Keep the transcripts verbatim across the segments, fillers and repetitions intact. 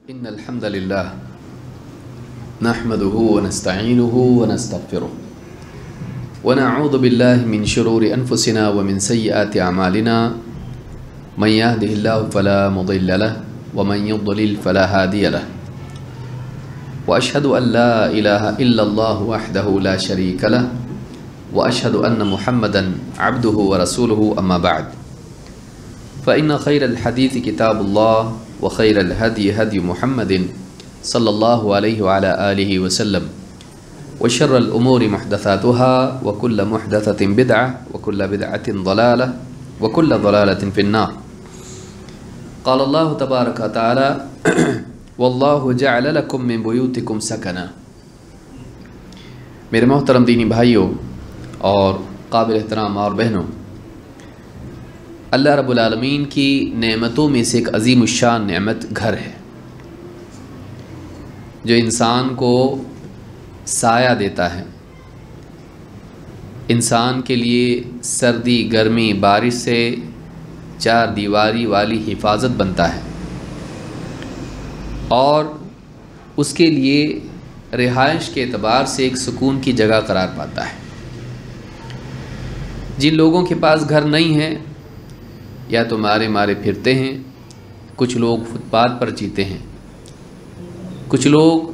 إن الحمد لله نحمده ونستعينه ونستغفره ونعوذ بالله من شرور أنفسنا ومن سيئات أعمالنا من يهده الله فلا مضل له ومن يضلل فلا هادي له وأشهد أن لا إله إلا الله وحده لا شريك له وأشهد أن محمدا عبده ورسوله أما بعد فإن خير الحديث كتاب الله وخير الهدي هدي محمد صلى الله عليه وعلى آله وسلم وشر الأمور محدثاتها وكل محدثة بدعة وكل بدعة ضلالة وكل ضلالة في النار. قال الله تبارك وتعالى والله جعل لكم من بيوتكم سكنا. میرے محترم دینی بھائیوں اور قابل احترام اور بہنوں، اللہ رب العالمین کی نعمتوں میں سے ایک عظیم الشان نعمت گھر ہے، جو انسان کو سایہ دیتا ہے، انسان کے لیے سردی گرمی بارش سے چار دیواری والی حفاظت بنتا ہے اور اس کے لیے رہائش کے اعتبار سے ایک سکون کی جگہ قرار پاتا ہے۔ جن لوگوں کے پاس گھر نہیں ہے یا تو مارے مارے پھرتے ہیں، کچھ لوگ فٹ پاتھ پر جیتے ہیں، کچھ لوگ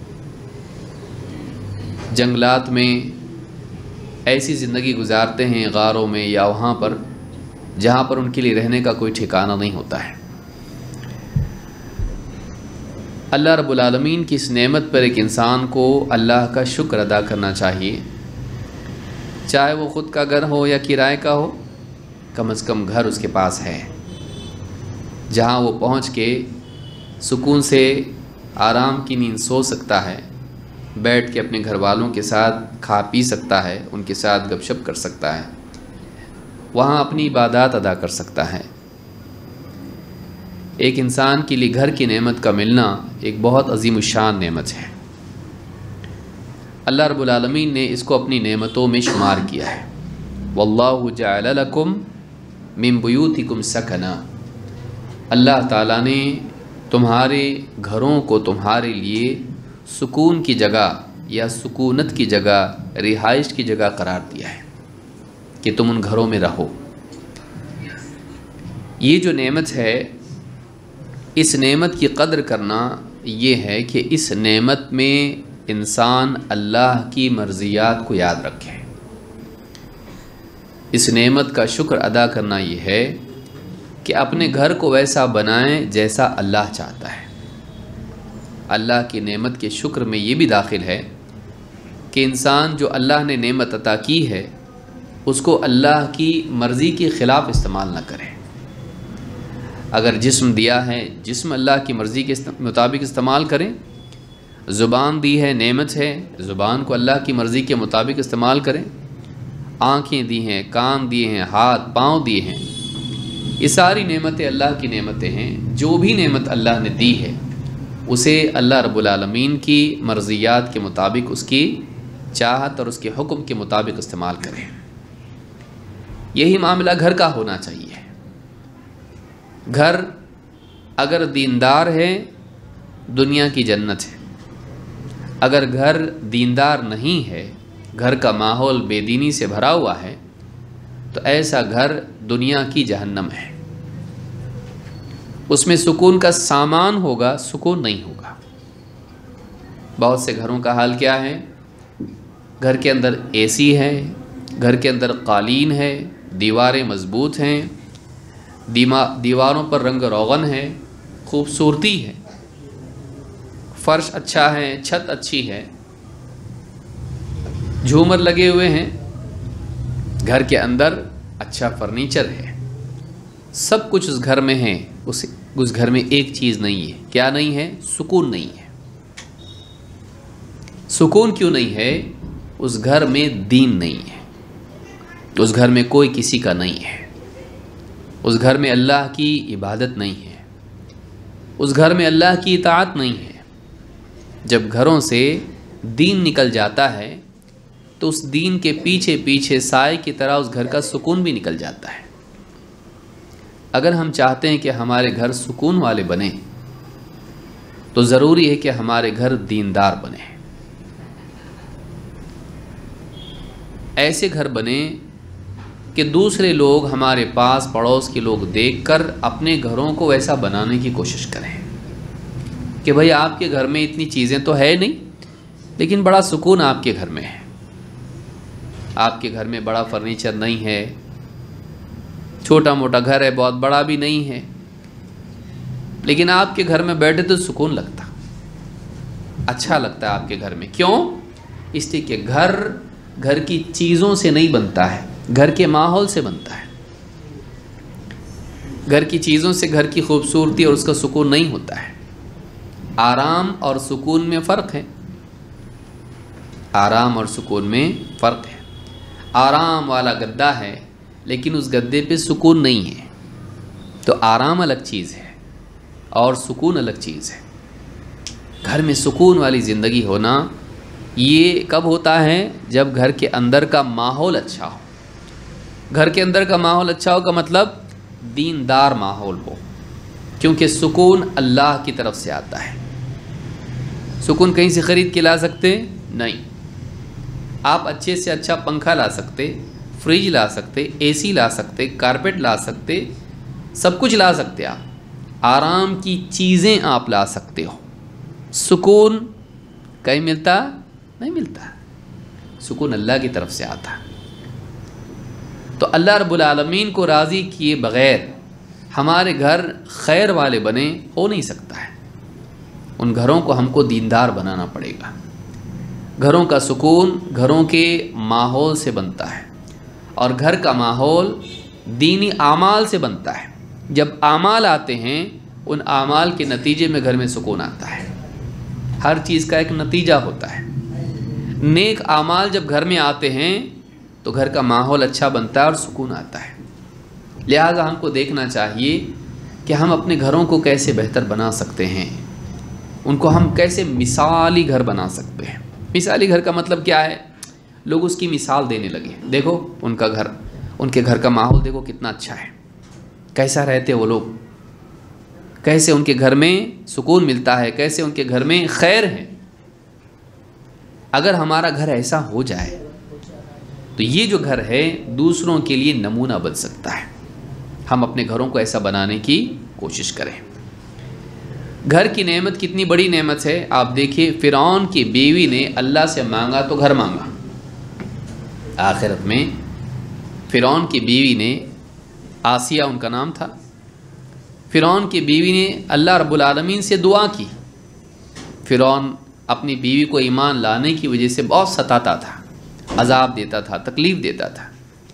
جنگلات میں ایسی زندگی گزارتے ہیں، غاروں میں یا وہاں پر جہاں پر ان کے لیے رہنے کا کوئی ٹھکانہ نہیں ہوتا ہے۔ اللہ رب العالمین کی اس نعمت پر ایک انسان کو اللہ کا شکر ادا کرنا چاہیے، چاہے وہ خود کا گھر ہو یا کرائے کا ہو، کم از کم گھر اس کے پاس ہے جہاں وہ پہنچ کے سکون سے آرام کی نیند سو سکتا ہے، بیٹھ کے اپنے گھر والوں کے ساتھ کھا پی سکتا ہے، ان کے ساتھ گپ شپ کر سکتا ہے، وہاں اپنی عبادات ادا کر سکتا ہے۔ ایک انسان کے لیے گھر کی نعمت کا ملنا ایک بہت عظیم الشان نعمت ہے۔ اللہ رب العالمین نے اس کو اپنی نعمتوں میں شمار کیا ہے۔ واللہ جعل لکم من بیوتکم سکنا، اللہ تعالیٰ نے تمہارے گھروں کو تمہارے لیے سکون کی جگہ یا سکونت کی جگہ، رہائش کی جگہ قرار دیا ہے کہ تم ان گھروں میں رہو۔ یہ جو نعمت ہے، اس نعمت کی قدر کرنا یہ ہے کہ اس نعمت میں انسان اللہ کی مرضیات کو یاد رکھے۔ اس نعمت کا شکر ادا کرنا یہ ہے کہ اپنے گھر کو ویسا بنائیں جیسا اللہ چاہتا ہے۔ اللہ کی نعمت کے شکر میں یہ بھی داخل ہے کہ انسان جو اللہ نے نعمت عطا کی ہے اس کو اللہ کی مرضی کے خلاف استعمال نہ کرے۔ اگر جسم دیا ہے، جسم اللہ کی مرضی کے مطابق استعمال کریں۔ زبان دی ہے، نعمت ہے، زبان کو اللہ کی مرضی کے مطابق استعمال کریں۔ آنکھیں دی ہیں، کان دیے ہیں، ہاتھ پاؤں دیے ہیں، یہ ساری نعمتیں اللہ کی نعمتیں ہیں۔ جو بھی نعمت اللہ نے دی ہے اسے اللہ رب العالمین کی مرضیات کے مطابق، اس کی چاہت اور اس کے حکم کے مطابق استعمال کریں۔ یہی معاملہ گھر کا ہونا چاہیے۔ گھر اگر دیندار ہے دنیا کی جنت ہے، اگر گھر دیندار نہیں ہے، گھر کا ماحول بے دینی سے بھرا ہوا ہے، تو ایسا گھر دنیا کی جہنم ہے۔ اس میں سکون کا سامان ہوگا، سکون نہیں ہوگا۔ بہت سے گھروں کا حال کیا ہے؟ گھر کے اندر اے سی ہے، گھر کے اندر قالین ہے، دیواریں مضبوط ہیں، دیواروں پر رنگ روغن ہے، خوبصورتی ہے، فرش اچھا ہے، چھت اچھی ہے، جھومر لگے ہوئے ہیں، گھر کے اندر اچھا فرنیچر ہے، سب کچھ اس گھر میں ہے۔ اس اس گھر میں ایک چیز نہیں ہے۔ کیا نہیں ہے؟ سکون نہیں ہے۔ سکون کیوں نہیں ہے؟ اس گھر میں دین نہیں ہے، اس گھر میں کوئی کسی کا نہیں ہے، اس گھر میں اللہ کی عبادت نہیں ہے، اس گھر میں اللہ کی اطاعت نہیں ہے۔ جب گھروں سے دین نکل جاتا ہے تو اس دین کے پیچھے پیچھے سائے کی طرح اس گھر کا سکون بھی نکل جاتا ہے۔ اگر ہم چاہتے ہیں کہ ہمارے گھر سکون والے بنیں تو ضروری ہے کہ ہمارے گھر دیندار بنے، ایسے گھر بنے کہ دوسرے لوگ ہمارے پاس پڑوس کے لوگ دیکھ کر اپنے گھروں کو ویسا بنانے کی کوشش کریں کہ بھئی آپ کے گھر میں اتنی چیزیں تو ہے نہیں لیکن بڑا سکون آپ کے گھر میں ہے، آپ کے گھر میں بڑا فرنیچر نہیں ہے، چھوٹا موٹا گھر ہے، بہت بڑا بھی نہیں ہے، لیکن آپ کے گھر میں بیٹھے تو سکون لگتا، اچھا لگتا ہے آپ کے گھر میں۔ کیوں؟ اس لیے کہ گھر گھر کی چیزوں سے نہیں بنتا ہے، گھر کے ماحول سے بنتا ہے۔ گھر کی چیزوں سے گھر کی خوبصورتی اور اس کا سکون نہیں ہوتا ہے۔ آرام اور سکون میں فرق ہے، آرام اور سکون میں فرق ہے۔ آرام والا گدا ہے لیکن اس گدے پہ سکون نہیں ہے، تو آرام الگ چیز ہے اور سکون الگ چیز ہے۔ گھر میں سکون والی زندگی ہونا یہ کب ہوتا ہے؟ جب گھر کے اندر کا ماحول اچھا ہو۔ گھر کے اندر کا ماحول اچھا ہو کا مطلب دیندار ماحول ہو، کیونکہ سکون اللہ کی طرف سے آتا ہے۔ سکون کہیں سے خرید کے لا سکتے نہیں۔ آپ اچھے سے اچھا پنکھا لا سکتے، فریج لا سکتے، اے سی لا سکتے، کارپیٹ لا سکتے، سب کچھ لا سکتے، آپ آرام کی چیزیں آپ لا سکتے ہو۔ سکون کہیں ملتا نہیں ملتا، سکون اللہ کی طرف سے آتا۔ تو اللہ رب العالمین کو راضی کیے بغیر ہمارے گھر خیر والے بنے ہو نہیں سکتا ہے۔ ان گھروں کو ہم کو دیندار بنانا پڑے گا۔ گھروں کا سکون گھروں کے ماحول سے بنتا ہے، اور گھر کا ماحول دینی اعمال سے بنتا ہے۔ جب اعمال آتے ہیں ان اعمال کے نتیجے میں گھر میں سکون آتا ہے۔ ہر چیز کا ایک نتیجہ ہوتا ہے۔ نیک اعمال جب گھر میں آتے ہیں تو گھر کا ماحول اچھا بنتا ہے اور سکون آتا ہے۔ لہٰذا ہم کو دیکھنا چاہیے کہ ہم اپنے گھروں کو کیسے بہتر بنا سکتے ہیں، ان کو ہم کیسے مثالی گھر بنا سکتے ہیں۔ مثالی گھر کا مطلب کیا ہے؟ لوگ اس کی مثال دینے لگے، دیکھو ان کا گھر، ان کے گھر کا ماحول دیکھو کتنا اچھا ہے، کیسا رہتے وہ لوگ، کیسے ان کے گھر میں سکون ملتا ہے، کیسے ان کے گھر میں خیر ہے۔ اگر ہمارا گھر ایسا ہو جائے تو یہ جو گھر ہے دوسروں کے لیے نمونہ بن سکتا ہے۔ ہم اپنے گھروں کو ایسا بنانے کی کوشش کریں۔ گھر کی نعمت کتنی بڑی نعمت ہے، آپ دیکھیے فرعون کی بیوی نے اللہ سے مانگا تو گھر مانگا۔ آخرت میں فرعون کی بیوی نے، آسیہ ان کا نام تھا، فرعون کی بیوی نے اللہ رب العالمین سے دعا کی۔ فرعون اپنی بیوی کو ایمان لانے کی وجہ سے بہت ستاتا تھا، عذاب دیتا تھا، تکلیف دیتا تھا،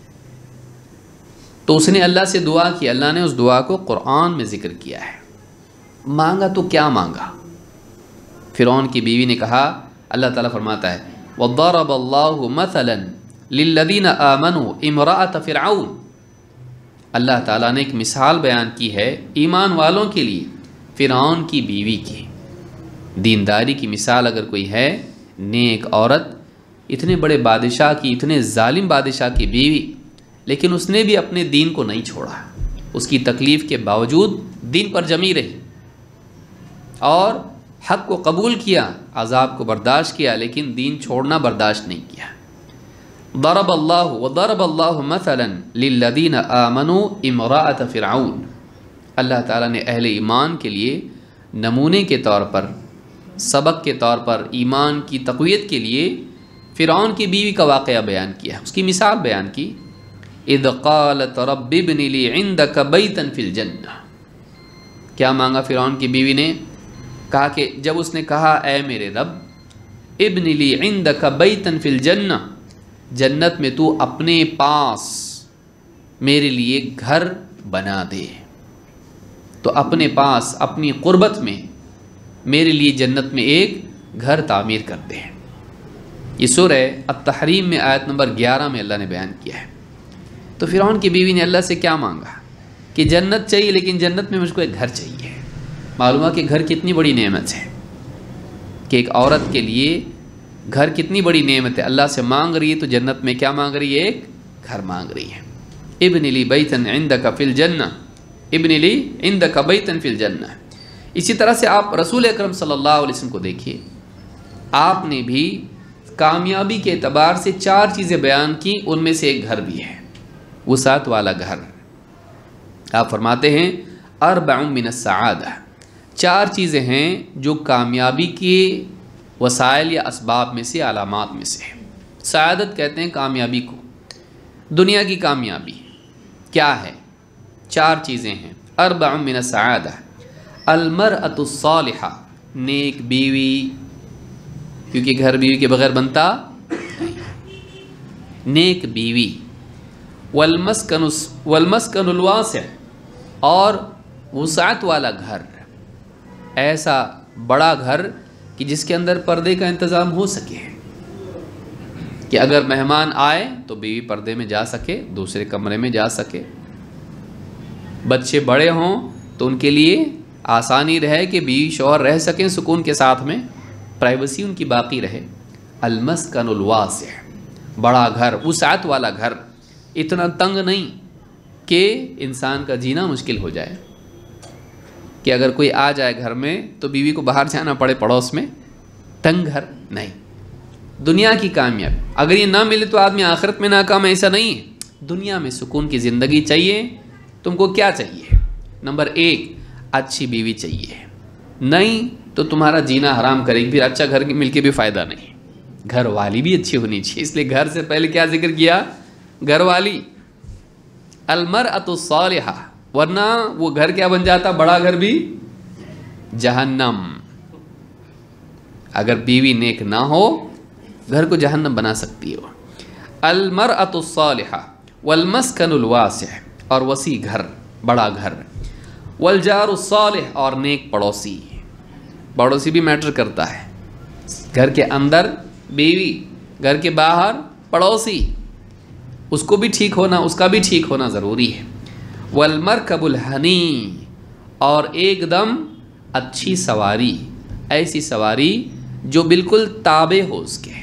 تو اس نے اللہ سے دعا کی، اللہ نے اس دعا کو قرآن میں ذکر کیا ہے۔ مانگا تو کیا مانگا؟ فرعون کی بیوی نے کہا، اللہ تعالیٰ فرماتا ہے وَضَرَبَ اللَّهُ مَثَلًا لِلَّذِينَ آمَنُوا امْرَأَةَ فِرْعَوْنَ، اللہ تعالیٰ نے ایک مثال بیان کی ہے ایمان والوں کے لیے فرعون کی بیوی کی۔ دینداری کی مثال اگر کوئی ہے، نیک عورت، اتنے بڑے بادشاہ کی، اتنے ظالم بادشاہ کی بیوی، لیکن اس نے بھی اپنے دین کو نہیں چھوڑا، اس کی تکلیف کے باوجود دین پر جمی رہی اور حق کو قبول کیا، عذاب کو برداشت کیا، لیکن دین چھوڑنا برداشت نہیں کیا۔ ضرب اللہ وضرب اللہ مثلا للذین آمنوا امرأة فرعون، اللہ تعالیٰ نے اہل ایمان کے لیے نمونے کے طور پر، سبق کے طور پر، ایمان کی تقویت کے لیے فرعون کی بیوی کا واقعہ بیان کیا، اس کی مثال بیان کی۔ اذ قالت رب ابن لی عندک بیتا فی الجنہ، کیا مانگا فرعون کی بیوی نے؟ کہا کہ جب اس نے کہا اے میرے رب، ابن لی عندک بیتا فی الجنہ، جنت میں تو اپنے پاس میرے لیے گھر بنا دے، تو اپنے پاس اپنی قربت میں میرے لیے جنت میں ایک گھر تعمیر کر دے۔ یہ سورہ التحریم میں آیت نمبر گیارہ میں اللہ نے بیان کیا ہے۔ تو فرعون کی بیوی نے اللہ سے کیا مانگا کہ جنت چاہیے، لیکن جنت میں مجھ کو ایک گھر چاہیے۔ معلوم ہے کہ گھر کتنی بڑی نعمت ہے، کہ ایک عورت کے لیے گھر کتنی بڑی نعمت ہے۔ اللہ سے مانگ رہی ہے تو جنت میں کیا مانگ رہی ہے؟ ایک گھر مانگ رہی ہے۔ ابن لی بیتا عندک فی الجنہ، ابن لی عندک بیتا فی الجنہ، اسی طرح سے آپ رسول اکرم صلی اللہ علیہ وسلم کو دیکھیے، آپ نے بھی کامیابی کے اعتبار سے چار چیزیں بیان کی، ان میں سے ایک گھر بھی ہے، وسعت والا گھر۔ آپ فرماتے ہیں اربع من السعادہ، چار چیزیں ہیں جو کامیابی کے وسائل یا اسباب میں سے، علامات میں سے ہے۔ سعادت کہتے ہیں کامیابی کو، دنیا کی کامیابی کیا ہے؟ چار چیزیں ہیں۔ اربع من السعادہ، المرأۃ الصالحہ، نیک بیوی، کیونکہ گھر بیوی کے بغیر بنتا نہیں، نیک بیوی، والمسکن والمسکن الواسع، اور وسعت والا گھر، ایسا بڑا گھر کہ جس کے اندر پردے کا انتظام ہو سکے، کہ اگر مہمان آئے تو بیوی پردے میں جا سکے، دوسرے کمرے میں جا سکے، بچے بڑے ہوں تو ان کے لیے آسانی رہے کہ بیوی شوہر رہ سکیں سکون کے ساتھ میں، پرائیویسی ان کی باقی رہے۔ المسکن الواسع، بڑا گھر، وسعت والا گھر، اتنا تنگ نہیں کہ انسان کا جینا مشکل ہو جائے، کہ اگر کوئی آ جائے گھر میں تو بیوی کو باہر جانا پڑے پڑوس میں، تنگ گھر نہیں۔ دنیا کی کامیابی اگر یہ نہ ملے تو آدمی آخرت میں ناکام، ایسا نہیں ہے۔ دنیا میں سکون کی زندگی چاہیے، تم کو کیا چاہیے؟ نمبر ایک، اچھی بیوی چاہیے، نہیں تو تمہارا جینا حرام کرے گی، پھر اچھا گھر مل کے بھی فائدہ نہیں۔ گھر والی بھی اچھی ہونی چاہیے، اس لیے گھر سے پہلے کیا ذکر کیا؟ گھر والی۔ المرأۃ الصالحہ، ورنہ وہ گھر کیا بن جاتا؟ بڑا گھر بھی جہنم۔ اگر بیوی نیک نہ ہو گھر کو جہنم بنا سکتی ہو۔ المرأۃ الصالحہ والمسکن الواسع، اور وسیع گھر، بڑا گھر، والجار الصالح، اور نیک پڑوسی۔ پڑوسی بھی میٹر کرتا ہے، گھر کے اندر بیوی، گھر کے باہر پڑوسی، اس کو بھی ٹھیک ہونا، اس کا بھی ٹھیک ہونا ضروری ہے۔ والمرکب الحنی، اور ایک دم اچھی سواری، ایسی سواری جو بالکل تابع ہو اس کے،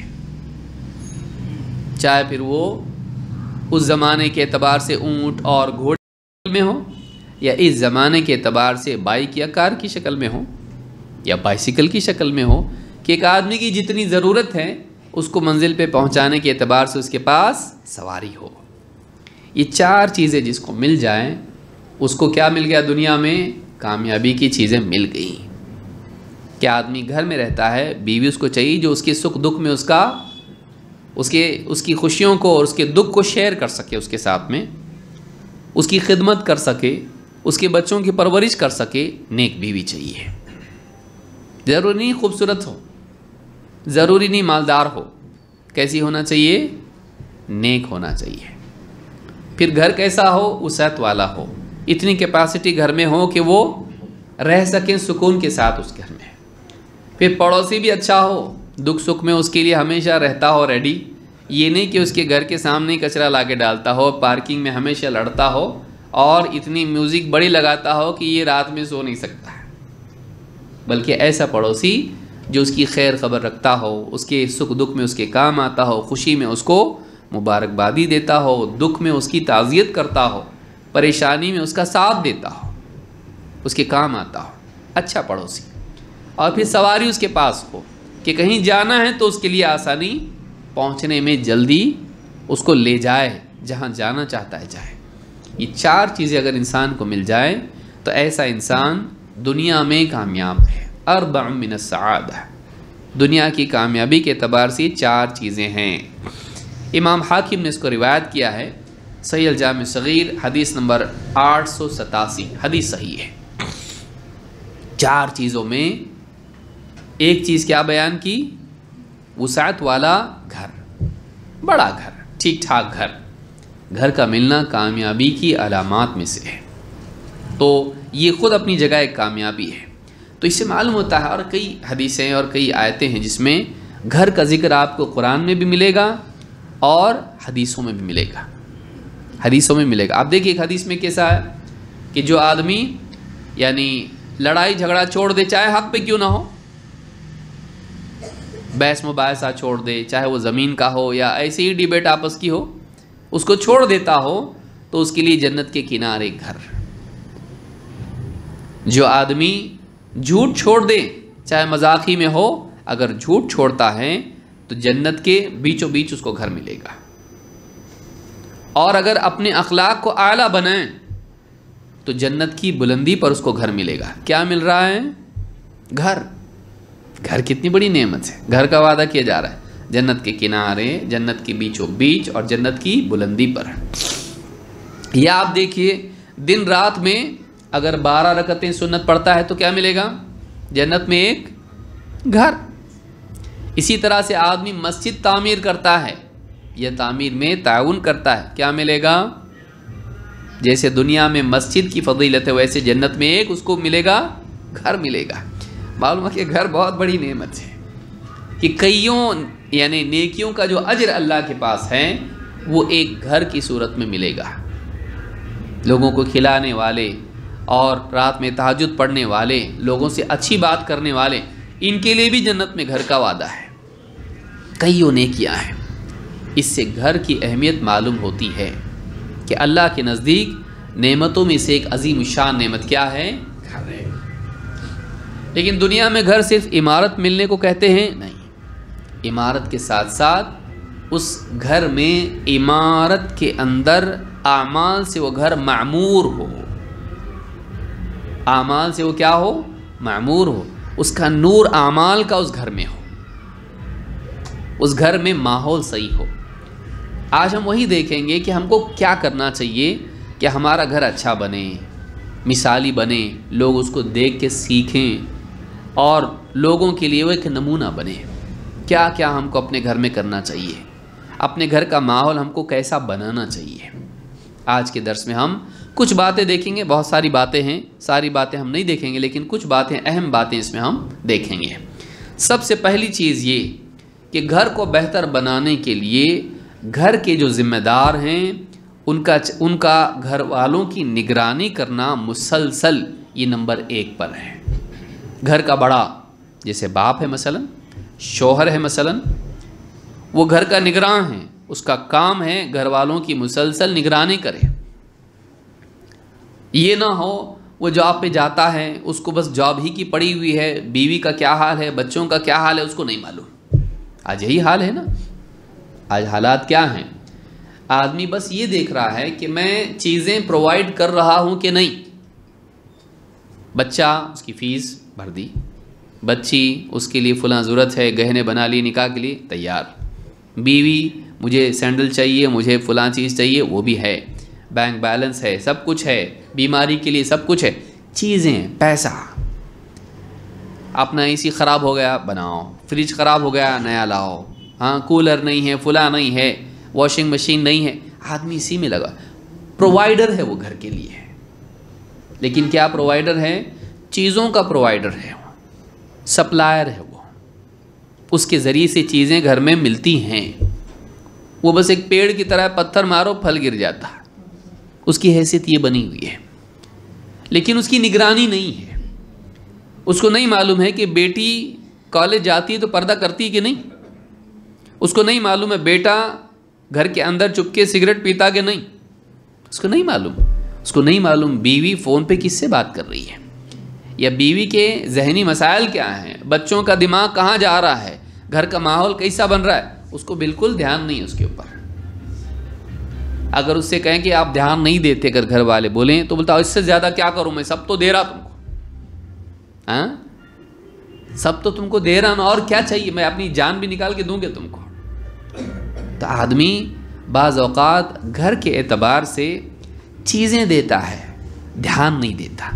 چاہے پھر وہ اس زمانے کے اعتبار سے اونٹ اور گھوڑے میں ہو، یا اس زمانے کے اعتبار سے بائک یا کار کی شکل میں ہو، یا بائسیکل کی شکل میں ہو، کہ ایک آدمی کی جتنی ضرورت ہے اس کو منزل پہ پہنچانے کے اعتبار سے اس کے پاس سواری ہو۔ یہ چار چیزیں جس کو مل جائیں اس کو کیا مل گیا؟ دنیا میں کامیابی کی چیزیں مل گئی۔ کیا آدمی گھر میں رہتا ہے، بیوی اس کو چاہیے جو اس کے سکھ دکھ میں اس کا اس کے اس کی خوشیوں کو اور اس کے دکھ کو شیئر کر سکے، اس کے ساتھ میں اس کی خدمت کر سکے، اس کے بچوں کی پرورش کر سکے۔ نیک بیوی چاہیے، ضروری نہیں خوبصورت ہو، ضروری نہیں مالدار ہو، کیسی ہونا چاہیے؟ نیک ہونا چاہیے۔ پھر گھر کیسا ہو؟ وسعت والا ہو، اتنی کیپیسٹی گھر میں ہو کہ وہ رہ سکیں سکون کے ساتھ اس گھر میں۔ پھر پڑوسی بھی اچھا ہو، دکھ سکھ میں اس کے لیے ہمیشہ رہتا ہو ریڈی، یہ نہیں کہ اس کے گھر کے سامنے کچرا لا کے ڈالتا ہو، پارکنگ میں ہمیشہ لڑتا ہو، اور اتنی میوزک بڑی لگاتا ہو کہ یہ رات میں سو نہیں سکتا ہے، بلکہ ایسا پڑوسی جو اس کی خیر خبر رکھتا ہو، اس کے سکھ دکھ میں اس کے کام آتا ہو، خوشی میں اس کو مبارکبادی دیتا ہو، دکھ میں اس کی تعزیت کرتا ہو، پریشانی میں اس کا ساتھ دیتا ہو، اس کے کام آتا ہو، اچھا پڑوسی۔ اور پھر سواری اس کے پاس ہو کہ کہیں جانا ہے تو اس کے لیے آسانی، پہنچنے میں جلدی، اس کو لے جائے جہاں جانا چاہتا ہے جائے۔ یہ چار چیزیں اگر انسان کو مل جائے تو ایسا انسان دنیا میں کامیاب ہے۔ اربع من السعادہ، دنیا کی کامیابی کے اعتبار سے چار چیزیں ہیں۔ امام حاکم نے اس کو روایت کیا ہے، صحیح الجامع صغیر حدیث نمبر آٹھ سو ستاسی، حدیث صحیح ہے۔ چار چیزوں میں ایک چیز کیا بیان کی؟ وسعت والا گھر، بڑا گھر، ٹھیک ٹھاک گھر۔ گھر کا ملنا کامیابی کی علامات میں سے ہے، تو یہ خود اپنی جگہ ایک کامیابی ہے۔ تو اس سے معلوم ہوتا ہے، اور کئی حدیثیں اور کئی آیتیں ہیں جس میں گھر کا ذکر آپ کو قرآن میں بھی ملے گا اور حدیثوں میں بھی ملے گا، حدیثوں میں ملے گا۔ آپ دیکھیے ایک حدیث میں کیسا ہے کہ جو آدمی یعنی لڑائی جھگڑا چھوڑ دے، چاہے حق پہ کیوں نہ ہو، بحث مباحثہ چھوڑ دے، چاہے وہ زمین کا ہو یا ایسے ہی ڈیبیٹ آپس کی ہو، اس کو چھوڑ دیتا ہو تو اس کے لیے جنت کے کنارے گھر۔ جو آدمی झूठ छोड़ दे, चाहे मजाकी में हो, अगर झूठ छोड़ता है तो जन्नत के बीचों बीच उसको घर मिलेगा। और अगर अपने अखलाक को आला बनाए तो जन्नत की बुलंदी पर उसको घर मिलेगा। क्या मिल रहा है? घर। घर कितनी बड़ी नेमत है। घर का वादा किया जा रहा है जन्नत के किनारे, जन्नत के बीचों बीच और जन्नत की बुलंदी पर। या आप देखिए, दिन रात में अगर बारह रकतें सुन्नत पढ़ता है तो क्या मिलेगा? जन्नत में एक घर। इसी तरह से आदमी मस्जिद तामीर करता है या तामीर में ताउन करता है, क्या मिलेगा? जैसे दुनिया में मस्जिद की फजीलत है वैसे जन्नत में एक उसको मिलेगा, घर मिलेगा। मालूम है कि घर बहुत बड़ी नेमत है कि कईयों यानी नेकियों का जो अजर अल्लाह के पास है वो एक घर की सूरत में मिलेगा। लोगों को खिलाने वाले और रात में तहज्जुद पढ़ने वाले, लोगों से अच्छी बात करने वाले, इनके लिए भी जन्नत में घर का वादा है। कईयों नेकियां हैं। इससे घर की अहमियत मालूम होती है कि अल्लाह के नज़दीक नेमतों में से एक अजीम शान नेमत क्या है? घर है। लेकिन दुनिया में घर सिर्फ इमारत मिलने को कहते हैं? नहीं, इमारत के साथ साथ उस घर में इमारत के अंदर आमाल से वो घर मामूर हो। आमाल से वो क्या हो? मामूर हो। उसका नूर आमाल का उस घर में हो, उस घर में माहौल सही हो। आज हम वही देखेंगे कि हमको क्या करना चाहिए कि हमारा घर अच्छा बने, मिसाली बने, लोग उसको देख के सीखें और लोगों के लिए वो एक नमूना बने। क्या क्या हमको अपने घर में करना चाहिए, अपने घर का माहौल हमको कैसा बनाना चाहिए। आज के दर्स में हम कुछ बातें देखेंगे। बहुत सारी बातें हैं, सारी बातें हम नहीं देखेंगे, लेकिन कुछ बातें, अहम बातें इसमें हम देखेंगे। सबसे पहली चीज़ ये कि घर को बेहतर बनाने के लिए घर के जो ज़िम्मेदार हैं उनका उनका घर वालों की निगरानी करना मुसलसल ये नंबर एक पर है। घर का बड़ा जैसे बाप है मसलन, शौहर है मसलन, वो घर का निगरान है, उसका काम है घर वालों की मुसलसल निगरानी करे। ये ना हो वो जॉब पे जाता है, उसको बस जॉब ही की पड़ी हुई है, बीवी का क्या हाल है, बच्चों का क्या हाल है उसको नहीं मालूम। आज यही हाल है ना। आज हालात क्या हैं? आदमी बस ये देख रहा है कि मैं चीज़ें प्रोवाइड कर रहा हूँ कि नहीं। बच्चा, उसकी फ़ीस भर दी, बच्ची, उसके लिए फ़लाँ ज़रूरत है, गहने बना लिए, निकाह के लिए तैयार, बीवी, मुझे सैंडल चाहिए, मुझे फ़लाँ चीज़ चाहिए, वो भी है, बैंक बैलेंस है, सब कुछ है, बीमारी के लिए सब कुछ है, चीज़ें, पैसा। अपना एसी ख़राब हो गया बनाओ, फ्रिज ख़राब हो गया नया लाओ, हाँ कूलर नहीं है, फुला नहीं है, वॉशिंग मशीन नहीं है, आदमी इसी में लगा। प्रोवाइडर है वो घर के लिए, लेकिन क्या प्रोवाइडर है? चीज़ों का प्रोवाइडर है वो, सप्लायर है वो, उसके ज़रिए से चीज़ें घर में मिलती हैं। वो बस एक पेड़ की तरह पत्थर मारो फल गिर जाता, उसकी हैसियत ये बनी हुई है, लेकिन उसकी निगरानी नहीं है। उसको नहीं मालूम है कि बेटी कॉलेज जाती है तो पर्दा करती है कि नहीं, उसको नहीं मालूम है बेटा घर के अंदर चुपके सिगरेट पीता कि नहीं, उसको नहीं मालूम। उसको नहीं मालूम बीवी फ़ोन पे किससे बात कर रही है, या बीवी के जहनी मसाइल क्या हैं, बच्चों का दिमाग कहाँ जा रहा है, घर का माहौल कैसा बन रहा है, उसको बिल्कुल ध्यान नहीं है उसके ऊपर। अगर उससे कहें कि आप ध्यान नहीं देते, अगर घर वाले बोलें तो बोलता इससे ज़्यादा क्या करूँ, मैं सब तो दे रहा तुमको, हाँ सब तो तुमको दे रहा ना, और क्या चाहिए, मैं अपनी जान भी निकाल के दूंगे तुमको। तो आदमी बाज़ औक़ात घर के एतबार से चीज़ें देता है, ध्यान नहीं देता।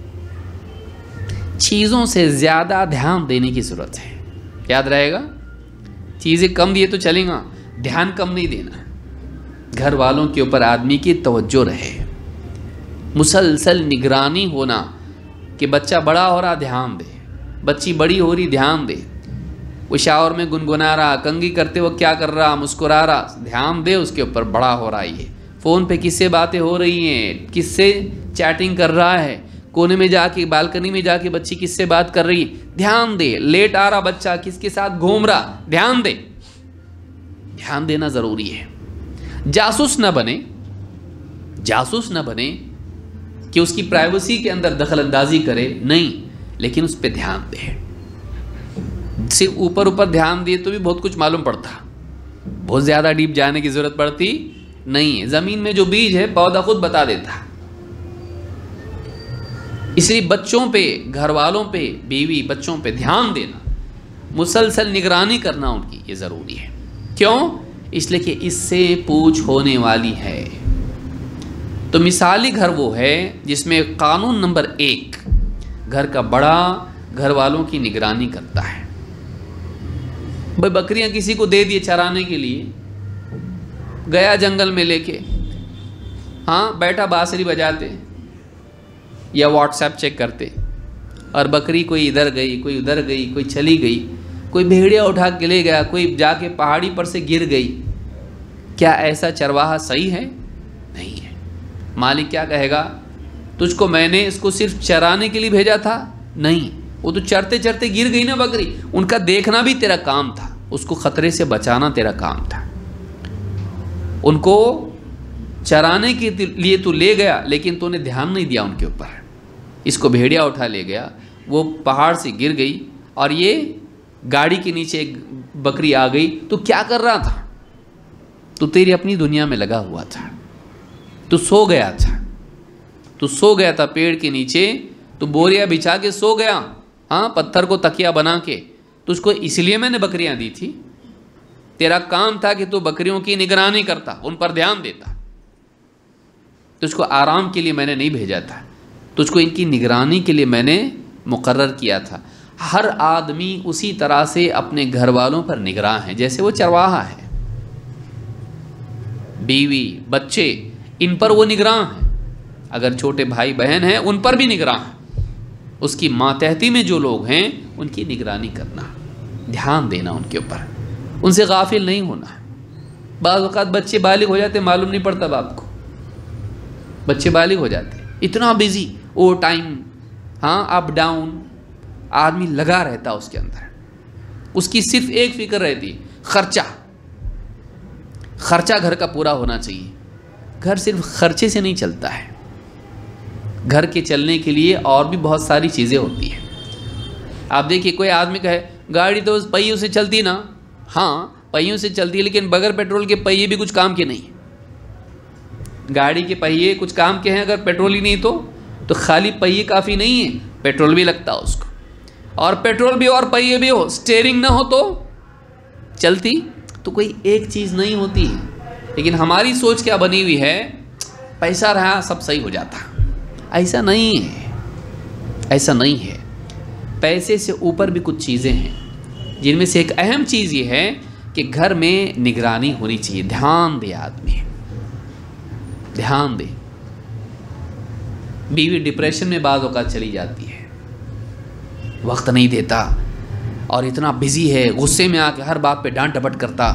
चीज़ों से ज़्यादा ध्यान देने की ज़रूरत है, याद रहेगा। चीज़ें कम दिए तो चलेगा, ध्यान कम नहीं देना। घर वालों के ऊपर आदमी की तवज्जो रहे, मुसलसल निगरानी होना कि बच्चा बड़ा हो रहा ध्यान दे, बच्ची बड़ी हो रही ध्यान दे, वो शावर में गुनगुना रहा, कंघी करते वो क्या कर रहा, मुस्कुरा रहा, ध्यान दे उसके ऊपर, बड़ा हो रहा है ये, फ़ोन पे किससे बातें हो रही हैं, किससे चैटिंग कर रहा है, कोने में जाके बालकनी में जाके बच्ची किससे बात कर रही है, ध्यान दे। लेट आ रहा बच्चा, किसके साथ घूम रहा, ध्यान दे। ध्यान देना ज़रूरी है। जासूस न बने, जासूस न बने कि उसकी प्राइवेसी के अंदर दखल अंदाजी करे, नहीं, لیکن اس پہ دھیان دے. صرف اوپر اوپر دھیان دیے تو بھی بہت کچھ معلوم پڑتا, بہت زیادہ ڈیپ جانے کی ضرورت پڑتی نہیں ہے. زمین میں جو بیج ہے پودا خود بتا دیتا. اس لیے بچوں پہ, گھر والوں پہ, بیوی بچوں پہ دھیان دینا, مسلسل نگرانی کرنا ان کی, یہ ضروری ہے. کیوں؟ اس لیے کہ اس سے پوچھ ہونے والی ہے. تو مثالی گھر وہ ہے جس میں قانون نمبر ایک, گھر کا بڑا گھر والوں کی نگرانی کرتا ہے. بھائی بکریاں کسی کو دے دیے چرانے کے لیے, گیا جنگل میں لے کے, ہاں بیٹھا بانسری بجاتے یا واٹس ایپ چیک کرتے, اور بکری کوئی ادھر گئی, کوئی ادھر گئی, کوئی چلی گئی, کوئی بھیڑیا اٹھا کے لے گیا, کوئی جا کے پہاڑی پر سے گر گئی. کیا ایسا چرواہا صحیح ہے؟ نہیں ہے. مالک کیا کہے گا, تجھ کو میں نے اس کو صرف چرانے کے لیے بھیجا تھا؟ نہیں, وہ تو چرتے چرتے گر گئی نا بکری, ان کا دیکھنا بھی تیرا کام تھا, اس کو خطرے سے بچانا تیرا کام تھا. ان کو چرانے کے لیے تو لے گیا لیکن تو نے دھیان نہیں دیا ان کے اوپر. اس کو بھیڑیا اٹھا لے گیا, وہ پہاڑ سے گر گئی, اور یہ گاڑی کے نیچے ایک بکری آ گئی. تو کیا کر رہا تھا؟ تو تیری اپنی دنیا میں لگا ہوا تھا, تو سو گیا تھا, تو سو گیا تھا پیڑ کے نیچے, تو بوریا بچھا کے سو گیا, ہاں پتھر کو تکیا بنا کے. تجھ کو اس لیے میں نے بکریاں دی تھی, تیرا کام تھا کہ تو بکریوں کی نگرانی کرتا, ان پر دھیان دیتا. تجھ کو آرام کے لیے میں نے نہیں بھیجا تھا, تجھ کو ان کی نگرانی کے لیے میں نے مقرر کیا تھا. ہر آدمی اسی طرح سے اپنے گھر والوں پر نگراں ہے جیسے وہ چرواہا ہے. بیوی بچے ان پر وہ نگراں ہیں, اگر چھوٹے بھائی بہن ہیں ان پر بھی نگراں ہیں. اس کی ماتحتی میں جو لوگ ہیں ان کی نگرانی کرنا, دھیان دینا ان کے اوپر, ان سے غافل نہیں ہونا. بعض اوقات بچے بالغ ہو جاتے, معلوم نہیں پڑتا باپ کو, بچے بالغ ہو جاتے, اتنا بزی, او ٹائم, ہاں اپ ڈاؤن, آدمی لگا رہتا اس کے اندر. اس کی صرف ایک فکر رہتی, خرچہ, خرچہ گھر کا پورا ہونا چاہیے. گھر صرف خرچے سے نہیں چلتا ہے, گھر کے چلنے کے لیے اور بھی بہت ساری چیزیں ہوتی ہیں. آپ دیکھیے کوئی آدمی کہے گاڑی تو پہیوں سے چلتی نا, ہاں پہیوں سے چلتی ہے لیکن بغیر پیٹرول کے پہیے بھی کچھ کام کے نہیں. گاڑی کے پہیے کچھ کام کے ہیں, اگر پیٹرول ہی نہیں تو تو خالی پہیے کافی نہیں ہے, پیٹرول بھی لگتا اس کو, اور پیٹرول بھی اور پہیے بھی ہو, سٹیئرنگ نہ ہو تو چلتی تو کوئی ایک چیز نہیں ہوتی. لیکن ہماری سوچ کیا بنی ہوئی ہے, پیسہ رہا سب صحیح ہو جاتا. ایسا نہیں ہے, ایسا نہیں ہے. پیسے سے اوپر بھی کچھ چیزیں ہیں جن میں سے ایک اہم چیز یہ ہے کہ گھر میں نگرانی ہونی چاہیے. دھیان دے آدمی, دھیان دے. بیوی ڈپریشن میں بعض اوقات چلی جاتی ہے, وقت نہیں دیتا اور اتنا بزی ہے, غصے میں آ کے ہر بات پہ ڈانٹ ڈپٹ کرتا.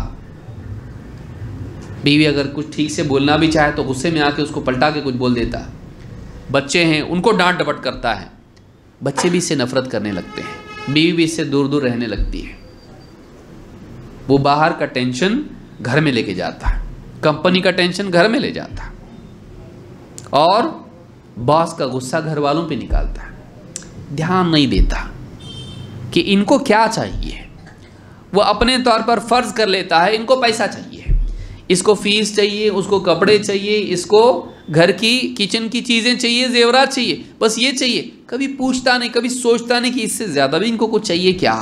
بیوی اگر کچھ ٹھیک سے بولنا بھی چاہے تو غصے میں آ کے اس کو پلٹا کے کچھ بول دیتا. بچے ہیں ان کو ڈانٹ ڈپٹ کرتا ہے, بچے بھی اس سے نفرت کرنے لگتے ہیں, بیوی بھی اس سے دور دور رہنے لگتی ہے. وہ باہر کا ٹینشن گھر میں لے کے جاتا ہے, کمپنی کا ٹینشن گھر میں لے جاتا ہے, اور باس کا غصہ گھر والوں پہ نکالتا ہے. دھیان نہیں دیتا کہ ان کو کیا چاہیے. وہ اپنے طور پر فرض کر لیتا ہے ان کو پیسہ چاہیے, اس کو فیس چاہیے, اس کو کپڑے چاہیے, اس کو گھر کی کچن کی چیزیں چاہیے, زیورات چاہیے, بس یہ چاہیے. کبھی پوچھتا نہیں, کبھی سوچتا نہیں کہ اس سے زیادہ بھی ان کو کچھ چاہیے کیا,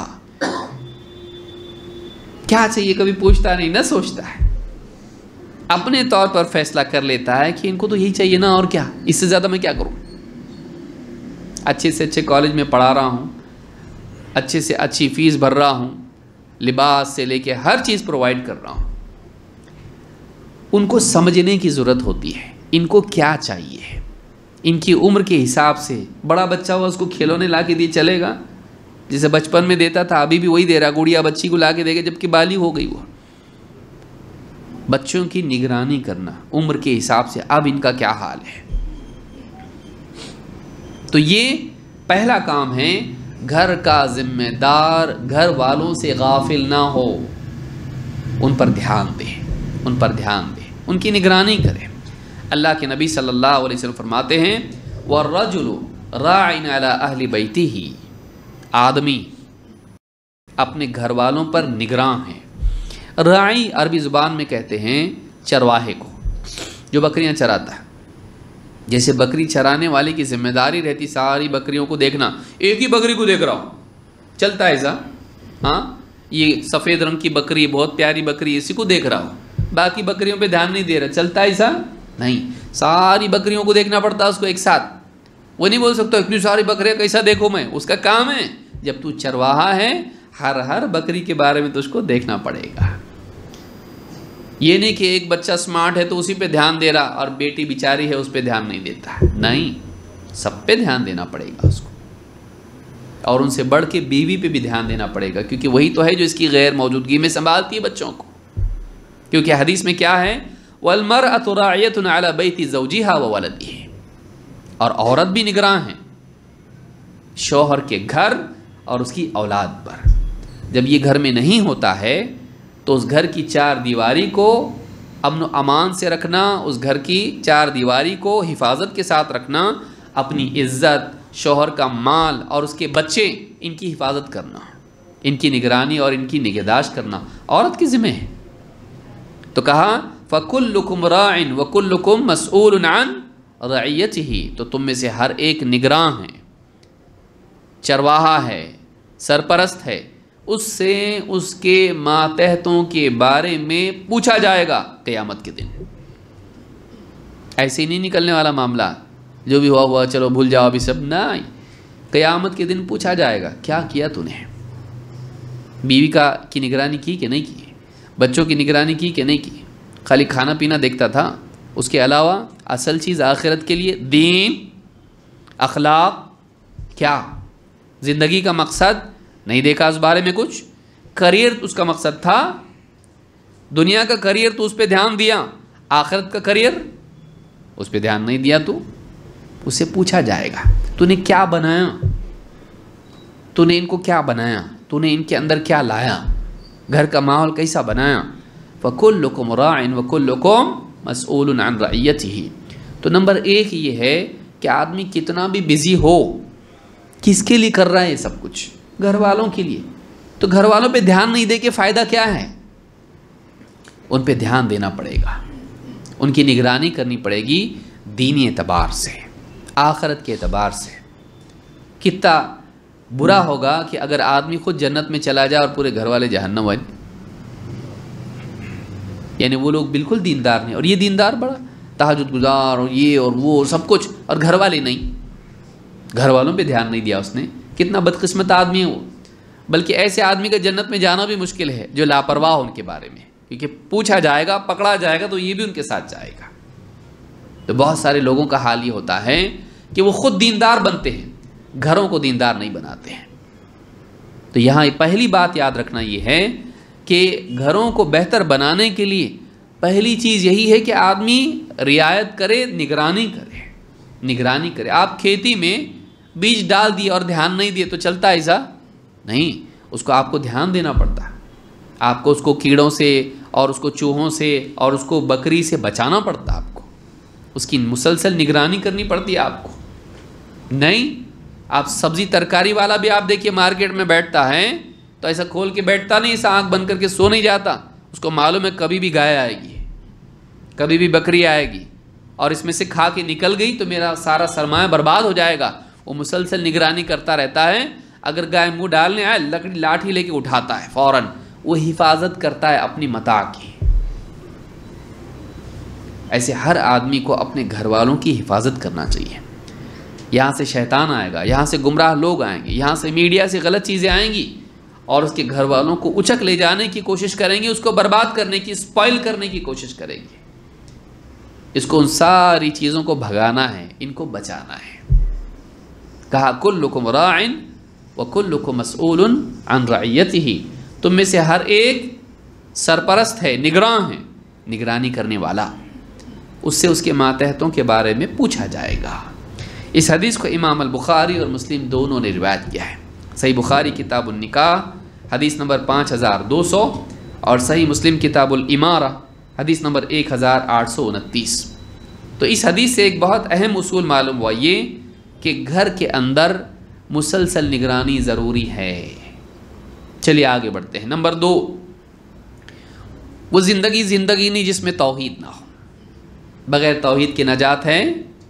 کیا چاہیے, کبھی پوچھتا نہیں, نہ سوچتا ہے. اپنے طور پر فیصلہ کر لیتا ہے کہ ان کو تو یہی چاہیے نا, اور کیا, اس سے زیادہ میں کیا کروں. اچھے سے اچھے کالج میں پڑھا رہا ہوں, اچھے سے اچھی فیس بھر رہا ہوں, لباس سے لے کے ہر چیز پرووائڈ کر رہا ہوں. ان کو سمجھنے کی ضرورت ہوتی ہے ان کو کیا چاہیے. ان کی عمر کے حساب سے, بڑا بچہ ہوا اس کو کھلونے لا کے دیے چلے گا, جسے بچپن میں دیتا تھا ابھی بھی وہی دے رہا, گڑیا بچی کو لا کے دے گا جبکہ بالغ ہو گئی. وہ بچوں کی نگرانی کرنا عمر کے حساب سے, اب ان کا کیا حال ہے. تو یہ پہلا کام ہے, گھر کا ذمہ دار گھر والوں سے غافل نہ ہو, ان پر دھیان دے, ان پر دھیان دے, ان کی نگرانی کرے. اللہ کے نبی صلی اللہ علیہ وسلم فرماتے ہیں, وَالرَّجُلُ رَاعٍ عَلَىٰ أَهْلِ بَيْتِهِ, آدمی اپنے گھر والوں پر نگراں ہے۔ راعی عربی زبان میں کہتے ہیں چرواہے کو، جو بکریاں چراتا ہے۔ جیسے بکری چرانے والے کی ذمہ داری رہتی ساری بکریوں کو دیکھنا، ایک ہی بکری کو دیکھ رہا ہوں چلتا ہے ایسا، ہاں یہ سفید رنگ کی بکری بہت پیاری بکری، اسی کو دیکھ رہا ہوں، باقی بکریوں پہ دھیان نہیں دے رہا، چلتا ہے ایسا نہیں، ساری بکریوں کو دیکھنا پڑتا ہے اس کو ایک ساتھ۔ وہ نہیں بول سکتا اتنی ساری بکریاں کیسا دیکھوں میں، اس کا کام ہے جب تو چرواہا ہے ہر ہر بکری کے بارے میں تو اس کو دیکھنا پڑے گا۔ یہ نہیں کہ ایک بچہ سمارٹ ہے تو اسی پہ دھیان دے رہا اور بیٹی بیچاری ہے اس پہ دھیان نہیں دیتا ہے، نہیں، سب پہ دھیان دینا پڑے گا اس کو، اور ان سے بڑھ کے بیوی پہ بھی دھیان دینا پڑے گا، کیونکہ وہی تو ہے جو اس کی غیر موجودگی میں سنبھالتی ہے بچوں کو۔ کیونکہ حدیث میں کیا ہے، وَالْمَرْأَةُ رَاعِيَةٌ عَلَى بَيْتِ زَوْجِهَا وَوَلَدِهِ، اور عورت بھی نگراں ہے شوہر کے گھر اور اس کی اولاد پر۔ جب یہ گھر میں نہیں ہوتا ہے تو اس گھر کی چار دیواری کو امن و امان سے رکھنا، اس گھر کی چار دیواری کو حفاظت کے ساتھ رکھنا، اپنی عزت، شوہر کا مال اور اس کے بچے، ان کی حفاظت کرنا، ان کی نگرانی اور ان کی نگہداشت کرنا عورت کی ذمہ ہے۔ تو کہا فَكُلُّكُمْ رَاعٍ وَكُلُّكُمْ مَسْئُولٌ عَنْ رَعِيَّتِهِ، تو تم میں سے ہر ایک نگراں ہے، چرواہا ہے، سرپرست ہے، اس سے اس کے ماتحتوں کے بارے میں پوچھا جائے گا قیامت کے دن۔ ایسے ہی نہیں نکلنے والا معاملہ، جو بھی ہوا ہوا چلو بھول جاؤ ابھی سب، نہیں، قیامت کے دن پوچھا جائے گا کیا کیا تو نے، بیوی کا کی نگرانی کی کہ نہیں کی، بچوں کی نگرانی کی کہ نہیں کی، خالی کھانا پینا دیکھتا تھا، اس کے علاوہ اصل چیز آخرت کے لیے دین، اخلاق، کیا زندگی کا مقصد نہیں دیکھا، اس بارے میں کچھ، کریئر اس کا مقصد تھا، دنیا کا کریئر تو اس پہ دھیان دیا، آخرت کا کریئر اس پہ دھیان نہیں دیا، تو اس سے پوچھا جائے گا تو نے کیا بنایا، تو نے ان کو کیا بنایا، تو نے ان کے اندر کیا لایا، گھر کا ماحول کیسا بنایا۔ فَكُلُّكُمْ رَاعٍ وَكُلُّكُمْ مَسْئُولٌ عَنْ رَعِيَّتِهِ۔ تو نمبر ایک یہ ہے کہ آدمی کتنا بھی بزی ہو، کس کے لیے کر رہا ہے یہ سب کچھ، گھر والوں کے لیے، تو گھر والوں پہ دھیان نہیں دے کے فائدہ کیا ہے، ان پہ دھیان دینا پڑے گا، ان کی نگرانی کرنی پڑے گی، دینی اعتبار سے، آخرت کے اعتبار سے۔ کتنا برا ہوگا کہ اگر آدمی خود جنت میں چلا جائے اور پورے گھر والے جہنم والے، یعنی وہ لوگ بالکل دیندار نہیں، اور یہ دیندار بڑا تہجد گزار اور یہ اور وہ سب کچھ، اور گھر والے نہیں، گھر والوں پہ دھیان نہیں دیا اس نے، کتنا بدقسمت آدمی ہے وہ۔ بلکہ ایسے آدمی کا جنت میں جانا بھی مشکل ہے جو لاپرواہ ان کے بارے میں، کیونکہ پوچھا جائے گا، پکڑا جائے گا تو یہ بھی ان کے ساتھ جائے گا۔ تو بہت سارے لوگوں کا حال یہ ہوتا ہے کہ وہ خود دیندار بنتے ہیں، گھروں کو دیندار نہیں بناتے ہیں۔ تو یہاں پہلی بات یاد رکھنا یہ ہے کہ گھروں کو بہتر بنانے کے لیے پہلی چیز یہی ہے کہ آدمی رعایت کرے، نگرانی کرے، نگرانی کرے۔ آپ کھیتی میں بیج ڈال دیے اور دھیان نہیں دیے تو چلتا ایسا نہیں، اس کو آپ کو دھیان دینا پڑتا ہے، آپ کو اس کو کیڑوں سے اور اس کو چوہوں سے اور اس کو بکری سے بچانا پڑتا ہے، آپ کو اس کی مسلسل نگرانی کرنی پڑتی ہے آپ کو۔ نہیں، آپ سبزی ترکاری والا بھی آپ دیکھیے مارکیٹ میں بیٹھتا ہے تو ایسا کھول کے بیٹھتا نہیں، ایسا آنکھ بند کر کے سو نہیں جاتا، اس کو معلوم ہے کبھی بھی گائے آئے گی، کبھی بھی بکری آئے گی، اور اس میں سے کھا کے نکل گئی تو میرا سارا سرمایہ برباد ہو جائے گا۔ وہ مسلسل نگرانی کرتا رہتا ہے، اگر گائے منہ ڈالنے آئے لکڑی لاٹھی لے کے اٹھاتا ہے فوراً، وہ حفاظت کرتا ہے اپنی متاع کی۔ ایسے ہر آدمی کو اپنے گھر والوں کی حفاظت کرنا چاہیے۔ یہاں سے شیطان آئے گا، یہاں سے گمراہ لوگ آئیں گے، یہاں سے میڈیا سے غلط چیزیں آئیں گی اور اس کے گھر والوں کو اچک لے جانے کی کوشش کریں گے، اس کو برباد کرنے کی، اسپائل کرنے کی کوشش کریں گے۔ اس کو ان ساری چیزوں کو بھگانا ہے، ان کو بچانا ہے۔ کہا کلکم راعٍ وکلکم مسئول عن رعیتہ، تم میں سے ہر ایک سرپرست ہے، نگراں ہے، نگرانی کرنے والا، اس سے اس کے ماتحتوں کے بارے میں پوچھا جائے گا۔ اس حدیث کو امام البخاری اور مسلم دونوں نے روایت کیا ہے۔ صحیح بخاری کتاب النکاح حدیث نمبر پانچ ہزار دو سو اور صحیح مسلم کتاب الامارہ حدیث نمبر ایک ہزار آٹھ سو انتیس۔ تو اس حدیث سے ایک بہت اہم اصول معلوم ہوا، یہ کہ گھر کے اندر مسلسل نگرانی ضروری ہے۔ چلیے آگے بڑھتے ہیں۔ نمبر دو، وہ زندگی زندگی نہیں جس میں توحید نہ ہو۔ بغیر توحید کی نجات ہے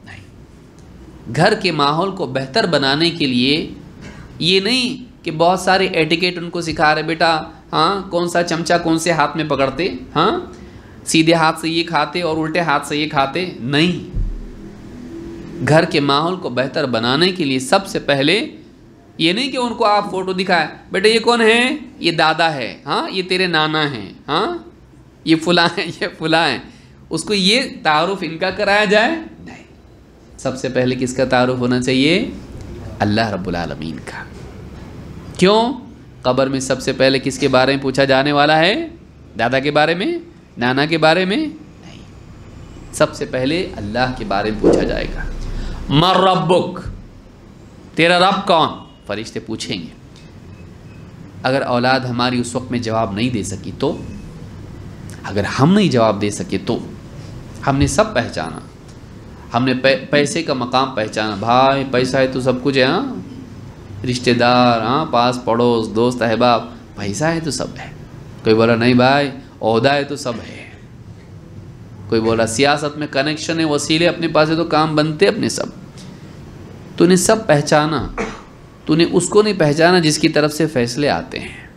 نہیں۔ گھر کے ماحول کو بہتر بنانے کے لیے یہ نہیں کہ بہت سارے ایٹیکیٹ ان کو سکھا رہے، بیٹا ہاں کون سا چمچہ کون سے ہاتھ میں پکڑتے، ہاں سیدھے ہاتھ سے یہ کھاتے اور الٹے ہاتھ سے یہ کھاتے، نہیں۔ گھر کے ماحول کو بہتر بنانے کے لیے سب سے پہلے یہ نہیں کہ ان کو آپ فوٹو دکھائے، بیٹا یہ کون ہے، یہ دادا ہے، ہاں یہ تیرے نانا ہیں، ہاں یہ فلاں ہیں، یہ فلاں ہیں، اس کو یہ تعارف ان کا کرایا جائے، نہیں۔ سب سے پہلے کس کا تعارف ہونا چاہیے؟ اللہ رب العالمین کا۔ کیوں؟ قبر میں سب سے پہلے کس کے بارے میں پوچھا جانے والا ہے؟ دادا کے بارے میں، نانا کے بارے میں نہیں، سب سے پہلے اللہ کے بارے میں پوچھا جائے گا۔ من ربک، تیرا رب کون؟ فرشتے پوچھیں گے۔ اگر اولاد ہماری اس وقت میں جواب نہیں دے سکی تو، اگر ہم نہیں جواب دے سکے تو، ہم نے سب پہچانا، ہم نے پیسے کا مقام پہچانا، بھائی پیسہ ہے تو سب کچھ ہے، ہاں رشتہ دار، ہاں پاس پڑوس، دوست احباب، پیسہ ہے تو سب ہے۔ کوئی بولا نہیں بھائی عہدہ ہے تو سب ہے، کوئی بولا سیاست میں کنیکشن ہے، وسیلے اپنے پاس ہے تو کام بنتے اپنے سب۔ تو نے سب پہچانا، تو نے اس کو نہیں پہچانا جس کی طرف سے فیصلے آتے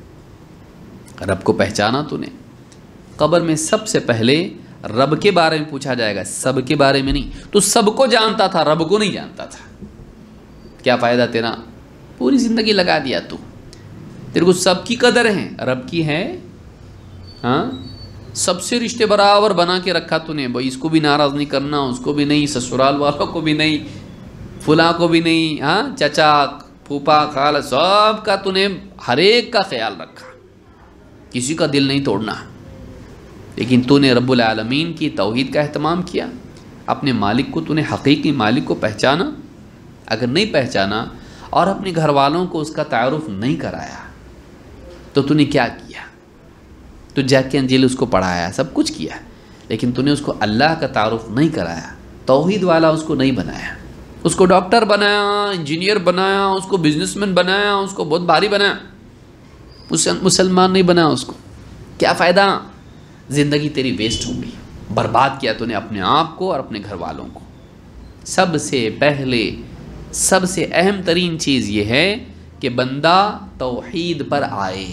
ہیں۔ رب کو پہچانا تو نے۔ قبر میں سب سے پہلے رب کے بارے میں پوچھا جائے گا، سب کے بارے میں نہیں۔ تو سب کو جانتا تھا، رب کو نہیں جانتا تھا، کیا فائدہ تیرا؟ پوری زندگی لگا دیا تو، تیرے کو سب کی قدر ہے، رب کی ہے، ہاں سب سے رشتے برابر بنا کے رکھا تو نے، بھائی اس کو بھی ناراض نہیں کرنا، اس کو بھی نہیں، سسرال والوں کو بھی نہیں، فلاں کو بھی نہیں، ہاں چچا پھوپا خالہ سب کا تو نے ہر ایک کا خیال رکھا، کسی کا دل نہیں توڑنا۔ لیکن تو نے رب العالمین کی توحید کا اہتمام کیا، اپنے مالک کو تو نے حقیقی مالک کو پہچانا۔ اگر نہیں پہچانا اور اپنے گھر والوں کو اس کا تعارف نہیں کرایا تو تو نے کیا کیا؟ تو جا کے انجیل اس کو پڑھایا، سب کچھ کیا، لیکن تو نے اس کو اللہ کا تعارف نہیں کرایا، توحید والا اس کو نہیں بنایا، اس کو ڈاکٹر بنایا، انجینئر بنایا، اس کو بزنس مین بنایا، اس کو بہت بھاری بنایا، مسلمان نہیں بنایا اس کو، کیا فائدہ؟ زندگی تیری ویسٹ ہو گئی، برباد کیا تو نے اپنے آپ کو اور اپنے گھر والوں کو۔ سب سے پہلے سب سے اہم ترین چیز یہ ہے کہ بندہ توحید پر آئے۔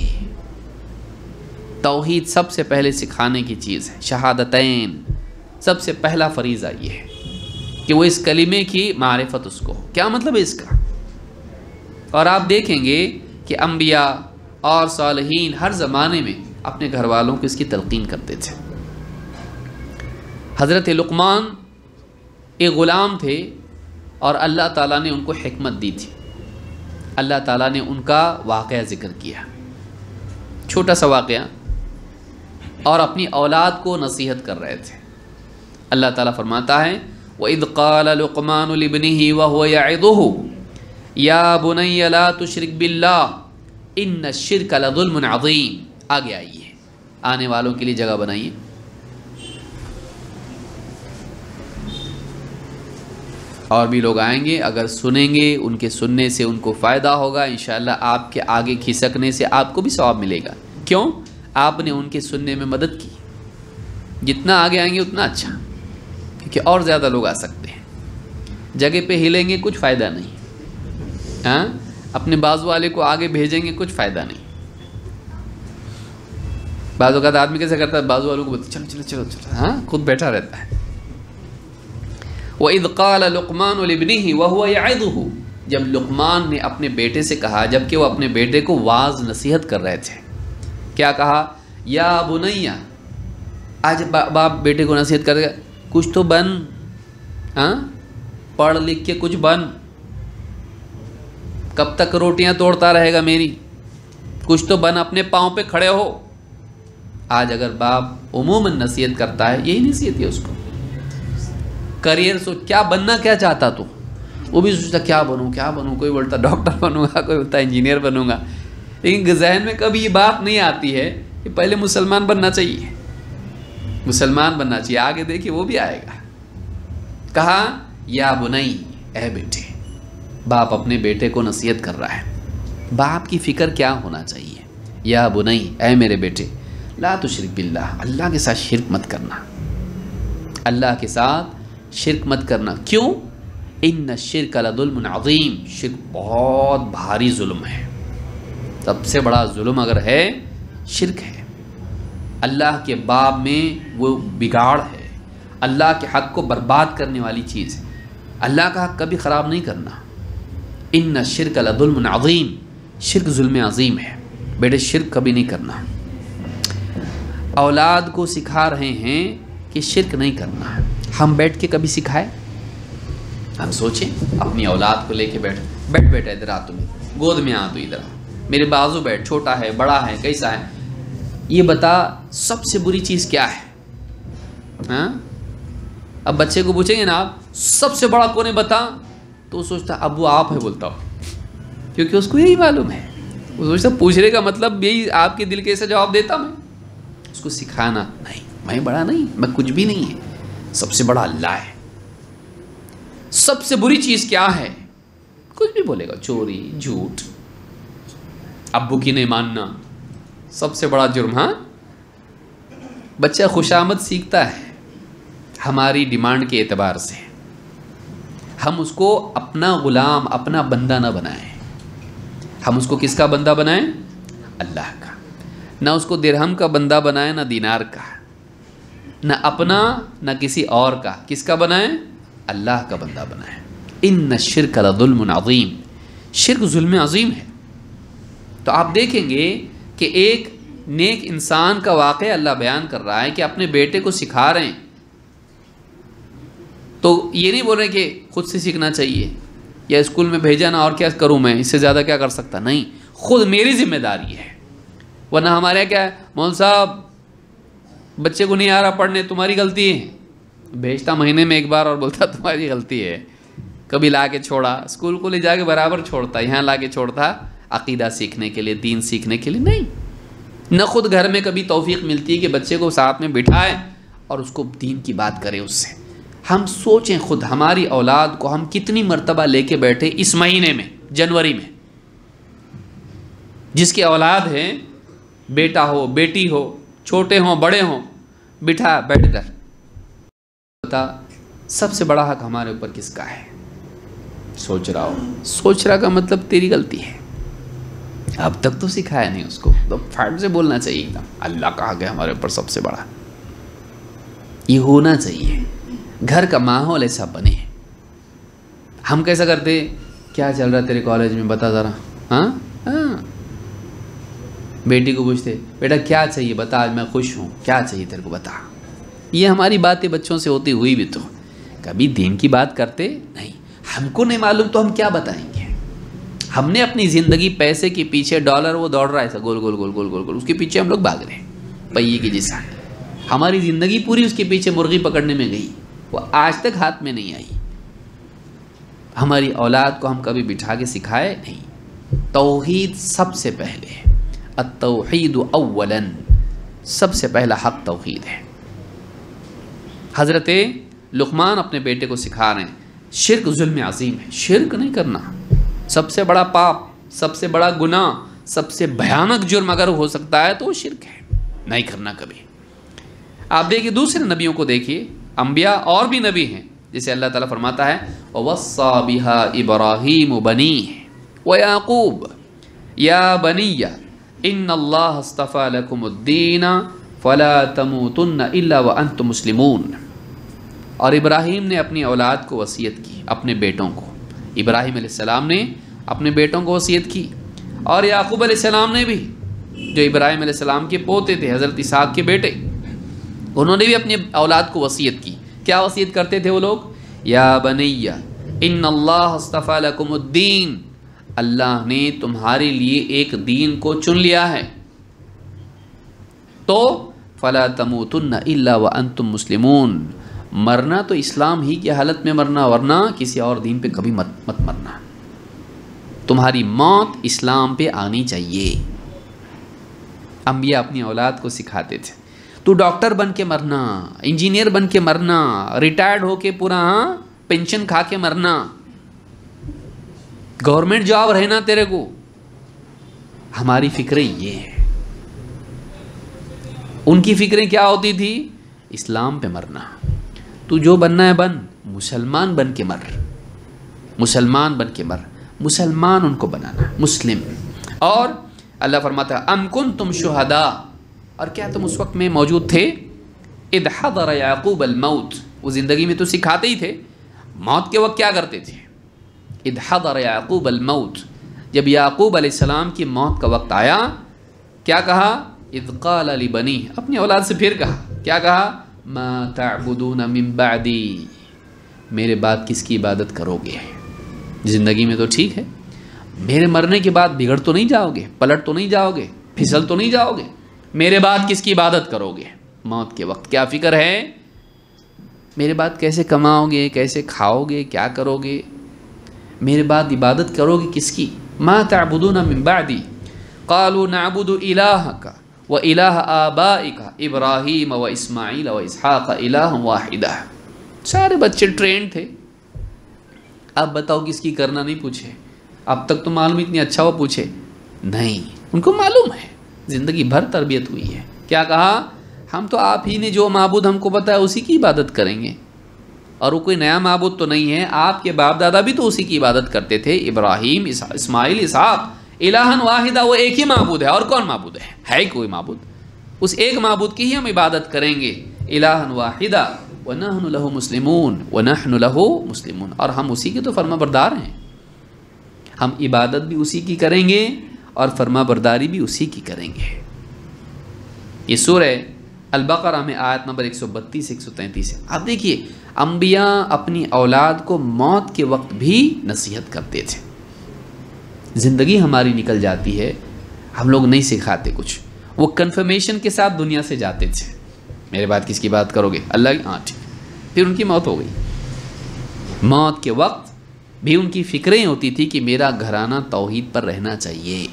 توحید سب سے پہلے سکھانے کی چیز ہے، شہادتین، سب سے پہلا فریضہ یہ ہے کہ وہ اس کلمے کی معرفت اس کو۔ کیا مطلب ہے اس کا؟ اور آپ دیکھیں گے کہ انبیاء اور صالحین ہر زمانے میں اپنے گھر والوں کو اس کی تلقین کرتے تھے۔ حضرت لقمان ایک غلام تھے اور اللہ تعالیٰ نے ان کو حکمت دی تھی، اللہ تعالیٰ نے ان کا واقعہ ذکر کیا، چھوٹا سا واقعہ، اور اپنی اولاد کو نصیحت کر رہے تھے۔ اللہ تعالیٰ فرماتا ہے وَإِذْ قَالَ لُقْمَانُ لِابْنِهِ وَهُوَ يَعِظُهُ يَا بُنَيَّ لَا تُشْرِكْ بِاللَّهِ إِنَّ الشِّرْكَ لَظُلْمٌ عَظِيمٌ۔ آگے آئیے، آنے والوں کے لیے جگہ بنائیے۔ اور بھی لوگ آئیں گے، اگر سنیں گے، ان کے سننے سے ان کو فائدہ ہوگا، انشاءاللہ آپ کے آگے کھسکنے سے آپ کو بھی ثواب ملے گا۔ کیوں؟ آپ نے ان کے سننے میں مدد کی، جتنا آگے آئیں گے اتنا اچھا، کیونکہ اور زیادہ لوگ آ سکتے ہیں۔ جگہ پہ ہلیں گے کچھ فائدہ نہیں، ہاں اپنے بازو والے کو آگے بھیجیں گے کچھ فائدہ نہیں۔ بعض اوقات آدمی کیسے کرتا ہے، بازو والوں کو بولتا چلو چلو چلو چلو، ہاں خود بیٹھا رہتا ہے۔ وَإِذْ قَالَ لُقْمَانُ لِابْنِهِ وَهُوَ يَعِظُهُ، جب لقمان نے اپنے بیٹے سے کہا، جبکہ وہ اپنے بیٹے کو واعظ نصیحت کر رہے تھے، کیا کہا؟ یا بنیا، آج باپ بیٹے کو نصیحت کر رہے، کچھ تو بن، ہاں پڑھ لکھ کے کچھ بن، کب تک روٹیاں توڑتا رہے گا میری، کچھ تو بن، اپنے پاؤں پہ کھڑے ہو۔ آج اگر باپ عموماً نصیحت کرتا ہے، یہی نصیحت ہے اس کو، کریئر سوچ، کیا بننا کیا چاہتا تو، وہ بھی سوچتا کیا بنوں کیا بنوں، کوئی بولتا ڈاکٹر بنوں گا، کوئی بولتا انجینئر بنوں گا، لیکن ذہن میں کبھی یہ بات نہیں آتی ہے کہ پہلے مسلمان بننا چاہیے، مسلمان بننا چاہیے، آگے دیکھیے وہ بھی آئے گا۔ کہا یا بنی، اے بیٹے، باپ اپنے بیٹے کو نصیحت کر رہا ہے. باپ کی فکر کیا ہونا چاہیے؟ یا بنی، اے میرے بیٹے، لا تشرک باللہ، اللہ کے ساتھ شرک مت کرنا، اللہ کے ساتھ شرک مت کرنا. کیوں؟ ان الشرک لظلم عظیم، شرک بہت بھاری ظلم ہے. سب سے بڑا ظلم اگر ہے شرک ہے. اللہ کے باب میں وہ بگاڑ ہے، اللہ کے حق کو برباد کرنے والی چیز ہے. اللہ کا حق کبھی خراب نہیں کرنا. ان الشرک لظلم عظیم، شرک ظلم عظیم ہے. بیٹے شرک کبھی نہیں کرنا. اولاد کو سکھا رہے ہیں کہ شرک نہیں کرنا. ہم بیٹھ کے کبھی سکھائے؟ ہم سوچیں اپنی اولاد کو لے کے بیٹھ بیٹھ بیٹا ادھر آ، تمہیں گود میں آ، تو ادھر آ، میرے بازو بیٹھ، چھوٹا ہے بڑا ہے کیسا ہے، یہ بتا سب سے بری چیز کیا ہے؟ ہاں، اب بچے کو پوچھیں گے نا آپ سب سے بڑا کون ہے بتا، تو وہ سوچتا ابو آپ ہے بولتا ہو، کیونکہ اس کو یہی معلوم ہے. وہ سوچتا پوچھنے کا مطلب یہی آپ کے دل کے ایسا جواب دیتا میں. اس کو سکھانا نہیں، میں بڑا نہیں، میں کچھ بھی نہیں ہے، سب سے بڑا اللہ ہے. سب سے بری چیز کیا ہے؟ کچھ بھی بولے گا، چوری، جھوٹ، ابو کی نہیں ماننا، سب سے بڑا جرم. ہاں، بچہ خوشامد سیکھتا ہے ہماری ڈیمانڈ کے اعتبار سے. ہم اس کو اپنا غلام، اپنا بندہ نہ بنائیں. ہم اس کو کس کا بندہ بنائیں؟ اللہ کا. نہ اس کو درہم کا بندہ بنائیں، نہ دینار کا، نہ اپنا نہ کسی اور کا. کس کا بنائیں؟ اللہ کا بندہ بنائیں. ان الشرک لظلم عظیم، شرک ظلم عظیم ہے. تو آپ دیکھیں گے کہ ایک نیک انسان کا واقعہ اللہ بیان کر رہا ہے کہ اپنے بیٹے کو سکھا رہے ہیں. تو یہ نہیں بول رہے کہ خود سے سیکھنا چاہیے یا اسکول میں بھیجا نا اور کیا کروں میں، اس سے زیادہ کیا کر سکتا. نہیں، خود میری ذمہ داری ہے. ورنہ ہمارے یہاں کیا ہے، مول صاحب بچے کو نہیں آ رہا پڑھنے، تمہاری غلطی ہے. بھیجتا مہینے میں ایک بار اور بولتا تمہاری غلطی ہے. کبھی لا کے چھوڑا، اسکول کو لے جا کے برابر چھوڑتا، یہاں لا کے چھوڑتا عقیدہ سیکھنے کے لیے، دین سیکھنے کے لیے نہیں. نہ خود گھر میں کبھی توفیق ملتی ہے کہ بچے کو ساتھ میں بٹھائے اور اس کو دین کی بات کرے اس سے. ہم سوچیں خود ہماری اولاد کو ہم کتنی مرتبہ لے کے بیٹھے اس مہینے میں، جنوری میں. جس کی اولاد ہے، بیٹا ہو بیٹی ہو، چھوٹے ہوں بڑے ہوں، بٹھا بیٹھ کر بتا سب سے بڑا حق ہمارے اوپر کس کا ہے. سوچ رہا ہو، سوچ رہا کا مطلب تیری غلطی ہے. اب تک تو سکھایا نہیں اس کو، تو فٹ سے بولنا چاہیے ایک دم اللہ کا حق ہے ہمارے اوپر سب سے بڑا. یہ ہونا چاہیے. گھر کا ماحول ایسا بنے. ہم کیسا کرتے، کیا چل رہا تیرے کالج میں بتا ذرا. ہاں ہاں، بیٹی کو پوچھتے بیٹا کیا چاہیے بتا، آج میں خوش ہوں، کیا چاہیے تیرے کو بتا. یہ ہماری باتیں بچوں سے ہوتی ہوئی بھی تو کبھی دین کی بات کرتے نہیں. ہم کو نہیں معلوم تو ہم کیا بتائیں گے. ہم نے اپنی زندگی پیسے کے پیچھے، ڈالر وہ دوڑ رہا ہے ایسا گول گول گول گول گول گول، اس کے پیچھے ہم لوگ بھاگ رہے ہیں پہیے کی جیسا. ہماری زندگی پوری اس کے پیچھے مرغی پکڑنے میں گئی، وہ آج تک ہاتھ میں نہیں آئی. ہماری اولاد کو ہم کبھی بٹھا کے سکھائے نہیں. توحید سب سے پہلے، التوحید اولا، سب سے پہلا حق توحید ہے. حضرت لقمان اپنے بیٹے کو سکھا رہے ہیں شرک ظلم عظیم ہے. شرک نہیں کرنا، سب سے بڑا پاپ، سب سے بڑا گناہ، سب سے بھیانک جرم اگر ہو سکتا ہے تو وہ شرک ہے. نہیں کرنا کبھی. آپ دیکھیے دوسرے نبیوں کو دیکھیے، انبیاء اور بھی نبی ہیں، جسے اللہ تعالیٰ فرماتا ہے وَوَصَّى بِهَا إِبْرَاهِيمُ بَنِيهِ وَيَعْقُوبُ يَا بَنِيَّ إِنَّ اللَّهَ اصْطَفَى لَكُمُ الدِّينَ فَلَا تَمُوتُنَّ إِلَّا وَأَنْتُمْ مُسْلِمُونَ. اور ابراہیم نے اپنی اولاد کو وصیت کی، اپنے بیٹوں کو. ابراہیم علیہ السلام نے اپنے بیٹوں کو وصیت کی، اور یعقوب علیہ السلام نے بھی، جو ابراہیم علیہ السلام کے پوتے تھے، حضرت اسحاق کے بیٹے، انہوں نے بھی اپنی اولاد کو وصیت کی. کیا وصیت کرتے تھے وہ لوگ؟ یا بنی ان اللہ اصطفیٰ لکم الدین، اللہ نے تمہارے لیے ایک دین کو چن لیا ہے، تو فلا تموتن الا وانتم مسلمون، مرنا تو اسلام ہی کی حالت میں مرنا، ورنہ کسی اور دین پہ کبھی مت مت مرنا. تمہاری موت اسلام پہ آنی چاہیے. انبیاء اپنی اولاد کو سکھاتے تھے تو ڈاکٹر بن کے مرنا، انجینئر بن کے مرنا، ریٹائرڈ ہو کے پورا پینشن کھا کے مرنا، گورنمنٹ جاب رہنا تیرے کو. ہماری فکریں یہ ہیں. ان کی فکریں کیا ہوتی تھی؟ اسلام پہ مرنا. تو جو بننا ہے بن، مسلمان بن کے مر، مسلمان بن کے مر. مسلمان ان کو بنانا، مسلم. اور اللہ فرماتا ہے ام کنتم شہداء، اور کیا تم اس وقت میں موجود تھے؟ اذ حضر یعقوب الموت، وہ زندگی میں تو سکھاتے ہی تھے، موت کے وقت کیا کرتے تھے؟ اذ حضر یعقوب الموت، جب یعقوب علیہ السلام کی موت کا وقت آیا کیا کہا؟ اذ قال لبنیہ، اپنی اولاد سے پھر کہا، کیا کہا؟ ما تعبدون من بعدی، میرے بعد کس کی عبادت کرو گے؟ زندگی میں تو ٹھیک ہے، میرے مرنے کے بعد بگڑ تو نہیں جاؤ گے، پلٹ تو نہیں جاؤ گے، پھسل تو نہیں جاؤ گے، میرے بعد کس کی عبادت کرو گے؟ موت کے وقت کیا فکر ہے؟ میرے بعد کیسے کماؤ گے، کیسے کھاؤ گے، کیا کرو گے؟ میرے بعد عبادت کرو گے کس کی؟ ما تعبدون من بعدی قالوا نعبد الہک و الہ آبائک ابراہیم و اسماعیل و اسحاق الہ واحدہ. سارے بچے ٹرینڈ تھے. اب بتاؤ کس کی کرنا نہیں پوچھے. اب تک تو معلوم اتنی اچھا وہ پوچھے نہیں، ان کو معلوم ہے، زندگی بھر تربیت ہوئی ہے. کیا کہا؟ ہم تو آپ ہی نے جو معبود ہم کو بتایا اسی کی عبادت کریں گے، اور وہ کوئی نیا معبود تو نہیں ہے. آپ کے باپ دادا بھی تو اسی کی عبادت کرتے تھے، ابراہیم، اسماعیل، اسحاق. الہن واحدہ، وہ ایک ہی معبود ہے، اور کون معبود ہے؟ ہے کوئی معبود؟ اس ایک معبود کی ہی ہم عبادت کریں گے. الہن واحدہ وَنَحْنُ لَهُ مُسْلِمُونَ وَنَحْنُ لَهُ مُسْلِمُونَ، اور ہم اسی کے تو فرما بردار ہیں. ہم عبادت بھی اسی کی کریں گے اور فرما برداری بھی اسی کی کریں گے. یہ سورہ البقرہ میں آیت نمبر ایک سو بتیس ایک سو تینتیس ہے. آپ دیکھیے انبیاء اپنی اولاد کو موت کے وقت بھی نصیحت کرتے تھے. زندگی ہماری نکل جاتی ہے، ہم لوگ نہیں سکھاتے کچھ. وہ کنفرمیشن کے ساتھ دنیا سے جاتے تھے، میرے بعد کس کی بات کرو گے؟ اللہ کی. ہاں ٹھیک. پھر ان کی موت ہو گئی. موت کے وقت بھی ان کی فکریں ہوتی تھی کہ میرا گھرانہ توحید پر رہنا چاہیے.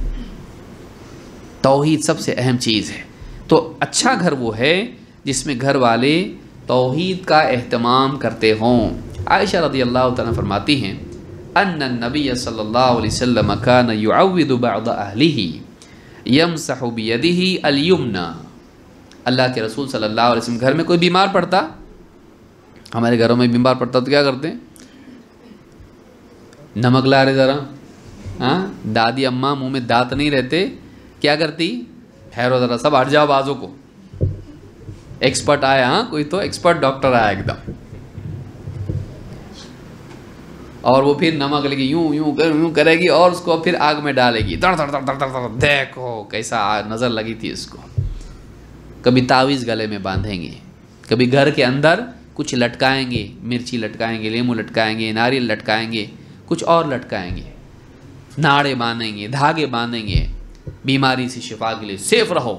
توحید سب سے اہم چیز ہے. تو اچھا گھر وہ ہے جس میں گھر والے توحید کا اہتمام کرتے ہوں. عائشہ رضی اللہ تعالیٰ فرماتی ہیں ان النبی صلی اللہ علیہ وسلم کان یعود بعض اہلہ یمسح بیدہ الیمنی. اللہ کے رسول صلی اللہ علیہ وسلم گھر میں کوئی بیمار پڑتا، ہمارے گھروں میں بیمار پڑتا تو کیا کرتے ہیں؟ نمک لا رہے ذرا. ہاں، دادی اماں منہ میں دانت نہیں رہتے، کیا کرتی؟ ٹھہرو ذرا، سب ہٹ جاؤ بازو کو. ایکسپرٹ آیا، ہاں کوئی تو ایکسپرٹ ڈاکٹر آیا ایک دم، اور وہ پھر نمک لے کے یوں یوں یوں کرے گی اور اس کو پھر آگ میں ڈالے گی. دڑ دڑ دڑ دڑ دڑ. دیکھو کیسا نظر لگی تھی اس کو. کبھی تعویذ گلے میں باندھیں گے، کبھی گھر کے اندر کچھ لٹکائیں گے، مرچی لٹکائیں گے، لیمو لٹکائیں گے، ناریل لٹکائیں گے، کچھ اور لٹکائیں گے، ناڑے باندھیں گے، دھاگے باندھیں گے، بیماری سے شفا کے لیے سیف رہو.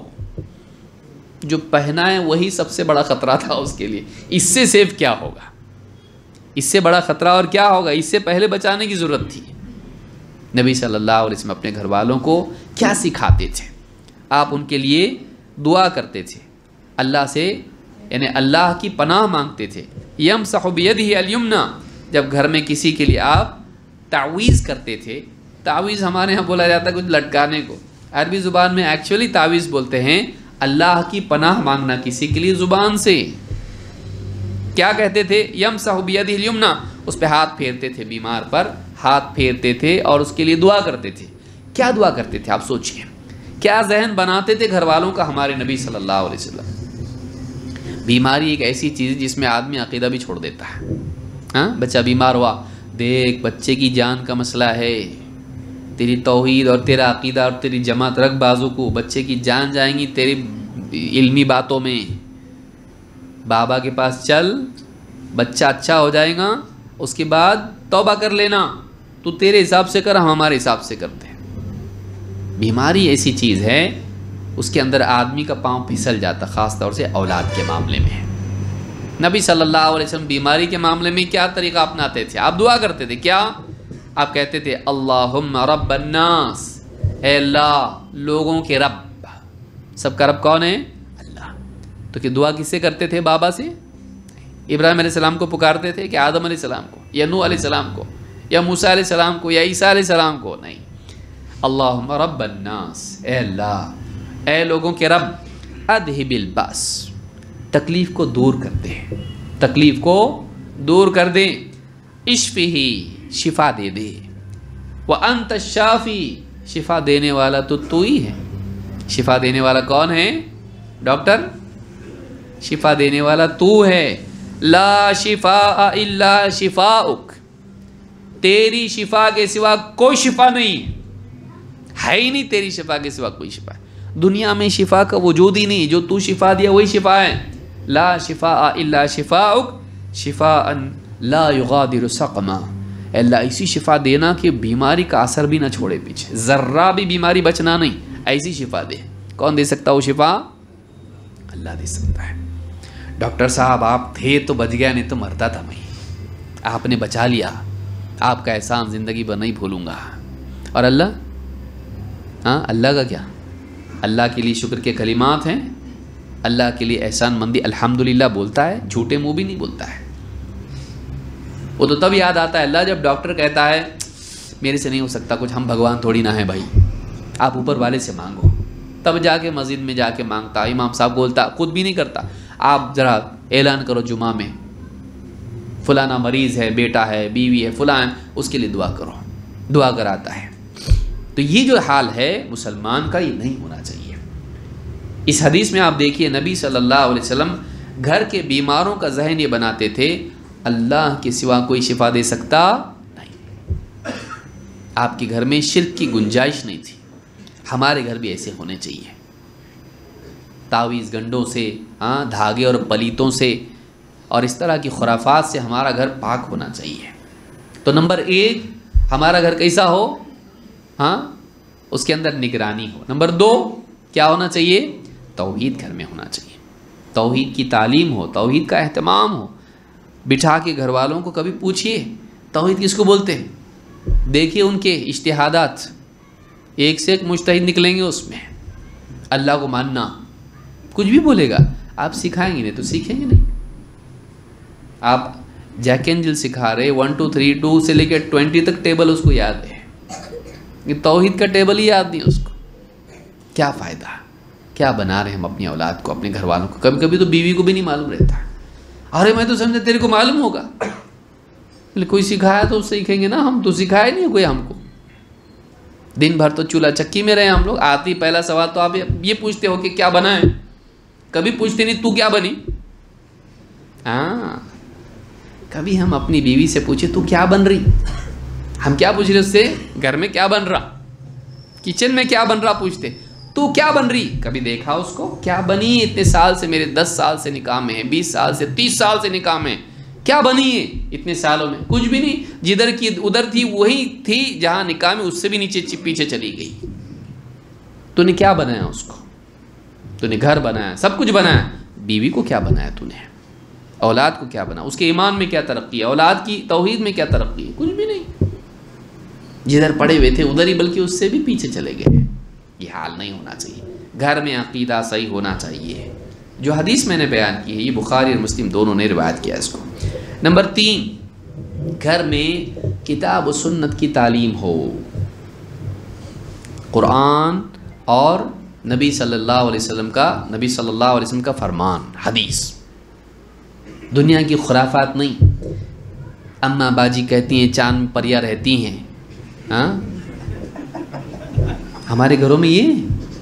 جو پہنا ہے وہی سب سے بڑا خطرہ تھا اس کے لیے. اس سے سیف کیا ہوگا؟ اس سے بڑا خطرہ اور کیا ہوگا؟ اس سے پہلے بچانے کی ضرورت تھی. نبی صلی اللہ علیہ وسلم اپنے گھر والوں کو کیا سکھاتے تھے؟ آپ ان کے لیے دعا کرتے تھے، اللہ سے یعنی اللہ کی پناہ مانگتے تھے. یمسح بیدہ الیمنی، جب گھر میں کسی کے لیے آپ تعویذ کرتے تھے. تعویذ ہمارے یہاں بولا جاتا ہے کچھ لٹکانے کو، عربی زبان میں ایکچولی تعویذ بولتے ہیں اللہ کی پناہ مانگنا کسی کے لیے زبان سے. کیا کہتے تھے؟ یمسح بیدہ الیمنی، اس پہ ہاتھ پھیرتے تھے، بیمار پر ہاتھ پھیرتے تھے اور اس کے لیے دعا کرتے تھے. کیا دعا کرتے تھے آپ سوچئے، کیا ذہن بناتے تھے گھر والوں کا ہمارے نبی صلی اللہ علیہ وسلم. بیماری ایک ایسی چیز ہے جس میں آدمی عقیدہ بھی چھوڑ دیتا ہے. ہاں، بچہ بیمار ہوا، دیکھ بچے کی جان کا مسئلہ ہے، تیری توحید اور تیرا عقیدہ اور تیری جماعت رکھ بازو کو، بچے کی جان جائیں گی تیری علمی باتوں میں. بابا کے پاس چل، بچہ اچھا ہو جائے گا، اس کے بعد توبہ کر لینا، تو تیرے حساب سے کر، ہم ہمارے حساب سے کرتے ہیں. بیماری ایسی چیز ہے اس کے اندر آدمی کا پاؤں پھسل جاتا، خاص طور سے اولاد کے معاملے میں. نبی صلی اللہ علیہ وسلم بیماری کے معاملے میں کیا طریقہ اپناتے تھے؟ آپ دعا کرتے تھے. کیا آپ کہتے تھے؟ اللہم رب الناس، اے اللہ لوگوں کے رب. سب کا رب کون ہے؟ اللہ. تو کہ دعا کس سے کرتے تھے؟ بابا سے؟ ابراہیم علیہ السلام کو پکارتے تھے کہ آدم علیہ السلام کو یا نوح علیہ السلام کو یا موسیٰ علیہ السلام کو یا عیسیٰ علیہ السلام کو، نہیں. اللہم رب الناس، اے اللہ، اے لوگوں کے رب، اذہب الباس، تکلیف کو دور کر دے، تکلیف کو دور کر دے، اشفہی، شفا دے دے، وانت الشافی، شفا دینے والا تو تو ہی ہے. شفا دینے والا کون ہے؟ ڈاکٹر. شفا دینے والا تو ہے. لا شفاء الا شفاؤک، تیری شفا کے سوا کوئی شفا نہیں ہے ہی نہیں، تیری شفا کے سوا کوئی شفا ہے. دنیا میں شفا کا وجود ہی نہیں، جو تو شفا دیا وہی شفا ہے. لا شفاء الا شفاؤک شفاء لا یغادر سقما، اے اللہ ایسی شفا دینا کہ بیماری کا اثر بھی نہ چھوڑے پیچھے، ذرہ بھی بیماری بچنا نہیں، ایسی شفا دے. کون دے سکتا وہ شفا؟ اللہ دے سکتا ہے. ڈاکٹر صاحب آپ تھے تو بچ گیا، نہیں تو مرتا تھا میں، آپ نے بچا لیا، آپ کا احسان زندگی بھر نہیں بھولوں گا. اور اللہ، ہاں اللہ کا کیا؟ اللہ کے لیے شکر کے کلمات ہیں، اللہ کے لیے احسان مندی الحمدللہ بولتا ہے، جھوٹے منہ بھی نہیں بولتا ہے. وہ تو تب یاد آتا ہے اللہ جب ڈاکٹر کہتا ہے میرے سے نہیں ہو سکتا کچھ، ہم بھگوان تھوڑی نہ ہیں بھائی، آپ اوپر والے سے مانگو. تب جا کے مسجد میں جا کے مانگتا، امام صاحب بولتا، خود بھی نہیں کرتا. آپ ذرا اعلان کرو جمعہ میں، فلانا مریض ہے، بیٹا ہے، بیوی ہے، فلاں ہے، اس کے لیے دعا کرو، دعا کراتا ہے. تو یہ جو حال ہے مسلمان کا، یہ نہیں ہونا چاہیے. اس حدیث میں آپ دیکھیے نبی صلی اللہ علیہ وسلم گھر کے بیماروں کا ذہن یہ بناتے تھے اللہ کے سوا کوئی شفا دے سکتا نہیں. آپ کے گھر میں شرک کی گنجائش نہیں تھی. ہمارے گھر بھی ایسے ہونے چاہیے، تعویذ گنڈوں سے، ہاں دھاگے اور پلیتوں سے اور اس طرح کی خرافات سے ہمارا گھر پاک ہونا چاہیے. تو نمبر ایک، ہمارا گھر کیسا ہو؟ ہاں اس کے اندر نگرانی ہو. نمبر دو کیا ہونا چاہیے؟ توحید گھر میں ہونا چاہیے، توحید کی تعلیم ہو، توحید کا اہتمام ہو. بٹھا کے گھر والوں کو کبھی پوچھئے توحید کس کو بولتے ہیں، دیکھیے ان کے اجتہادات، ایک سے ایک مجتہد نکلیں گے اس میں. اللہ کو ماننا، کچھ بھی بولے گا آپ سکھائیں گے نہیں تو سیکھیں گے نہیں. آپ جیک اینڈ جل سکھا رہے، ون ٹو تھری ٹو سے لے کے ٹوینٹی تک ٹیبل اس کو یاد ہے، یہ توحید کا ٹیبل ہی یاد نہیں اس کو. کیا فائدہ؟ کیا بنا رہے ہم اپنی اولاد کو، اپنے گھر والوں کو. کبھی کبھی تو بیوی کو بھی نہیں معلوم رہتا. ارے میں تو سمجھا تیرے کو معلوم ہوگا. کوئی سکھایا تو سیکھیں گے نا، ہم تو سکھائے نہیں کوئی ہم کو. دن بھر تو چولہا چکی میں رہے ہم لوگ. آتی پہلا سوال تو آپ یہ پوچھتے ہو کہ کیا بنا ہے، کبھی پوچھتے نہیں تو کیا بنی. ہاں کبھی ہم اپنی بیوی سے پوچھے تو کیا بن رہی، ہم کیا پوچھ رہے اس سے؟ گھر میں کیا بن رہا، کچن میں کیا بن رہا پوچھتے. تو کیا بن رہی، کبھی دیکھا اس کو کیا بنی؟ اتنے سال سے، میرے دس سال سے نکاح میں ہے، بیس سال سے، تیس سال سے نکاح میں، کیا بنی ہے اتنے سالوں میں؟ کچھ بھی نہیں. جدھر کی ادھر تھی وہی تھی جہاں نکاح میں، اس سے بھی نیچے پیچھے چلی گئی. تو نے کیا بنایا اس کو؟ تو نے گھر بنایا، سب کچھ بنایا. بیوی کو کیا بنایا تو نے؟ اولاد کو کیا بنا؟ اس کے ایمان میں کیا ترقی ہے؟ اولاد کی توحید میں کیا ترقی ہے؟ کچھ بھی نہیں. جدھر پڑے ہوئے تھے ادھر ہی، بلکہ اس سے بھی پیچھے چلے گئے. یہ حال نہیں ہونا چاہیے. گھر میں عقیدہ صحیح ہونا چاہیے. جو حدیث میں نے بیان کی ہے یہ بخاری اور مسلم دونوں نے روایت کیا اس کو. نمبر تین، گھر میں کتاب و سنت کی تعلیم ہو. قرآن اور نبی صلی اللہ علیہ وسلم کا نبی صلی اللہ علیہ وسلم کا فرمان، حدیث. دنیا کی خرافات نہیں. اماں باجی کہتی ہیں چاند پریاں رہتی ہیں، ہاں ہمارے گھروں میں یہ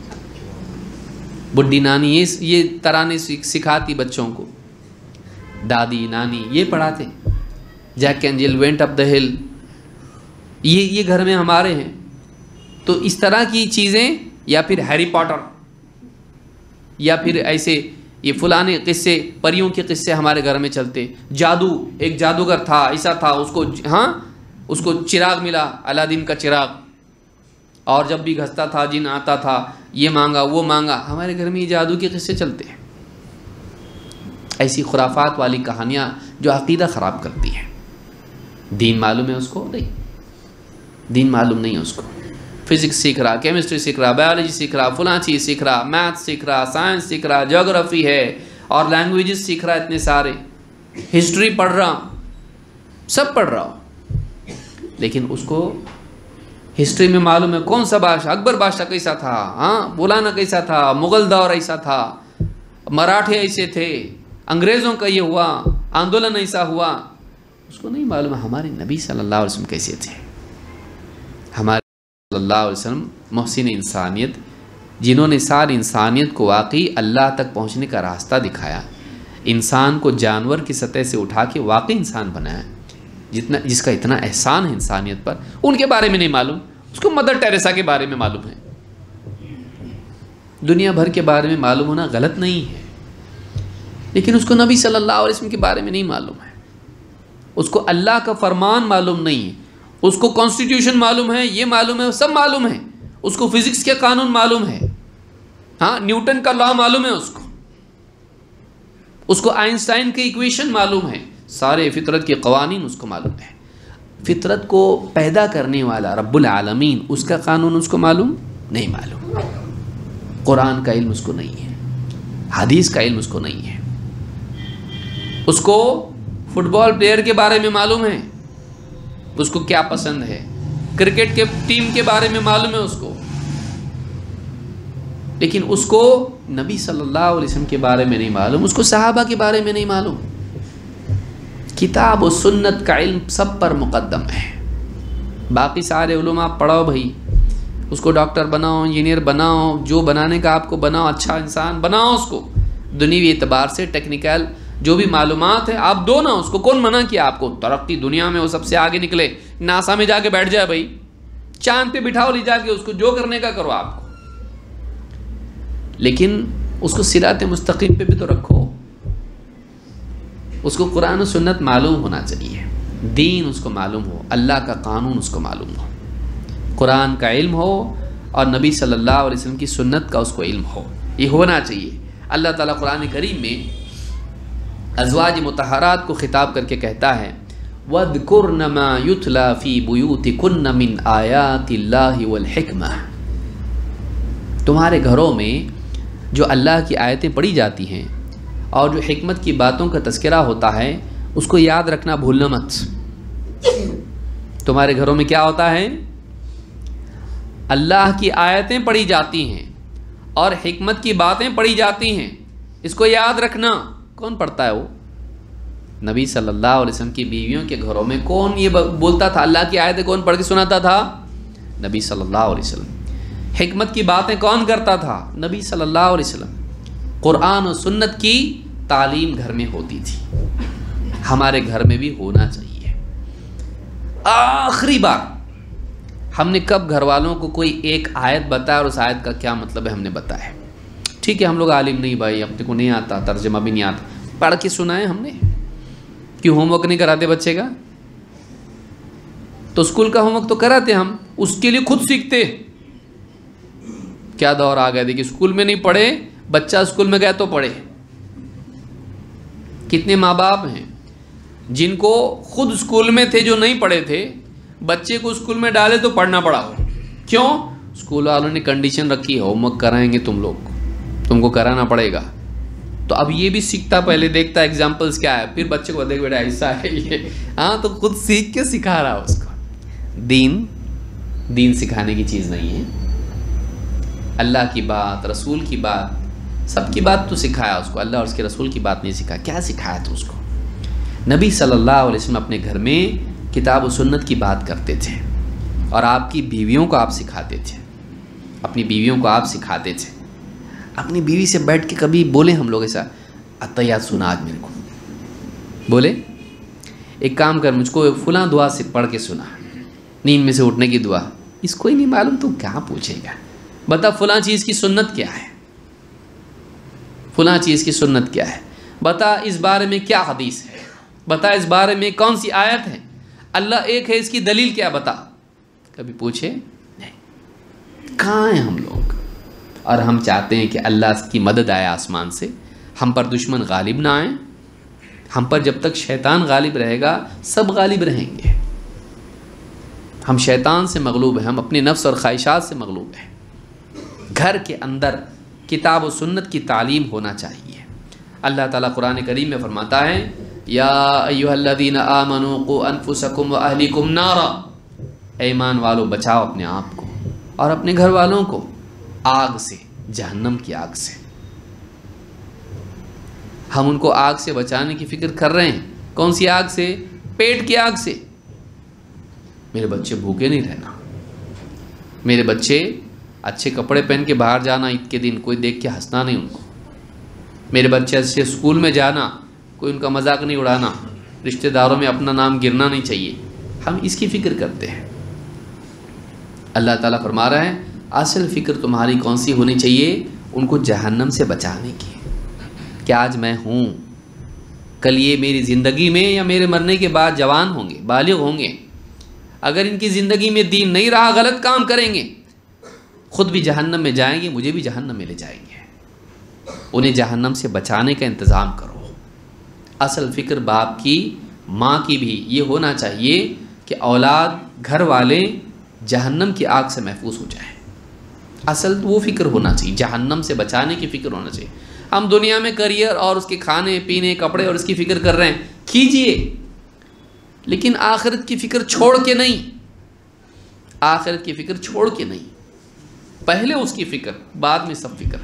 بڈھی نانی یہ یہ ترانے سکھاتی بچوں کو. دادی نانی یہ پڑھاتے. Jack and Jill went up the hill, یہ یہ گھر میں ہمارے ہیں. تو اس طرح کی چیزیں، یا پھر ہیری پاٹر، یا پھر ایسے یہ فلانے قصے، پریوں کے قصے ہمارے گھر میں چلتے. جادو، ایک جادوگر تھا، ایسا تھا، اس کو ہاں اس کو چراغ ملا، الادین کا چراغ، اور جب بھی گھستا تھا جن آتا تھا، یہ مانگا وہ مانگا. ہمارے گھر میں یہ جادو کے قصے چلتے ہیں. ایسی خرافات والی کہانیاں جو عقیدہ خراب کرتی ہیں. دین معلوم ہے اس کو؟ نہیں، دین معلوم نہیں ہے اس کو. فزکس سیکھ رہا، کیمسٹری سیکھ رہا، بایولوجی سیکھ رہا، فلاں چیز سیکھ رہا، میتھ سیکھ رہا، سائنس سیکھ رہا، جغرافی ہے اور لینگویجز سیکھ رہا، اتنے سارے، ہسٹری پڑھ رہا، سب پڑھ رہا ہوں، لیکن اس کو ہسٹری میں معلوم ہے کون سا بادشاہ، اکبر بادشاہ کیسا تھا، ہاں مولانا کیسا تھا، مغل دور ایسا تھا، مراٹھے ایسے تھے، انگریزوں کا یہ ہوا، آندولن ایسا ہوا. اس کو نہیں معلوم ہمارے نبی صلی اللہ علیہ وسلم کیسے تھے. ہمارے صلی اللہ علیہ وسلم محسن انسانیت، جنہوں نے ساری انسانیت کو واقعی اللہ تک پہنچنے کا راستہ دکھایا، انسان کو جانور کی سطح سے اٹھا کے واقعی انسان بنایا، جتنا جس کا اتنا احسان ہے انسانیت پر. ان کے بارے میں نہیں معلوم، اس کو مدر ٹیریسا کے بارے میں معلوم ہے. دنیا بھر کے بارے میں معلوم ہونا غلط نہیں ہے، لیکن اس کو نبی صلی اللہ علیہ وسلم کے بارے میں نہیں معلوم ہے. اس کو اللہ کا فرمان معلوم نہیں ہے، اس کو کانسٹیٹیوشن معلوم ہے، یہ معلوم ہے، سب معلوم ہے. اس کو فزکس کے قانون معلوم ہے، ہاں نیوٹن کا لا معلوم ہے، اس کو اس کو آئنسٹائن کی ایکویشن معلوم ہے، سارے فطرت کے قوانین اس کو معلوم ہے. فطرت کو پیدا کرنے والا رب العالمین، اس کا قانون اس کو معلوم نہیں معلوم. قرآن کا علم اس کو نہیں ہے، حدیث کا علم اس کو نہیں ہے. اس کو فٹ بال پلیئر کے بارے میں معلوم ہے، اس کو کیا پسند ہے، کرکٹ کے ٹیم کے بارے میں معلوم ہے اس کو، لیکن اس کو نبی صلی اللہ علیہ وسلم کے بارے میں نہیں معلوم، اس کو صحابہ کے بارے میں نہیں معلوم. کتاب و سنت کا علم سب پر مقدم ہے. باقی سارے علوم آپ پڑھاؤ بھائی، اس کو ڈاکٹر بناؤ، انجینئر بناؤ، جو بنانے کا آپ کو بناؤ، اچھا انسان بناؤ اس کو. دنیوی اعتبار سے ٹیکنیکل جو بھی معلومات ہیں آپ دو نا اس کو. کون منع کیا آپ کو؟ ترقی دنیا میں وہ سب سے آگے نکلے، ناسا میں جا کے بیٹھ جائے بھائی، چاند پہ بٹھاؤ لے جا کے، اس کو جو کرنے کا کرو آپ کو، لیکن اس کو صراط مستقیم پہ بھی تو رکھو. اس کو قرآن و سنت معلوم ہونا چاہیے، دین اس کو معلوم ہو، اللہ کا قانون اس کو معلوم ہو، قرآن کا علم ہو اور نبی صلی اللہ علیہ وسلم کی سنت کا اس کو علم ہو. یہ ہونا چاہیے. اللہ تعالیٰ قرآن کریم میں ازواج مطہرات کو خطاب کر کے کہتا ہے وَاذْكُرْنَ مَا يُتْلَى فِي بُيُوتِكُنَّ مِنْ آيَاتِ اللَّهِ وَالْحِكْمَةِ. تمہارے گھروں میں جو اللہ کی آیتیں پڑھی جاتی ہیں اور جو حکمت کی باتوں کا تذکرہ ہوتا ہے، اس کو یاد رکھنا بھولنا مت. تمہارے گھروں میں کیا ہوتا ہے؟ اللہ کی آیتیں پڑھی جاتی ہیں اور حکمت کی باتیں پڑھی جاتی ہیں، اس کو یاد رکھنا. کون پڑھتا ہے وہ؟ نبی صلی اللہ علیہ وسلم کی بیویوں کے گھروں میں کون یہ بولتا تھا؟ اللہ کی آیتیں کون پڑھ کے سناتا تھا؟ نبی صلی اللہ علیہ وسلم. حکمت کی باتیں کون کرتا تھا؟ نبی صلی اللہ علیہ وسلم. قرآن و سنت کی تعلیم گھر میں ہوتی تھی. ہمارے گھر میں بھی ہونا چاہیے. آخری بار ہم نے کب گھر والوں کو کوئی ایک آیت بتایا اور اس آیت کا کیا مطلب ہے ہم نے بتایا؟ ٹھیک ہے ہم لوگ عالم نہیں بھائی، اپنے کو نہیں آتا، ترجمہ بھی نہیں آتا، پڑھ کے سنائے ہم نے. کیوں ہوم ورک نہیں کراتے بچے کا؟ تو اسکول کا ہوم ورک تو کراتے ہم، اس کے لیے خود سیکھتے. کیا دور آ گیا دیکھیے، اسکول میں نہیں پڑھے، بچہ اسکول میں گئے تو پڑھے. کتنے ماں باپ ہیں جن کو خود اسکول میں تھے جو نہیں پڑھے تھے، بچے کو اسکول میں ڈالے تو پڑھنا پڑا ہو. کیوں؟ اسکول والوں نے کنڈیشن رکھی، ہوم ورک کرائیں گے تم لوگ، تم کو کرانا پڑے گا. تو اب یہ بھی سیکھتا، پہلے دیکھتا ایگزامپلس کیا ہے، پھر بچے کو دیکھ بیٹا ایسا ہے یہ، ہاں تو خود سیکھ کے سکھا رہا اس کو. دین دین سکھانے کی چیز نہیں ہے. اللہ کی بات، رسول کی بات، سب کی بات تو سکھایا اس کو، اللہ اور اس کے رسول کی بات نہیں سکھایا. کیا سکھایا تو اس کو؟ نبی صلی اللہ علیہ وسلم اپنے گھر میں کتاب و سنت کی بات کرتے تھے، اور آپ کی بیویوں کو آپ سکھاتے تھے، اپنی بیویوں کو آپ سکھاتے تھے. اپنی بیوی سے بیٹھ کے کبھی بولے ہم لوگ ایسا اتحیات سنا آج میرے کو، بولے ایک کام کر مجھ کو فلاں دعا سے پڑھ کے سنا، نیند میں سے اٹھنے کی دعا. اس کو ہی نہیں معلوم تو کیا پوچھے گا؟ بتا فلاں چیز کی سنت کیا ہے، فلاں چیز کی سنت کیا ہے، بتا اس بارے میں کیا حدیث ہے، بتا اس بارے میں کون سی آیت ہے، اللہ ایک ہے اس کی دلیل کیا بتا. کبھی پوچھے نہیں. کہاں ہیں ہم لوگ؟ اور ہم چاہتے ہیں کہ اللہ کی مدد آئے آسمان سے، ہم پر دشمن غالب نہ آئیں. ہم پر جب تک شیطان غالب رہے گا سب غالب رہیں گے. ہم شیطان سے مغلوب ہیں، ہم اپنے نفس اور خواہشات سے مغلوب ہیں. گھر کے اندر کتاب و سنت کی تعلیم ہونا چاہیے. اللہ تعالیٰ قرآن کریم میں فرماتا ہے یا ایھا الذین آمنوا قوا انفسکم واہلیکم نارا. اے ایمان والو بچاؤ اپنے آپ کو اور اپنے گھر والوں کو آگ سے، جہنم کی آگ سے۔ ہم ان کو آگ سے بچانے کی فکر کر رہے ہیں۔ کون سی آگ سے؟ پیٹ کی آگ سے۔ میرے بچے بھوکے نہیں رہنا، میرے بچے اچھے کپڑے پہن کے باہر جانا عید کے دن، کوئی دیکھ کے ہنسنا نہیں ان کو، میرے بچے اچھے اسکول میں جانا، کوئی ان کا مذاق نہیں اڑانا، رشتہ داروں میں اپنا نام گرنا نہیں چاہیے۔ ہم اس کی فکر کرتے ہیں۔ اللہ تعالیٰ فرما رہا ہے اصل فکر تمہاری کون سی ہونی چاہیے؟ ان کو جہنم سے بچانے کی، کہ آج میں ہوں، کل یہ میری زندگی میں یا میرے مرنے کے بعد جوان ہوں گے، بالغ ہوں گے، اگر ان کی زندگی میں دین نہیں رہا، غلط کام کریں گے، خود بھی جہنم میں جائیں گے، مجھے بھی جہنم میں لے جائیں گے۔ انہیں جہنم سے بچانے کا انتظام کرو۔ اصل فکر باپ کی، ماں کی بھی یہ ہونا چاہیے کہ اولاد، گھر والے جہنم کی آگ سے محفوظ ہو جائیں۔ اصل وہ فکر ہونا چاہیے، جہنم سے بچانے کی فکر ہونا چاہیے۔ ہم دنیا میں کریئر اور اس کے کھانے پینے کپڑے اور اس کی فکر کر رہے ہیں، کیجئے، لیکن آخرت کی فکر چھوڑ کے نہیں، آخرت کی فکر چھوڑ کے نہیں، پہلے اس کی فکر، بعد میں سب فکر۔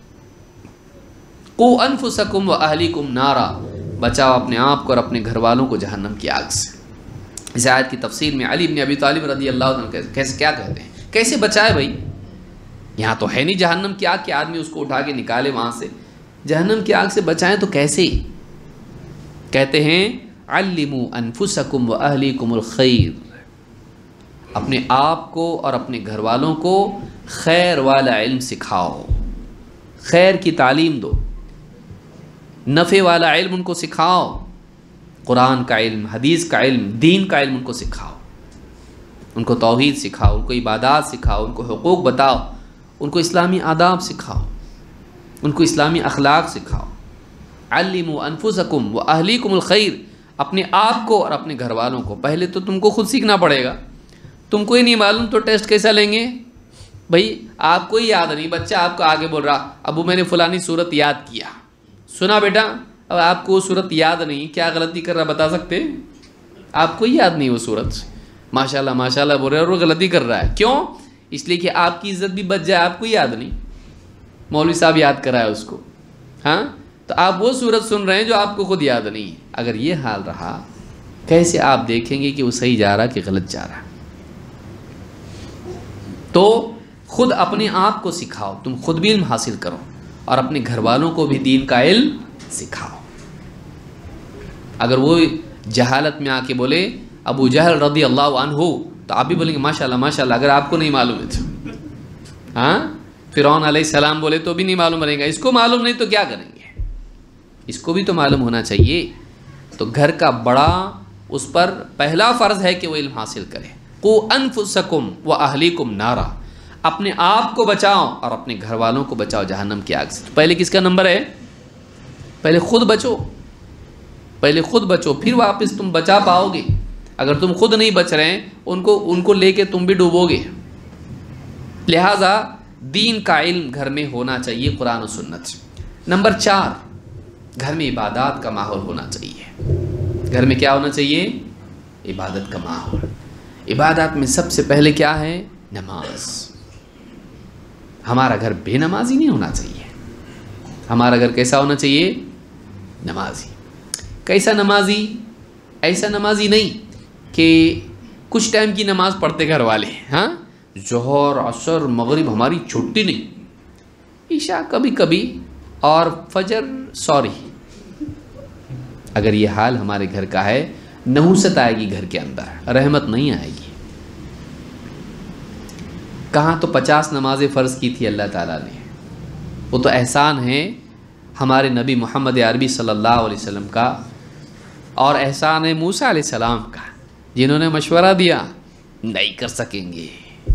قو انفسکم و اہلیکم نارا، بچاؤ اپنے آپ کو اور اپنے گھر والوں کو جہنم کی آگ سے۔ اس آیت کی تفسیر میں علی بن ابی طالب رضی اللہ عنہ کیسے کیا کہتے ہیں، کیسے بچائے بھائی؟ یہاں تو ہے نہیں جہنم کی آگ کہ آدمی اس کو اٹھا کے نکالے وہاں سے، جہنم کی آگ سے بچائیں تو کیسے؟ کہتے ہیں علموا انفسکم و اہلیکم الخیر، اپنے آپ کو اور اپنے گھر والوں کو خیر والا علم سکھاؤ، خیر کی تعلیم دو، نفع والا علم ان کو سکھاؤ، قرآن کا علم، حدیث کا علم، دین کا علم ان کو سکھاؤ، ان کو توحید سکھاؤ، ان کو عبادات سکھاؤ، ان کو حقوق بتاؤ، ان کو اسلامی آداب سکھاؤ، ان کو اسلامی اخلاق سکھاؤ۔ علموا انفسکم و اہلیکم الخیر، اپنے آپ کو اور اپنے گھر والوں کو۔ پہلے تو تم کو خود سیکھنا پڑے گا، تم کو ہی نہیں معلوم تو ٹیسٹ کیسا لیں گے بھائی؟ آپ کو ہی یاد نہیں، بچہ آپ کو آگے بول رہا ابو میں نے فلانی صورت یاد کیا، سنا بیٹا، اب آپ کو وہ صورت یاد نہیں، کیا غلطی کر رہا بتا سکتے؟ آپ کو ہی یاد نہیں وہ صورت، ماشاءاللہ ماشاءاللہ بول رہے اور وہ غلطی کر رہا ہے، کیوں؟ اس لیے کہ آپ کی عزت بھی بچ جائے، آپ کو ہی یاد نہیں، مولوی صاحب یاد کر رہا ہے اس کو، ہاں، تو آپ وہ صورت سن رہے ہیں جو آپ کو خود یاد نہیں ہے۔ اگر یہ حال رہا کیسے آپ دیکھیں گے کہ وہ صحیح جا رہا کہ غلط جا رہا؟ تو خود اپنے آپ کو سکھاؤ، تم خود بھی علم حاصل کرو اور اپنے گھر والوں کو بھی دین کا علم سکھاؤ۔ اگر وہ جہالت میں آ کے بولے ابو جہل رضی اللہ عنہ تو آپ بھی بولیں گے ماشاءاللہ ماشاءاللہ، اگر آپ کو نہیں معلوم ہے تو، ہاں، فرعون علیہ السلام بولے تو بھی نہیں معلوم رہے گا، اس کو معلوم نہیں تو کیا کریں گے؟ اس کو بھی تو معلوم ہونا چاہیے۔ تو گھر کا بڑا، اس پر پہلا فرض ہے کہ وہ علم حاصل کرے۔ قو انفسکم و اہلیکم نارا، اپنے آپ کو بچاؤ اور اپنے گھر والوں کو بچاؤ جہنم کی آگ سے۔ تو پہلے کس کا نمبر ہے؟ پہلے خود بچو، پہلے خود بچو، پھر واپس تم بچا پاؤ گے۔ اگر تم خود نہیں بچ رہے ہیں، ان کو ان کو لے کے تم بھی ڈوبو گے۔ لہٰذا دین کا علم گھر میں ہونا چاہیے، قرآن و سنت۔ نمبر چار، گھر میں عبادات کا ماحول ہونا چاہیے۔ گھر میں کیا ہونا چاہیے؟ عبادت کا ماحول۔ عبادات میں سب سے پہلے کیا ہے؟ نماز۔ ہمارا گھر بے نمازی نہیں ہونا چاہیے، ہمارا گھر کیسا ہونا چاہیے؟ نمازی۔ کیسا نمازی؟ ایسا نمازی نہیں کہ کچھ ٹائم کی نماز پڑھتے گھر والے، ہاں، ظہر عصر مغرب ہماری چھٹی نہیں، عشاء کبھی کبھی اور فجر سوری۔ اگر یہ حال ہمارے گھر کا ہے، نحوست آئے گی گھر کے اندر، رحمت نہیں آئے گی۔ کہاں تو پچاس نمازیں فرض کی تھی اللہ تعالیٰ نے، وہ تو احسان ہے ہمارے نبی محمد عربی صلی اللہ علیہ وسلم کا، اور احسان ہے موسیٰ علیہ السلام کا، جنہوں نے مشورہ دیا نہیں کر سکیں گے،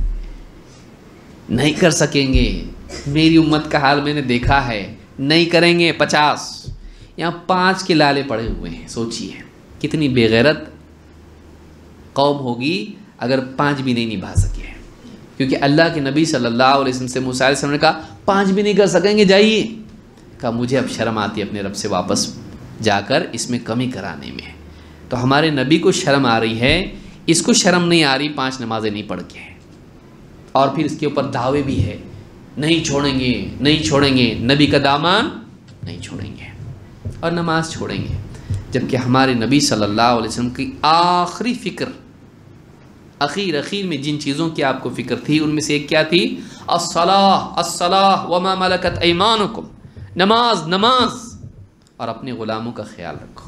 نہیں کر سکیں گے، میری امت کا حال میں نے دیکھا ہے، نہیں کریں گے۔ پچاس، یہاں پانچ کے لالے پڑے ہوئے ہیں، سوچیے کتنی بے غیرت قوم ہوگی اگر پانچ بھی نہیں نبھا سکے، کیونکہ اللہ کے نبی صلی اللہ علیہ وسلم سے موسیٰ علیہ السلام نے کہا پانچ بھی نہیں کر سکیں گے، جائیے۔ کہا مجھے اب شرم آتی ہے اپنے رب سے واپس جا کر اس میں کمی کرانے میں۔ تو ہمارے نبی کو شرم آ رہی ہے اس کو شرم نہیں آ رہی پانچ نمازیں نہیں پڑھ کے، اور پھر اس کے اوپر دعوے بھی ہے نہیں چھوڑیں گے نہیں چھوڑیں گے، نبی کا دامن نہیں چھوڑیں گے اور نماز چھوڑیں گے، جبکہ ہمارے نبی صلی اللہ علیہ وسلم کی آخری فکر، اخیر اخیر میں جن چیزوں کی آپ کو فکر تھی ان میں سے ایک کیا تھی؟ الصلاۃ الصلاۃ وما ملکت ایمانکم، نماز نماز، اور اپنے غلاموں کا خیال رکھو۔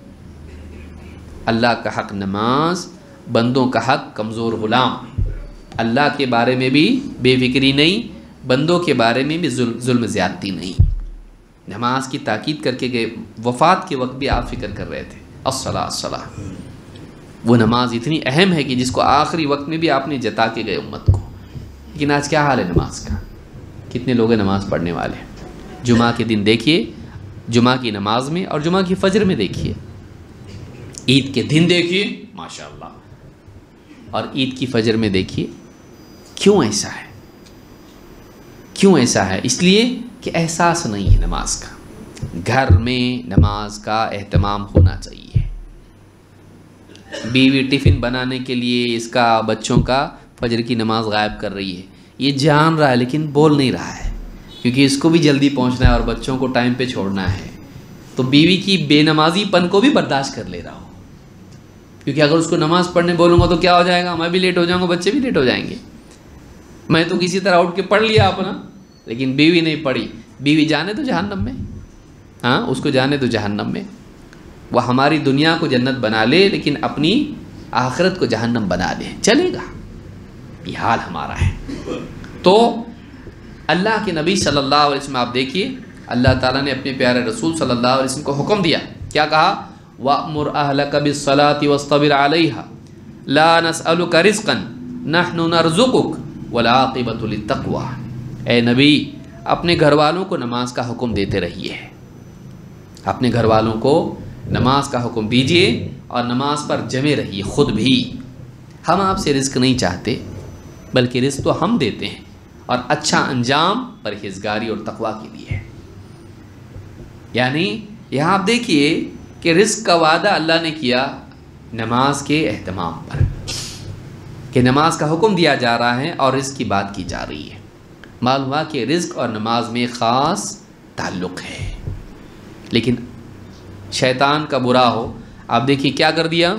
اللہ کا حق نماز، بندوں کا حق کمزور غلام، اللہ کے بارے میں بھی بے فکری نہیں، بندوں کے بارے میں بھی ظلم ظلم زیادتی نہیں۔ نماز کی تاکید کر کے گئے، وفات کے وقت بھی آپ فکر کر رہے تھے الصلاۃ الصلاۃ۔ وہ نماز اتنی اہم ہے کہ جس کو آخری وقت میں بھی آپ نے جتا کے گئے امت کو۔ لیکن آج کیا حال ہے نماز کا؟ کتنے لوگ ہیں نماز پڑھنے والے؟ جمعہ کے دن دیکھیے، جمعہ کی نماز میں اور جمعہ کی فجر میں دیکھیے، عید کے دن دیکھیے ماشاء اللہ، اور عید کی فجر میں دیکھیے۔ کیوں ایسا ہے؟ کیوں ایسا ہے؟ اس لیے کہ احساس نہیں ہے نماز کا۔ گھر میں نماز کا اہتمام ہونا چاہیے۔ بیوی ٹفن بنانے کے لیے اس کا بچوں کا فجر کی نماز غائب کر رہی ہے، یہ جان رہا ہے لیکن بول نہیں رہا ہے، کیونکہ اس کو بھی جلدی پہنچنا ہے اور بچوں کو ٹائم پہ چھوڑنا ہے، تو بیوی کی بے نمازی پن کو بھی برداشت کر لے رہا ہو، کیونکہ اگر اس کو نماز پڑھنے بولوں گا تو کیا ہو جائے گا؟ میں بھی لیٹ ہو جاؤں گا، بچے بھی لیٹ ہو جائیں گے۔ میں تو کسی طرح اٹھ کے پڑھ لیا اپنا، لیکن بیوی نہیں پڑھی، بیوی جانے تو جہنم میں، ہاں اس کو جانے تو جہنم میں، وہ ہماری دنیا کو جنت بنا لے لیکن اپنی آخرت کو جہنم بنا دے، چلے گا؟ یہ حال ہمارا ہے۔ تو اللہ کے نبی صلی اللہ علیہ وسلم آپ دیکھیے، اللہ تعالیٰ نے اپنے پیارے رسول صلی اللہ علیہ وسلم کو حکم دیا، کیا کہا؟ وَأْمُرْ أَهْلَكَ بِالصَّلَاةِ وَاصْطَبِرْ عَلَيْهَا لَا نَسْأَلُكَ رِزْقًا نَحْنُ نَرْزُقُكَ وَالْعَاقِبَةُ لِلتَّقْوَىٰ۔ اے نبی اپنے گھر والوں کو نماز کا حکم دیتے رہیے، اپنے گھر والوں کو نماز کا حکم دیجئے اور نماز پر جمے رہیے۔ خود بھی ہم آپ سے رزق نہیں چاہتے، بلکہ رزق تو ہم دیتے ہیں، اور اچھا انجام پرہیزگاری اور تقویٰ کے لیے ہے۔ یعنی یہاں آپ دیکھیے کہ رزق کا وعدہ اللہ نے کیا نماز کے اہتمام پر، کہ نماز کا حکم دیا جا رہا ہے اور رزق کی بات کی جا رہی ہے۔ معلوم ہوا کہ رزق اور نماز میں خاص تعلق ہے، لیکن شیطان کا برا ہو، آپ دیکھیے کیا کر دیا؟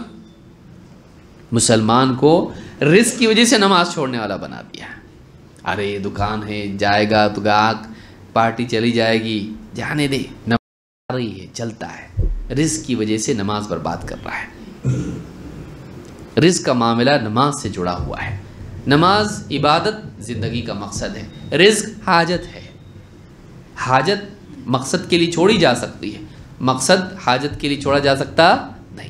مسلمان کو رزق کی وجہ سے نماز چھوڑنے والا بنا دیا۔ ارے دکان ہے، جائے گا تو گاہک، پارٹی چلی جائے گی، جانے دے، نماز آ رہی ہے، چلتا ہے، رزق کی وجہ سے نماز برباد کر رہا ہے۔ رزق کا معاملہ نماز سے جڑا ہوا ہے۔ نماز عبادت زندگی کا مقصد ہے، رزق حاجت ہے۔ حاجت مقصد کے لیے چھوڑی جا سکتی ہے، مقصد حاجت کے لیے چھوڑا جا سکتا نہیں۔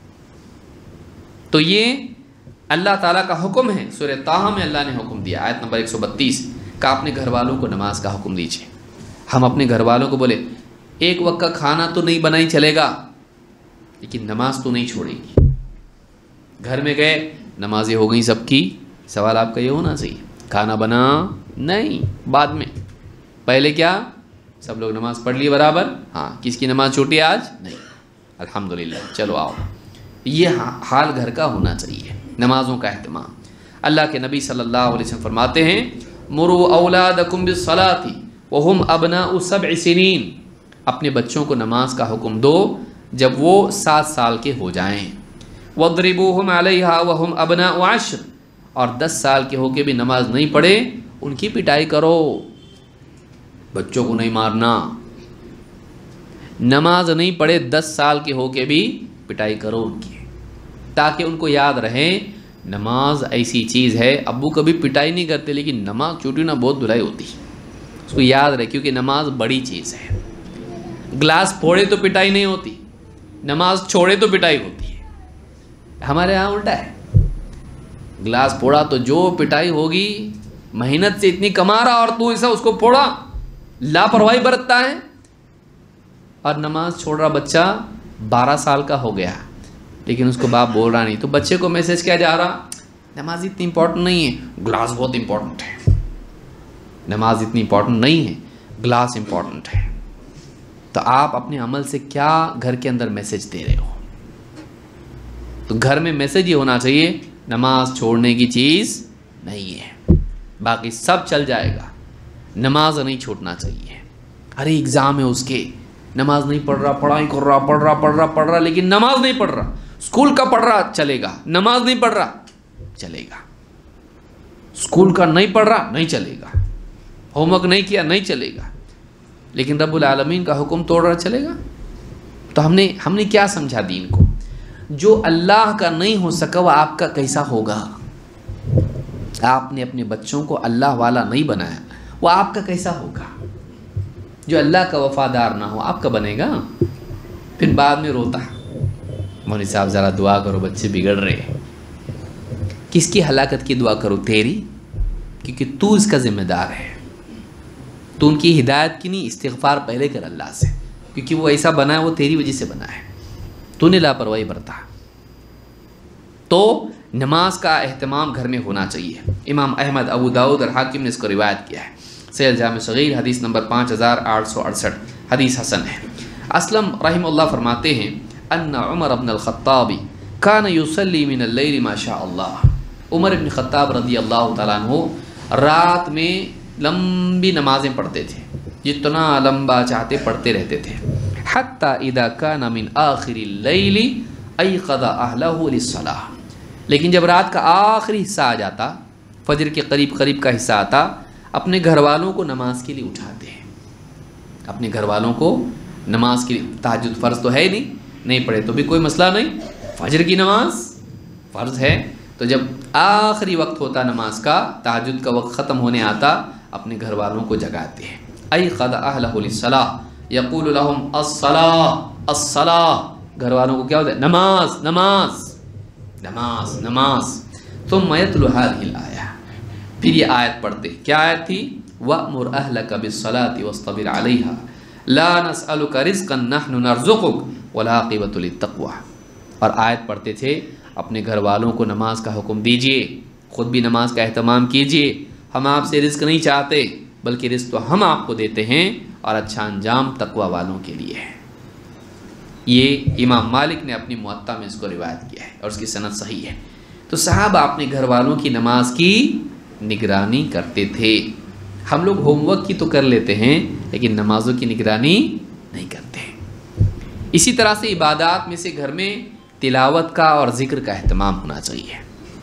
تو یہ اللہ تعالیٰ کا حکم ہے۔ سورہ طٰہٰ میں اللہ نے حکم دیا، آیت نمبر ایک سو بتیس، کہ اپنے گھر والوں کو نماز کا حکم دیجیے۔ ہم اپنے گھر والوں کو بولے ایک وقت کا کھانا تو نہیں بنا ہی چلے گا، لیکن نماز تو نہیں چھوڑے گی۔ گھر میں گئے، نمازیں ہو گئیں سب کی، سوال آپ کا یہ ہونا چاہیے کھانا بنا نہیں، بعد میں، پہلے کیا سب لوگ نماز پڑھ لی برابر؟ ہاں، کس کی نماز چھوٹی آج؟ نہیں، الحمدللہ، چلو آؤ۔ یہ حال گھر کا ہونا چاہیے، نمازوں کا اہتمام۔ اللہ کے نبی صلی اللہ علیہ وسلم فرماتے ہیں مروا اولادکم بالصلاۃ وہم ابناء سبع سنین، اپنے بچوں کو نماز کا حکم دو جب وہ سات سال کے ہو جائیں، واضربوہم علیہا وہم ابناء عشر، اور دس سال کے ہو کے بھی نماز نہیں پڑھے ان کی پٹائی کرو۔ بچوں کو نہیں مارنا، نماز نہیں پڑھے دس سال کے ہو کے بھی پٹائی کرو ان کی، تاکہ ان کو یاد رہے نماز ایسی چیز ہے۔ ابو کبھی پٹائی نہیں کرتے، لیکن نماز چھوٹی نہ بہت دھلائی ہوتی، اس کو یاد رہے، کیونکہ نماز بڑی چیز ہے۔ گلاس پھوڑے تو پٹائی نہیں ہوتی، نماز چھوڑے تو پٹائی ہوتی ہے۔ ہمارے یہاں الٹا ہے، گلاس پھوڑا تو جو پٹائی ہوگی، محنت سے اتنی کما رہا اور تو ایسا اس کو پھوڑا، لاپرواہی برتتا ہے۔ اور نماز چھوڑ رہا بچہ بارہ سال کا ہو گیا، لیکن اس کو باپ بول رہا نہیں، تو بچے کو میسج کیا جا رہا؟ نماز اتنی امپورٹنٹ نہیں ہے، گلاس بہت امپورٹنٹ ہے۔ نماز اتنی امپورٹنٹ نہیں ہے، گلاس امپورٹنٹ ہے۔ تو آپ اپنے عمل سے کیا گھر کے اندر میسج دے رہے ہو؟ تو گھر میں میسج یہ ہونا چاہیے نماز چھوڑنے کی چیز نہیں ہے، باقی سب چل جائے گا، نماز نہیں چھوڑنا چاہیے۔ ارے اگزام ہے اس کے، نماز نہیں پڑھ رہا، پڑھائی کر رہا پڑھ رہا پڑھ رہا پڑھ رہا لیکن نماز نہیں پڑھ رہا، اسکول کا پڑھ رہا چلے گا، نماز نہیں پڑھ رہا چلے گا، اسکول کا نہیں پڑھ رہا نہیں چلے گا، ہوم ورک نہیں کیا نہیں چلے گا، لیکن رب العالمین کا حکم توڑ رہا چلے گا؟ تو ہم نے ہم نے کیا سمجھا دین کو؟ جو اللہ کا نہیں ہو سکا وہ آپ کا کیسا ہوگا؟ آپ نے اپنے بچوں کو اللہ والا نہیں بنایا، وہ آپ کا کیسا ہوگا؟ جو اللہ کا وفادار نہ ہو آپ کا بنے گا؟ پھر بعد میں روتا مولوی صاحب ذرا دعا کرو بچے بگڑ رہے ہیں۔ کس کی ہلاکت کی دعا کرو؟ تیری، کیونکہ تو اس کا ذمہ دار ہے، تو ان کی ہدایت کی نہیں، استغفار پہلے کر اللہ سے، کیونکہ وہ ایسا بنا ہے، وہ تیری وجہ سے بنا ہے، تو نے لاپرواہی برتا۔ تو نماز کا اہتمام گھر میں ہونا چاہیے۔ امام احمد، ابو داؤد اور حاکم نے اس کو روایت کیا ہے، صحیح جامع صغیر حدیث نمبر پانچ ہزار آٹھ سو اڑسٹھ، حدیث حسن ہے۔ اسلم رحمہ اللہ فرماتے ہیں ان عمر بن الخطاب کان یصلی من اللیل ما شاء اللہ، عمر بن خطاب رضی اللہ تعالیٰ عنہ رات میں لمبی نمازیں پڑھتے تھے، جتنا لمبا چاہتے پڑھتے رہتے تھے، حتی اذا کان من آخر اللیل ایقظ اہلہ للصلاۃ، لیکن جب رات کا آخری حصہ آ جاتا، فجر کے قریب قریب کا حصہ آتا، اپنے گھر والوں کو نماز کے لیے اٹھاتے ہیں، اپنے گھر والوں کو نماز کے لیے، تہجد فرض تو ہے نہیں، نہیں پڑھے تو بھی کوئی مسئلہ نہیں، فجر کی نماز فرض ہے، تو جب آخری وقت ہوتا نماز کا، تہجد کا وقت ختم ہونے آتا، اپنے گھر والوں کو جگاتے ہیں، ایقظ اہلہ للصلاۃ یقول لهم الصلاۃ الصلاۃ، گھر والوں کو کیا ہوتا ہے؟ نماز نماز نماز نماز۔ ثم یتلو هذه الآیہ، پھر یہ آیت پڑھتے، کیا آیت تھی؟ وَأْمُرْ أَهْلَكَ بِالصَّلَاةِ وَاصْطَبِرْ عَلَيْهَا لَا نَسْأَلُكَ رِزْقًا نَحْنُ نَرْزُقُكَ وَالْعَاقِبَةُ لِلتَّقْوَىٰ، اور آیت پڑھتے تھے اپنے گھر والوں کو نماز کا حکم دیجئے، خود بھی نماز کا اہتمام کیجئے، ہم آپ سے رزق نہیں چاہتے بلکہ رزق تو ہم آپ کو دیتے ہیں، اور اچھا انجام تقوی والوں کے لیے ہے۔ یہ امام مالک نے اپنی موطا میں اس کو روایت کیا ہے اور اس کی سند صحیح ہے۔ تو صحابہ اپنے گھر والوں کی نماز کی نگرانی کرتے تھے۔ ہم لوگ ہوم ورک کی تو کر لیتے ہیں لیکن نمازوں کی نگرانی نہیں کرتے۔ اسی طرح سے عبادات میں سے گھر میں تلاوت کا اور ذکر کا اہتمام ہونا چاہیے،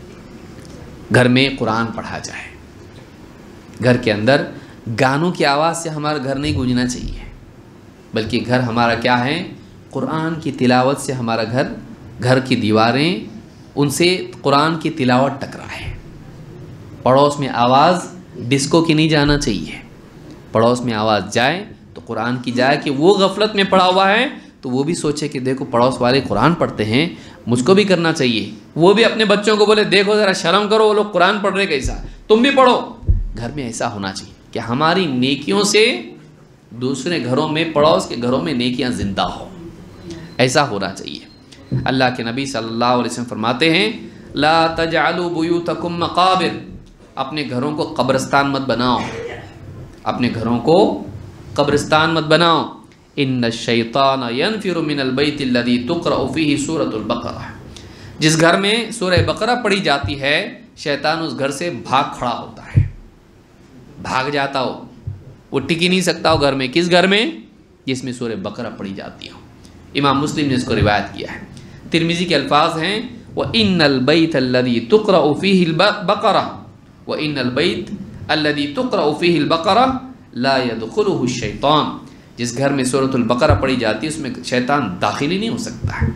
گھر میں قرآن پڑھا جائے، گھر کے اندر گانوں کی آواز سے ہمارا گھر نہیں گونجنا چاہیے، بلکہ گھر ہمارا کیا ہے؟ قرآن کی تلاوت سے ہمارا گھر، گھر کی دیواریں ان سے قرآن کی تلاوت ٹکرائے۔ پڑوس میں آواز ڈسکو کی نہیں جانا چاہیے، پڑوس میں آواز جائے تو قرآن کی جائے کہ وہ غفلت میں پڑا ہوا ہے تو وہ بھی سوچے کہ دیکھو پڑوس والے قرآن پڑھتے ہیں، مجھ کو بھی کرنا چاہیے، وہ بھی اپنے بچوں کو بولے دیکھو ذرا شرم کرو، وہ لوگ قرآن پڑھ رہے کیسا، تم بھی پڑھو۔ گھر میں ایسا ہونا چاہیے کہ ہماری نیکیوں سے دوسرے گھروں میں، پڑوس کے گھروں میں نیکیاں زندہ ہو، ایسا ہونا چاہیے۔ اللہ کے نبی صلی اللہ علیہ وسلم فرماتے ہیں لا تجعلوا بیوتکم مقابر، اپنے گھروں کو قبرستان مت بناؤ، اپنے گھروں کو قبرستان مت بناؤ۔ ان الشیطان ینفر من البیت الذی تقرأ فیہ سورۃ البقرہ، جس گھر میں سورہ بقرہ پڑھی جاتی ہے شیطان اس گھر سے بھاگ کھڑا ہوتا ہے، بھاگ جاتا ہو، وہ ٹک ہی نہیں سکتا ہو گھر میں۔ کس گھر میں؟ جس میں سورہ بقرہ پڑھی جاتی ہو۔ امام مسلم نے اس کو روایت کیا ہے۔ ترمذی کے الفاظ ہیں وَإِنَّ الْبَيْتَ الَّذِي تُقْرَأُ فِيهِ الْبَقَرَةُ وَإِنَّ الْبَيْتَ الَّذِي تُقْرَأُ فِيهِ الْبَقَرَةُ لَا يَدْخُلُهُ الشَّيْطَانُ، جس گھر میں سورۃ البقرہ پڑھی جاتی ہے اس میں شیطان داخل ہی نہیں ہو سکتا ہے۔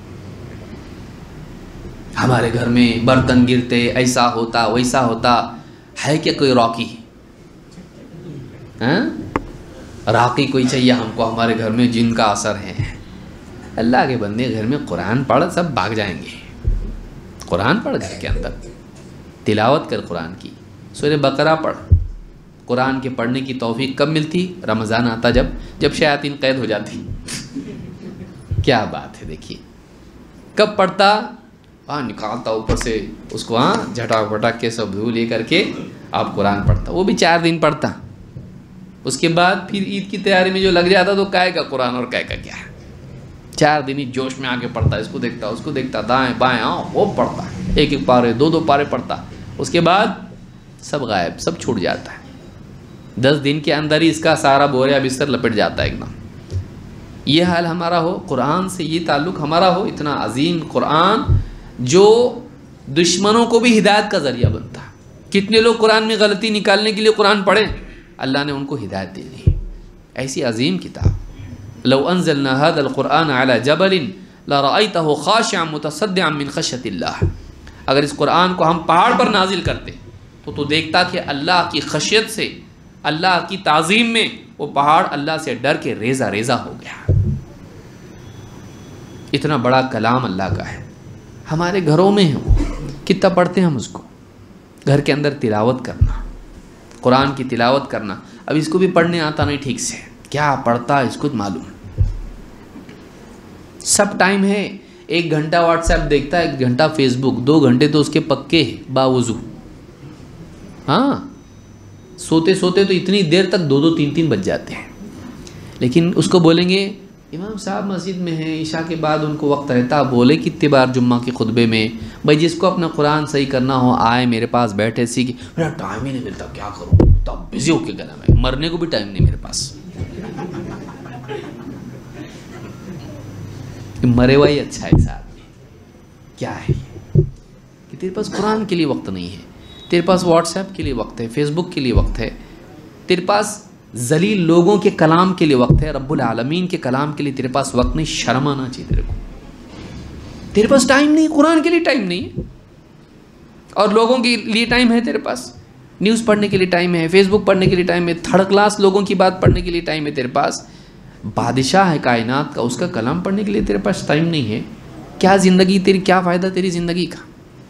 ہمارے گھر میں برتن گرتے، ایسا ہوتا ویسا ہوتا، ہے کہ کوئی راکی؟ ہاں راقی کوئی چاہیے ہم کو، ہمارے گھر میں جن کا اثر ہے۔ اللہ کے بندے گھر میں قرآن پڑھ، سب بھاگ جائیں گے۔ قرآن پڑھ گھر کے اندر، تلاوت کر قرآن کی، سورہ بقرہ پڑھ۔ قرآن کے پڑھنے کی توفیق کب ملتی؟ رمضان آتا جب جب شیاطین قید ہو جاتی۔ کیا بات ہے، دیکھیے کب پڑھتا؟ ہاں نکالتا اوپر سے اس کو، ہاں جھٹا پٹا کے سب دھو لے کر کے آپ قرآن پڑھتا، وہ بھی چار دن پڑھتا، اس کے بعد پھر عید کی تیاری میں جو لگ جاتا تو کائے کا قرآن اور کائے کا کیا۔ चार दिन ही जोश में आके पढ़ता है, इसको देखता उसको देखता, दाएं बाएं आओ वो पढ़ता है, एक एक पारे दो दो पारे पढ़ता, उसके बाद सब गायब, सब छूट जाता है। दस दिन के अंदर ही इसका सारा बोरिया बिस्तर लपेट जाता है एकदम। ये हाल हमारा हो, कुरान से ये ताल्लुक़ हमारा हो, इतना अजीम कुरान जो दुश्मनों को भी हिदायत का ज़रिया बनता है। कितने लोग कुरान में गलती निकालने के लिए कुरान पढ़ें, अल्लाह ने उनको हिदायत दे दी। ऐसी अजीम किताब, लौ अंज़लना हाज़ल कुरान अला जबलिन लरअयतहु खाशिअन मुतसद्दिअन मिन खश्यतिल्लाह, अगर इस कुरान को हम पहाड़ पर नाजिल करते तो तो देखता कि अल्लाह की खशियत से, अल्लाह की ताज़ीम में वो पहाड़ अल्लाह से डर के रेज़ा रेज़ा हो गया। इतना बड़ा कलाम अल्लाह का है, हमारे घरों में है वो, कितना पढ़ते हैं हम उसको। घर के अंदर तिलावत करना, कुरान की तिलावत करना। अब इसको भी पढ़ने आता नहीं ठीक से, क्या पढ़ता है इसको मालूम। सब टाइम है, एक घंटा व्हाट्सएप देखता है, एक घंटा फेसबुक, दो घंटे तो उसके पक्के हैं बावजू। हाँ, सोते सोते तो इतनी देर तक दो दो तीन तीन बज जाते हैं। लेकिन उसको बोलेंगे इमाम साहब मस्जिद में हैं, ईशा के बाद उनको वक्त रहता, बोले कितने बार जुम्मा के खुतबे में, भाई जिसको अपना कुरान सही करना हो आए मेरे पास बैठे सीखे। मेरा टाइम ही नहीं मिलता, क्या करूँ, तब बिजी होके गला में, मरने को भी टाइम नहीं मेरे पास। मरे हुआ ही अच्छा है साहब, क्या है कि तेरे पास कुरान के लिए वक्त नहीं है, तेरे पास व्हाट्सएप के लिए वक्त है, फेसबुक के लिए वक्त है, तेरे पास जलील लोगों के कलाम के लिए वक्त है, रब्बुल आलमीन के कलाम के लिए तेरे पास वक्त नहीं। शर्म आना चाहिए तेरे को, तेरे पास टाइम नहीं, कुरान के लिए टाइम नहीं है, और लोगों के लिए टाइम है तेरे पास, न्यूज़ पढ़ने के लिए टाइम है, फेसबुक पढ़ने के लिए टाइम है, थर्ड क्लास लोगों की बात पढ़ने के लिए टाइम है तेरे पास। बादशाह है कायनात का, उसका कलाम पढ़ने के लिए तेरे पास टाइम नहीं है। क्या ज़िंदगी तेरी, क्या फ़ायदा तेरी ज़िंदगी का।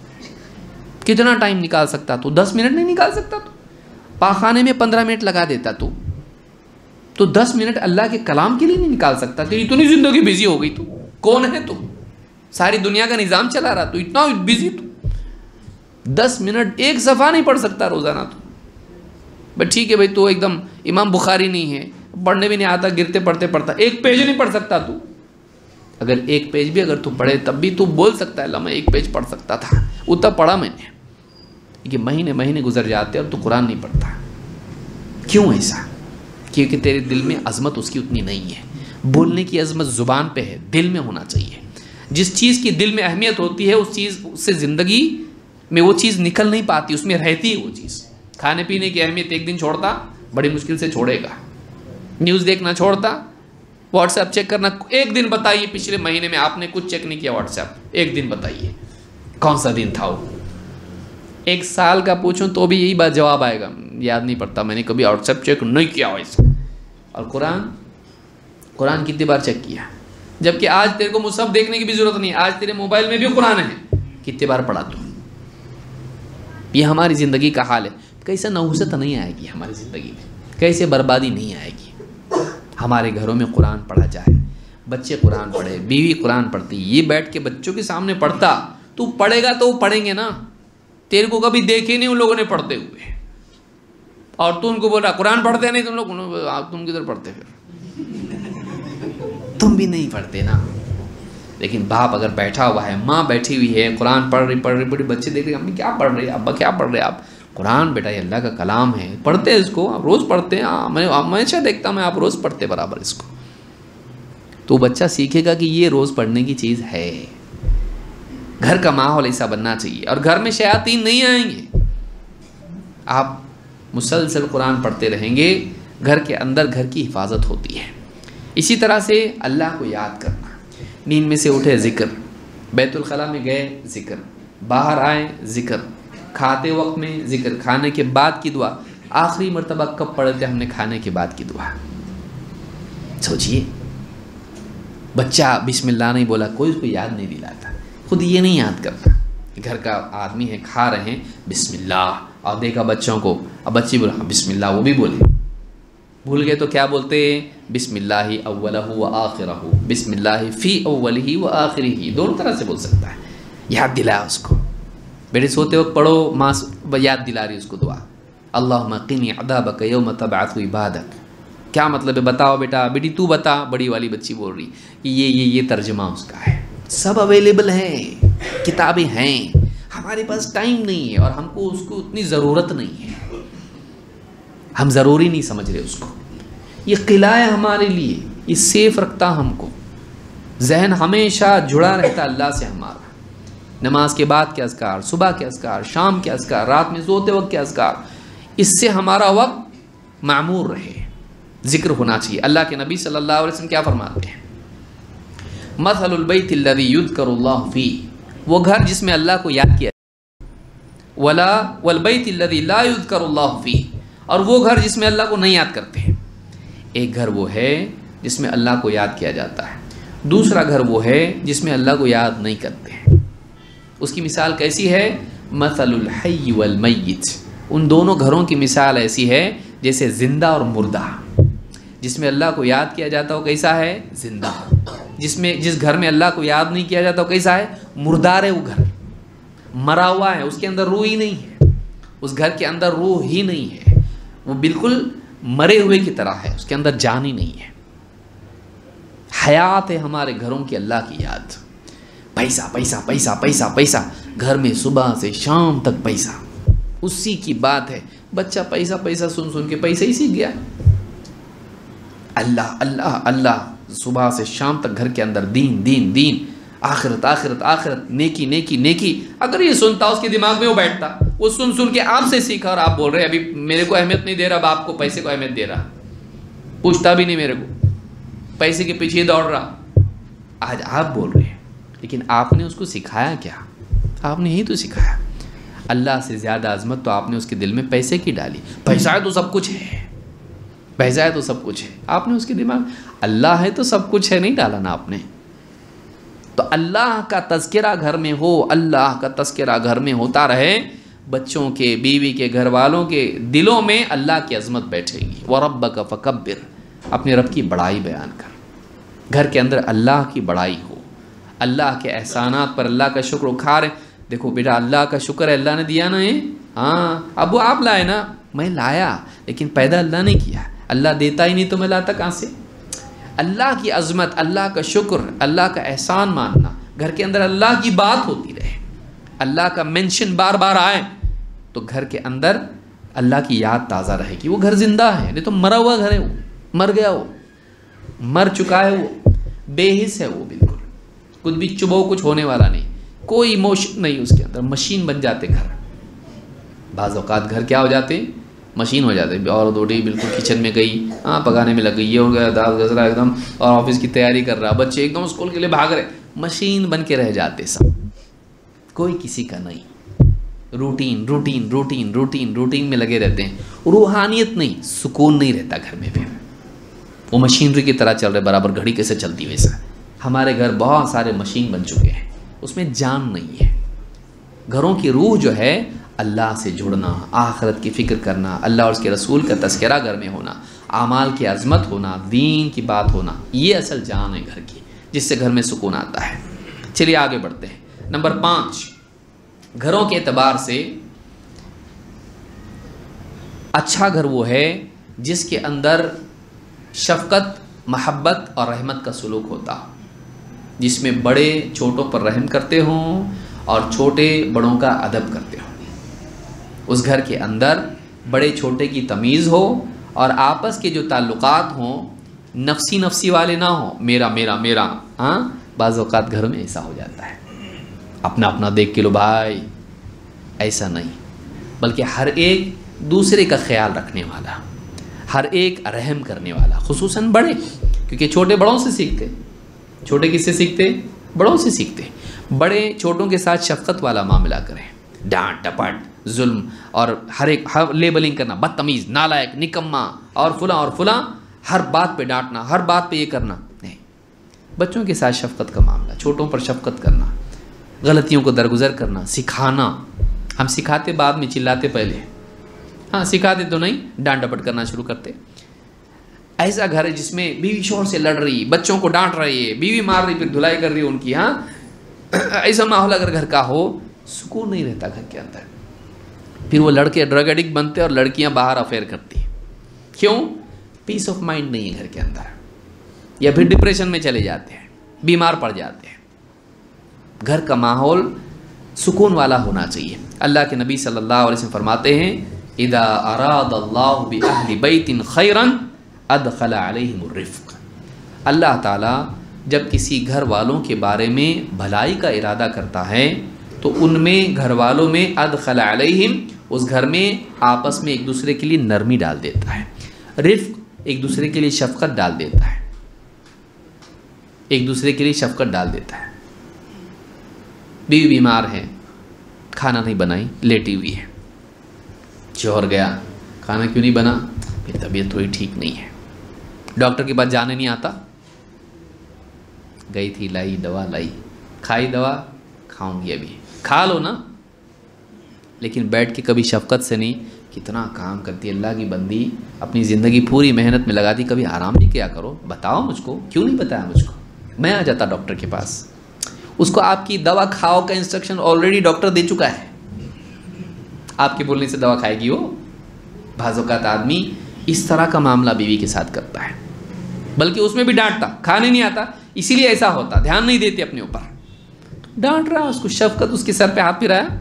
कितना टाइम निकाल सकता तू, दस मिनट नहीं निकाल सकता तू। पाखाने में पंद्रह मिनट लगा देता तू, तो दस मिनट अल्लाह के कलाम के लिए नहीं निकाल सकता। तेरी इतनी ज़िंदगी बिजी हो गई, तू कौन है तू, सारी दुनिया का निज़ाम चला रहा, तू इतना बिजी, तू दस मिनट एक सफ़ा नहीं पढ़ सकता रोज़ाना तू। बट ठीक है भाई, तू एकदम इमाम बुखारी नहीं है, पढ़ने भी नहीं आता, गिरते पढ़ते पढ़ता, एक पेज नहीं पढ़ सकता तू। अगर एक पेज भी अगर तू पढ़े तब भी तू बोल सकता है अल्लाह मैं एक पेज पढ़ सकता था, उतना पढ़ा मैंने। कि महीने महीने गुजर जाते और तू कुरान नहीं पढ़ता, क्यों ऐसा? क्योंकि तेरे दिल में अज़मत उसकी उतनी नहीं है। बोलने की अज़मत ज़ुबान पे है, दिल में होना चाहिए। जिस चीज़ की दिल में अहमियत होती है उस चीज़ से ज़िंदगी में वो चीज़ निकल नहीं पाती, उसमें रहती है वो चीज़। खाने पीने की अहमियत एक दिन छोड़ता, बड़ी मुश्किल से छोड़ेगा। न्यूज़ देखना छोड़ता, व्हाट्सएप चेक करना एक दिन बताइए, पिछले महीने में आपने कुछ चेक नहीं किया व्हाट्सएप, एक दिन बताइए कौन सा दिन था वो। एक साल का पूछूं तो भी यही बात जवाब आएगा, याद नहीं पड़ता, मैंने कभी व्हाट्सएप चेक नहीं किया वैसा। और कुरान, कुरान कितनी बार चेक किया? जबकि आज तेरे को मुसहफ देखने की भी जरूरत नहीं, आज तेरे मोबाइल में भी कुरान है, कितनी बार पढ़ा तू? ये हमारी ज़िंदगी का हाल है। कैसे नहुसत नहीं आएगी हमारी ज़िंदगी में, कैसे बर्बादी नहीं आएगी। हमारे घरों में कुरान पढ़ा जाए, बच्चे कुरान पढ़े, बीवी कुरान पढ़ती, ये बैठ के बच्चों के सामने पढ़ता, तू पढ़ेगा तो वो पढ़ेंगे ना। तेरे को कभी देखे नहीं उन लोगों ने पढ़ते हुए, और तू उनको बोल रहा कुरान पढ़ते नहीं तुम लोग, तुम किधर पढ़ते फिर? तुम भी नहीं पढ़ते ना। लेकिन बाप अगर बैठा हुआ है, माँ बैठी हुई है, कुरान पढ़ रही पढ़ रही बड़ी, बच्चे देख रहे अम्मी क्या पढ़ रहे, अब्बा क्या पढ़ रहे आप? कुरान बेटा ये अल्लाह का कलाम है, पढ़ते हैं इसको, आप रोज़ पढ़ते हैं। हाँ, मैं हमेशा देखता मैं आप रोज़ पढ़ते बराबर इसको। तो बच्चा सीखेगा कि ये रोज़ पढ़ने की चीज़ है। घर का माहौल ऐसा बनना चाहिए, और घर में शयातीन नहीं आएंगे। आप मुसलसल कुरान पढ़ते रहेंगे, घर के अंदर घर की हिफाजत होती है। इसी तरह से अल्लाह को याद करना, नींद में से उठे ज़िक्र, बैतुल खला में गए ज़िक्र, बाहर आए ज़िक्र, खाते वक्त में ज़िक्र, खाने के बाद की दुआ। आखिरी मर्तबा कब पढ़े थे हमने खाने के बाद की दुआ? सोचिए, बच्चा बिस्मिल्लाह नहीं बोला, कोई उसको याद नहीं दिलाता, खुद ये नहीं याद करता। घर का आदमी है, खा रहे हैं बिस्मिल्लाह, और देखा बच्चों को, अब बच्चे बोला हाँ बिस्मिल्लाह, वो भी बोले। भूल गए तो क्या बोलते हैं? बिस्मिल्लाहि अव्वलहु व आखिरहु, बिस्मिल्लाहि फ़ी अव्वलिही व आखिरिही, दोनों तरह से बोल सकता है। याद दिलाया उसको। बेटे सोते वक्त पढ़ो, माँ याद दिला रही उसको दुआ, अल्लाहुम्मा क़िनी अज़ाबक यौम तबअसु इबादक, کیا مطلب ہے؟ بتاؤ بیٹا، بیٹی تو بتا. بڑی والی بچی بول رہی کہ یہ یہ یہ ترجمہ اس کا ہے. سب اویلیبل ہیں، کتابیں ہیں، ہمارے پاس ٹائم نہیں ہے اور ہم کو اس کو اتنی ضرورت نہیں ہے، ہم ضروری نہیں سمجھ رہے اس کو. یہ قلعہ ہے ہمارے لیے، یہ سیف رکھتا ہم کو، ذہن ہمیشہ جڑا رہتا اللہ سے ہمارا. نماز کے بعد کے اذکار، صبح کے اذکار، شام کے اذکار، رات میں سوتے وقت کے اذکار، اس سے ہمارا وقت معمور رہے، ذکر ہونا چاہیے. اللہ کے نبی صلی اللہ علیہ وسلم کیا فرماتے ہیں؟ مثل البیت الذی یذکر اللہ فیہ، وہ گھر جس میں اللہ کو یاد کیا، ولا والبیت الذی لا یذکر اللہ فیہ، اور وہ گھر جس میں اللہ کو نہیں یاد کرتے. ایک گھر وہ ہے جس میں اللہ کو یاد کیا جاتا ہے، دوسرا گھر وہ ہے جس میں اللہ کو یاد نہیں کرتے. اس کی مثال کیسی ہے؟ مثل الحی والمیت، ان دونوں گھروں کی مثال ایسی ہے جیسے زندہ اور مردہ. جس میں اللہ کو یاد کیا جاتا وہ کیسا ہے؟ زندہ. جس میں جس گھر میں اللہ کو یاد نہیں کیا جاتا وہ کیسا ہے؟ مردار ہے. وہ گھر مرا ہوا ہے، اس کے اندر روح ہی نہیں ہے، اس گھر کے اندر روح ہی نہیں ہے، وہ بالکل مرے ہوئے کی طرح ہے، اس کے اندر جان ہی نہیں ہے. حیات ہے ہمارے گھروں کی اللہ کی یاد. پیسہ پیسہ پیسہ پیسہ پیسہ، گھر میں صبح سے شام تک پیسہ، اسی کی بات ہے. بچہ پیسہ پیسہ سن سن کے پیسہ ہی سیکھ گیا. اللہ اللہ اللہ، صبح سے شام تک گھر کے اندر دین دین دین، آخرت آخرت آخرت، نیکی نیکی نیکی. اگر یہ سنتا اس کے دماغ میں وہ بیٹھتا، وہ سن سن کے آپ سے سیکھا اور آپ بول رہے ابھی میرے کو اہمیت نہیں دے رہا، اب آپ کو پیسے کو اہمیت دے رہا، پوچھتا بھی نہیں میرے کو، پیسے کے پیچھے دوڑ رہا. آج آپ بول رہے ہیں، لیکن آپ نے اس کو سکھایا کیا؟ آپ نے یہی تو سکھایا. اللہ سے زیادہ عظمت تو آپ نے اس کے دل میں پیسے کی ڈالی. پیسہ ہے تو سب کچھ ہے، پیسہ ہے تو سب کچھ ہے. آپ نے اس کے دماغ اللہ ہے تو سب کچھ ہے نہیں ڈالا نا آپ نے. تو اللہ کا تذکرہ گھر میں ہو، اللہ کا تذکرہ گھر میں ہوتا رہے، بچوں کے، بیوی کے، گھر والوں کے دلوں میں اللہ کی عظمت بیٹھے گی. وَرَبَّكَ فَكَبِّرْ، اپنے رب کی بڑائی بیان کر. گھر کے اندر اللہ کی بڑائی ہو، اللہ کے احسانات پر اللہ کا شکر اکھار ہے. دیکھو بیٹا، اللہ کا شکر ہے، اللہ نے دیا نا یہ، ہاں اب وہ آپ لائے نا، میں لایا لیکن پیدا اللہ نے کیا. اللہ دیتا ہی نہیں تو میں لاتا کہاں سے؟ اللہ کی عظمت، اللہ کا شکر، اللہ کا احسان ماننا. گھر کے اندر اللہ کی بات ہوتی رہے، اللہ کا مینشن بار بار آئے، تو گھر کے اندر اللہ کی یاد تازہ رہے گی. وہ گھر زندہ ہے، نہیں تو مرا ہوا گھر ہے، وہ مر گیا، وہ مر چکا ہے، وہ بے حس ہے، وہ بالکل کچھ بھی چبو کچھ ہونے والا نہیں، کوئی موشن نہیں اس کے اندر. مشین بن جاتے گھر. بعض اوقات گھر کیا ہو جاتے؟ مشین ہو جاتے. اور روٹی بالکل کچن میں گئی، ہاں پکانے میں لگ گئی، یہ ہو گیا، دال گز رہا ایک دم، اور آفس کی تیاری کر رہا، بچے ایک دم اسکول کے لیے بھاگ رہے، مشین بن کے رہ جاتے سب، کوئی کسی کا نہیں. Routine routine routine routine routine میں لگے رہتے ہیں. روحانیت نہیں، سکون نہیں رہتا گھر میں بھی. وہ مشینری کی طرح چل رہے، برابر گھڑی کیسے چلتی ویسا. ہمارے گھر بہت سارے مشین بن چکے ہیں، اس میں جان نہیں ہے. گھروں کی روح جو ہے اللہ سے جڑنا، آخرت کی فکر کرنا، اللہ اور اس کے رسول کا تذکرہ گھر میں ہونا، اعمال کی عظمت ہونا، دین کی بات ہونا، یہ اصل جان ہے گھر کی، جس سے گھر میں سکون آتا ہے. چلیے آگے بڑھتے ہیں. نمبر پانچ، گھروں کے اعتبار سے اچھا گھر وہ ہے جس کے اندر شفقت، محبت اور رحمت کا سلوک ہوتا، جس میں بڑے چھوٹوں پر رحم کرتے ہوں اور چھوٹے بڑوں کا ادب کرتے ہوں. اس گھر کے اندر بڑے چھوٹے کی تمیز ہو اور آپس کے جو تعلقات ہوں نفسی نفسی والے نہ ہوں، میرا میرا میرا. ہاں بعض اوقات گھروں میں ایسا ہو جاتا ہے، اپنا اپنا دیکھ کے لو بھائی، ایسا نہیں، بلکہ ہر ایک دوسرے کا خیال رکھنے والا، ہر ایک رحم کرنے والا، خصوصاً بڑے، کیونکہ چھوٹے بڑوں سے سیکھتے. چھوٹے کس سے سیکھتے؟ بڑوں سے سیکھتے. بڑے چھوٹوں کے ساتھ شفقت والا معاملہ کریں، ڈانٹ ڈپٹ، ظلم اور ہر ایک ہر لیبلنگ کرنا، بدتمیز، نالائق، نکما اور فلاں اور فلاں، ہر بات پہ ڈانٹنا، ہر بات پہ یہ کرنا نہیں. بچوں کے ساتھ شفقت کا معاملہ، چھوٹوں پر شفقت کرنا، غلطیوں کو درگزر کرنا، سکھانا. ہم سکھاتے بعد میں، چلاتے پہلے. ہاں سکھاتے تو نہیں، ڈانٹ ڈپٹ کرنا شروع کرتے. ایسا گھر ہے جس میں بیوی شوہر سے لڑ رہی، بچوں کو ڈانٹ رہی ہے، بیوی مار رہی پھر دھلائی کر رہی ہے ان کی. ہاں ایسا ماحول اگر گھر کا ہو، سکون نہیں رہتا گھر کے اندر. پھر وہ لڑکے ڈرگ ایڈکٹ بنتے اور لڑکیاں باہر افیئر کرتی. کیوں؟ पीस ऑफ माइंड नहीं है घर के अंदर, या फिर डिप्रेशन में चले जाते हैं, बीमार पड़ जाते हैं। घर का माहौल सुकून वाला होना चाहिए। अल्लाह के नबी सल्लल्लाहु अलैहि वसल्लम फरमाते हैं, इदा अरादल्लाहु बि अहली बैतिन खैरन अदखला अलैहिमुर रिफ्क। अल्लाह ताला जब किसी घर वालों के बारे में भलाई का इरादा करता है तो उनमें, घर वालों में, अदखला अलैहिम, उस घर में आपस में एक दूसरे के लिए नरमी डाल देता है। रिफ्क एक दूसरे के लिए शफकत डाल देता है, एक दूसरे के लिए शफकत डाल देता है। बीवी बीमार है, खाना नहीं बनाई, लेटी हुई है, शौहर गया, खाना क्यों नहीं बना, मेरी तबीयत थोड़ी ठीक नहीं है, डॉक्टर के पास जाने नहीं आता, गई थी, लाई दवा, लाई, खाई दवा, खाऊंगी अभी, खा लो ना, लेकिन बैठ के कभी शफकत से नहीं, कितना काम करती है अल्लाह की बंदी, अपनी ज़िंदगी पूरी मेहनत में लगा दी, कभी आराम भी किया करो, बताओ मुझको, क्यों नहीं बताया मुझको, मैं आ जाता डॉक्टर के पास। उसको आपकी दवा खाओ का इंस्ट्रक्शन ऑलरेडी डॉक्टर दे चुका है, आपके बोलने से दवा खाएगी वो। बाज़-औक़ात आदमी इस तरह का मामला बीवी के साथ करता है, बल्कि उसमें भी डांटता, खाने नहीं आता, इसीलिए ऐसा होता, ध्यान नहीं देते अपने ऊपर, डांट रहा, उसको शफकत, उसके सर पे हाथ फिराया,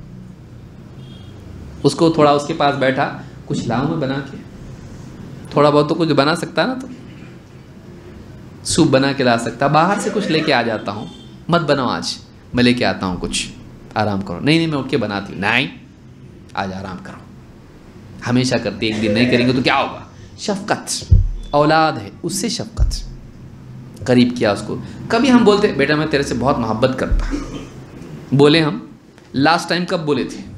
उसको थोड़ा उसके पास बैठा, कुछ लाऊं मैं बना के, थोड़ा बहुत तो कुछ बना सकता ना, तो सूप बना के ला सकता, बाहर से कुछ लेके आ जाता हूँ, मत बनाओ आज, मैं लेके आता हूँ कुछ, आराम करो, नहीं नहीं मैं उठ के बनाती हूँ, नहीं आज आराम करो, हमेशा करती, एक दिन नहीं करेंगे तो क्या होगा, शफकत, औलाद है उससे शफकत, करीब किया उसको। कभी हम बोलते बेटा मैं तेरे से बहुत मोहब्बत करता, बोले हम, लास्ट टाइम कब बोले थे,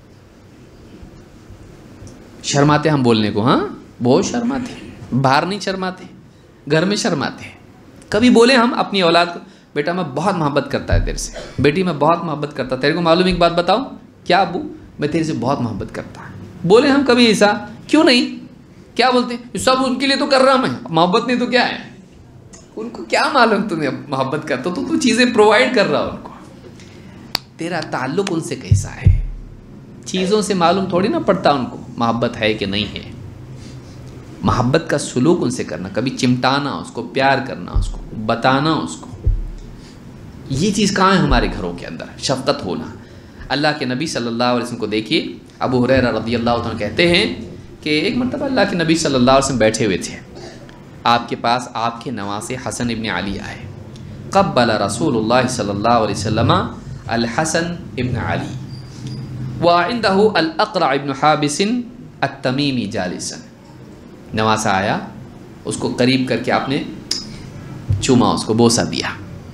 शर्माते हम बोलने को, हाँ बहुत शर्माते, बाहर नहीं शर्माते, घर में शर्माते। कभी बोले हम अपनी औलाद को, बेटा मैं बहुत मोहब्बत करता है तेरे से, बेटी मैं बहुत मोहब्बत करता, तेरे को मालूम एक बात बताऊं, क्या अबू, मैं तेरे से बहुत मोहब्बत करता, बोले हम कभी ऐसा, क्यों नहीं, क्या बोलते, सब उनके लिए तो कर रहा मैं, मोहब्बत नहीं तो क्या है, उनको क्या मालूम तुम्हें मोहब्बत करता, तो तू चीज़ें प्रोवाइड कर रहा उनको, तेरा ताल्लुक उनसे कैसा है, चीज़ों से मालूम थोड़ी ना पड़ता उनको मोहब्बत है कि नहीं है। मोहब्बत का सुलूक उनसे करना, कभी चिमटाना, उसको प्यार करना, उसको बताना, उसको, ये चीज़ कहाँ है हमारे घरों के अंदर, शफकत होना। अल्लाह के नबी सल्लल्लाहु अलैहि वसल्लम को देखिए, अबू हुरैरा रज़ियल्लाहु अन्हु कहते हैं कि एक मरतबा अल्लाह के नबी सल्लल्लाहु अलैहि वसल्लम बैठे हुए थे, आपके पास आपके नवासे हसन इब्न अली आए, क़ब्बल रसूलुल्लाह सल्लल्लाहु अलैहि वसल्लम अल हसन इब्न अली व इंदहु अल अक़रा इब्न हाबिसिन अत-तमीमी जालिसन। नवासा आया, उसको करीब करके आपने चूमा, उसको बोसा दिया।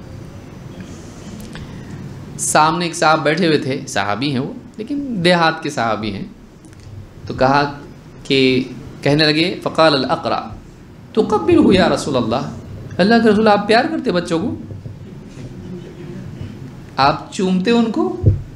सामने एक साहब बैठे हुए थे, साहबी हैं वो, लेकिन देहात के साहबी हैं, तो कहा कि कहने लगे, फ़क़ाल अल अक़रा तुक़ब्बिलहु या रसूल अल्लाह, अल्लाह के रसूल आप प्यार करते बच्चों को, आप चूमते उनको,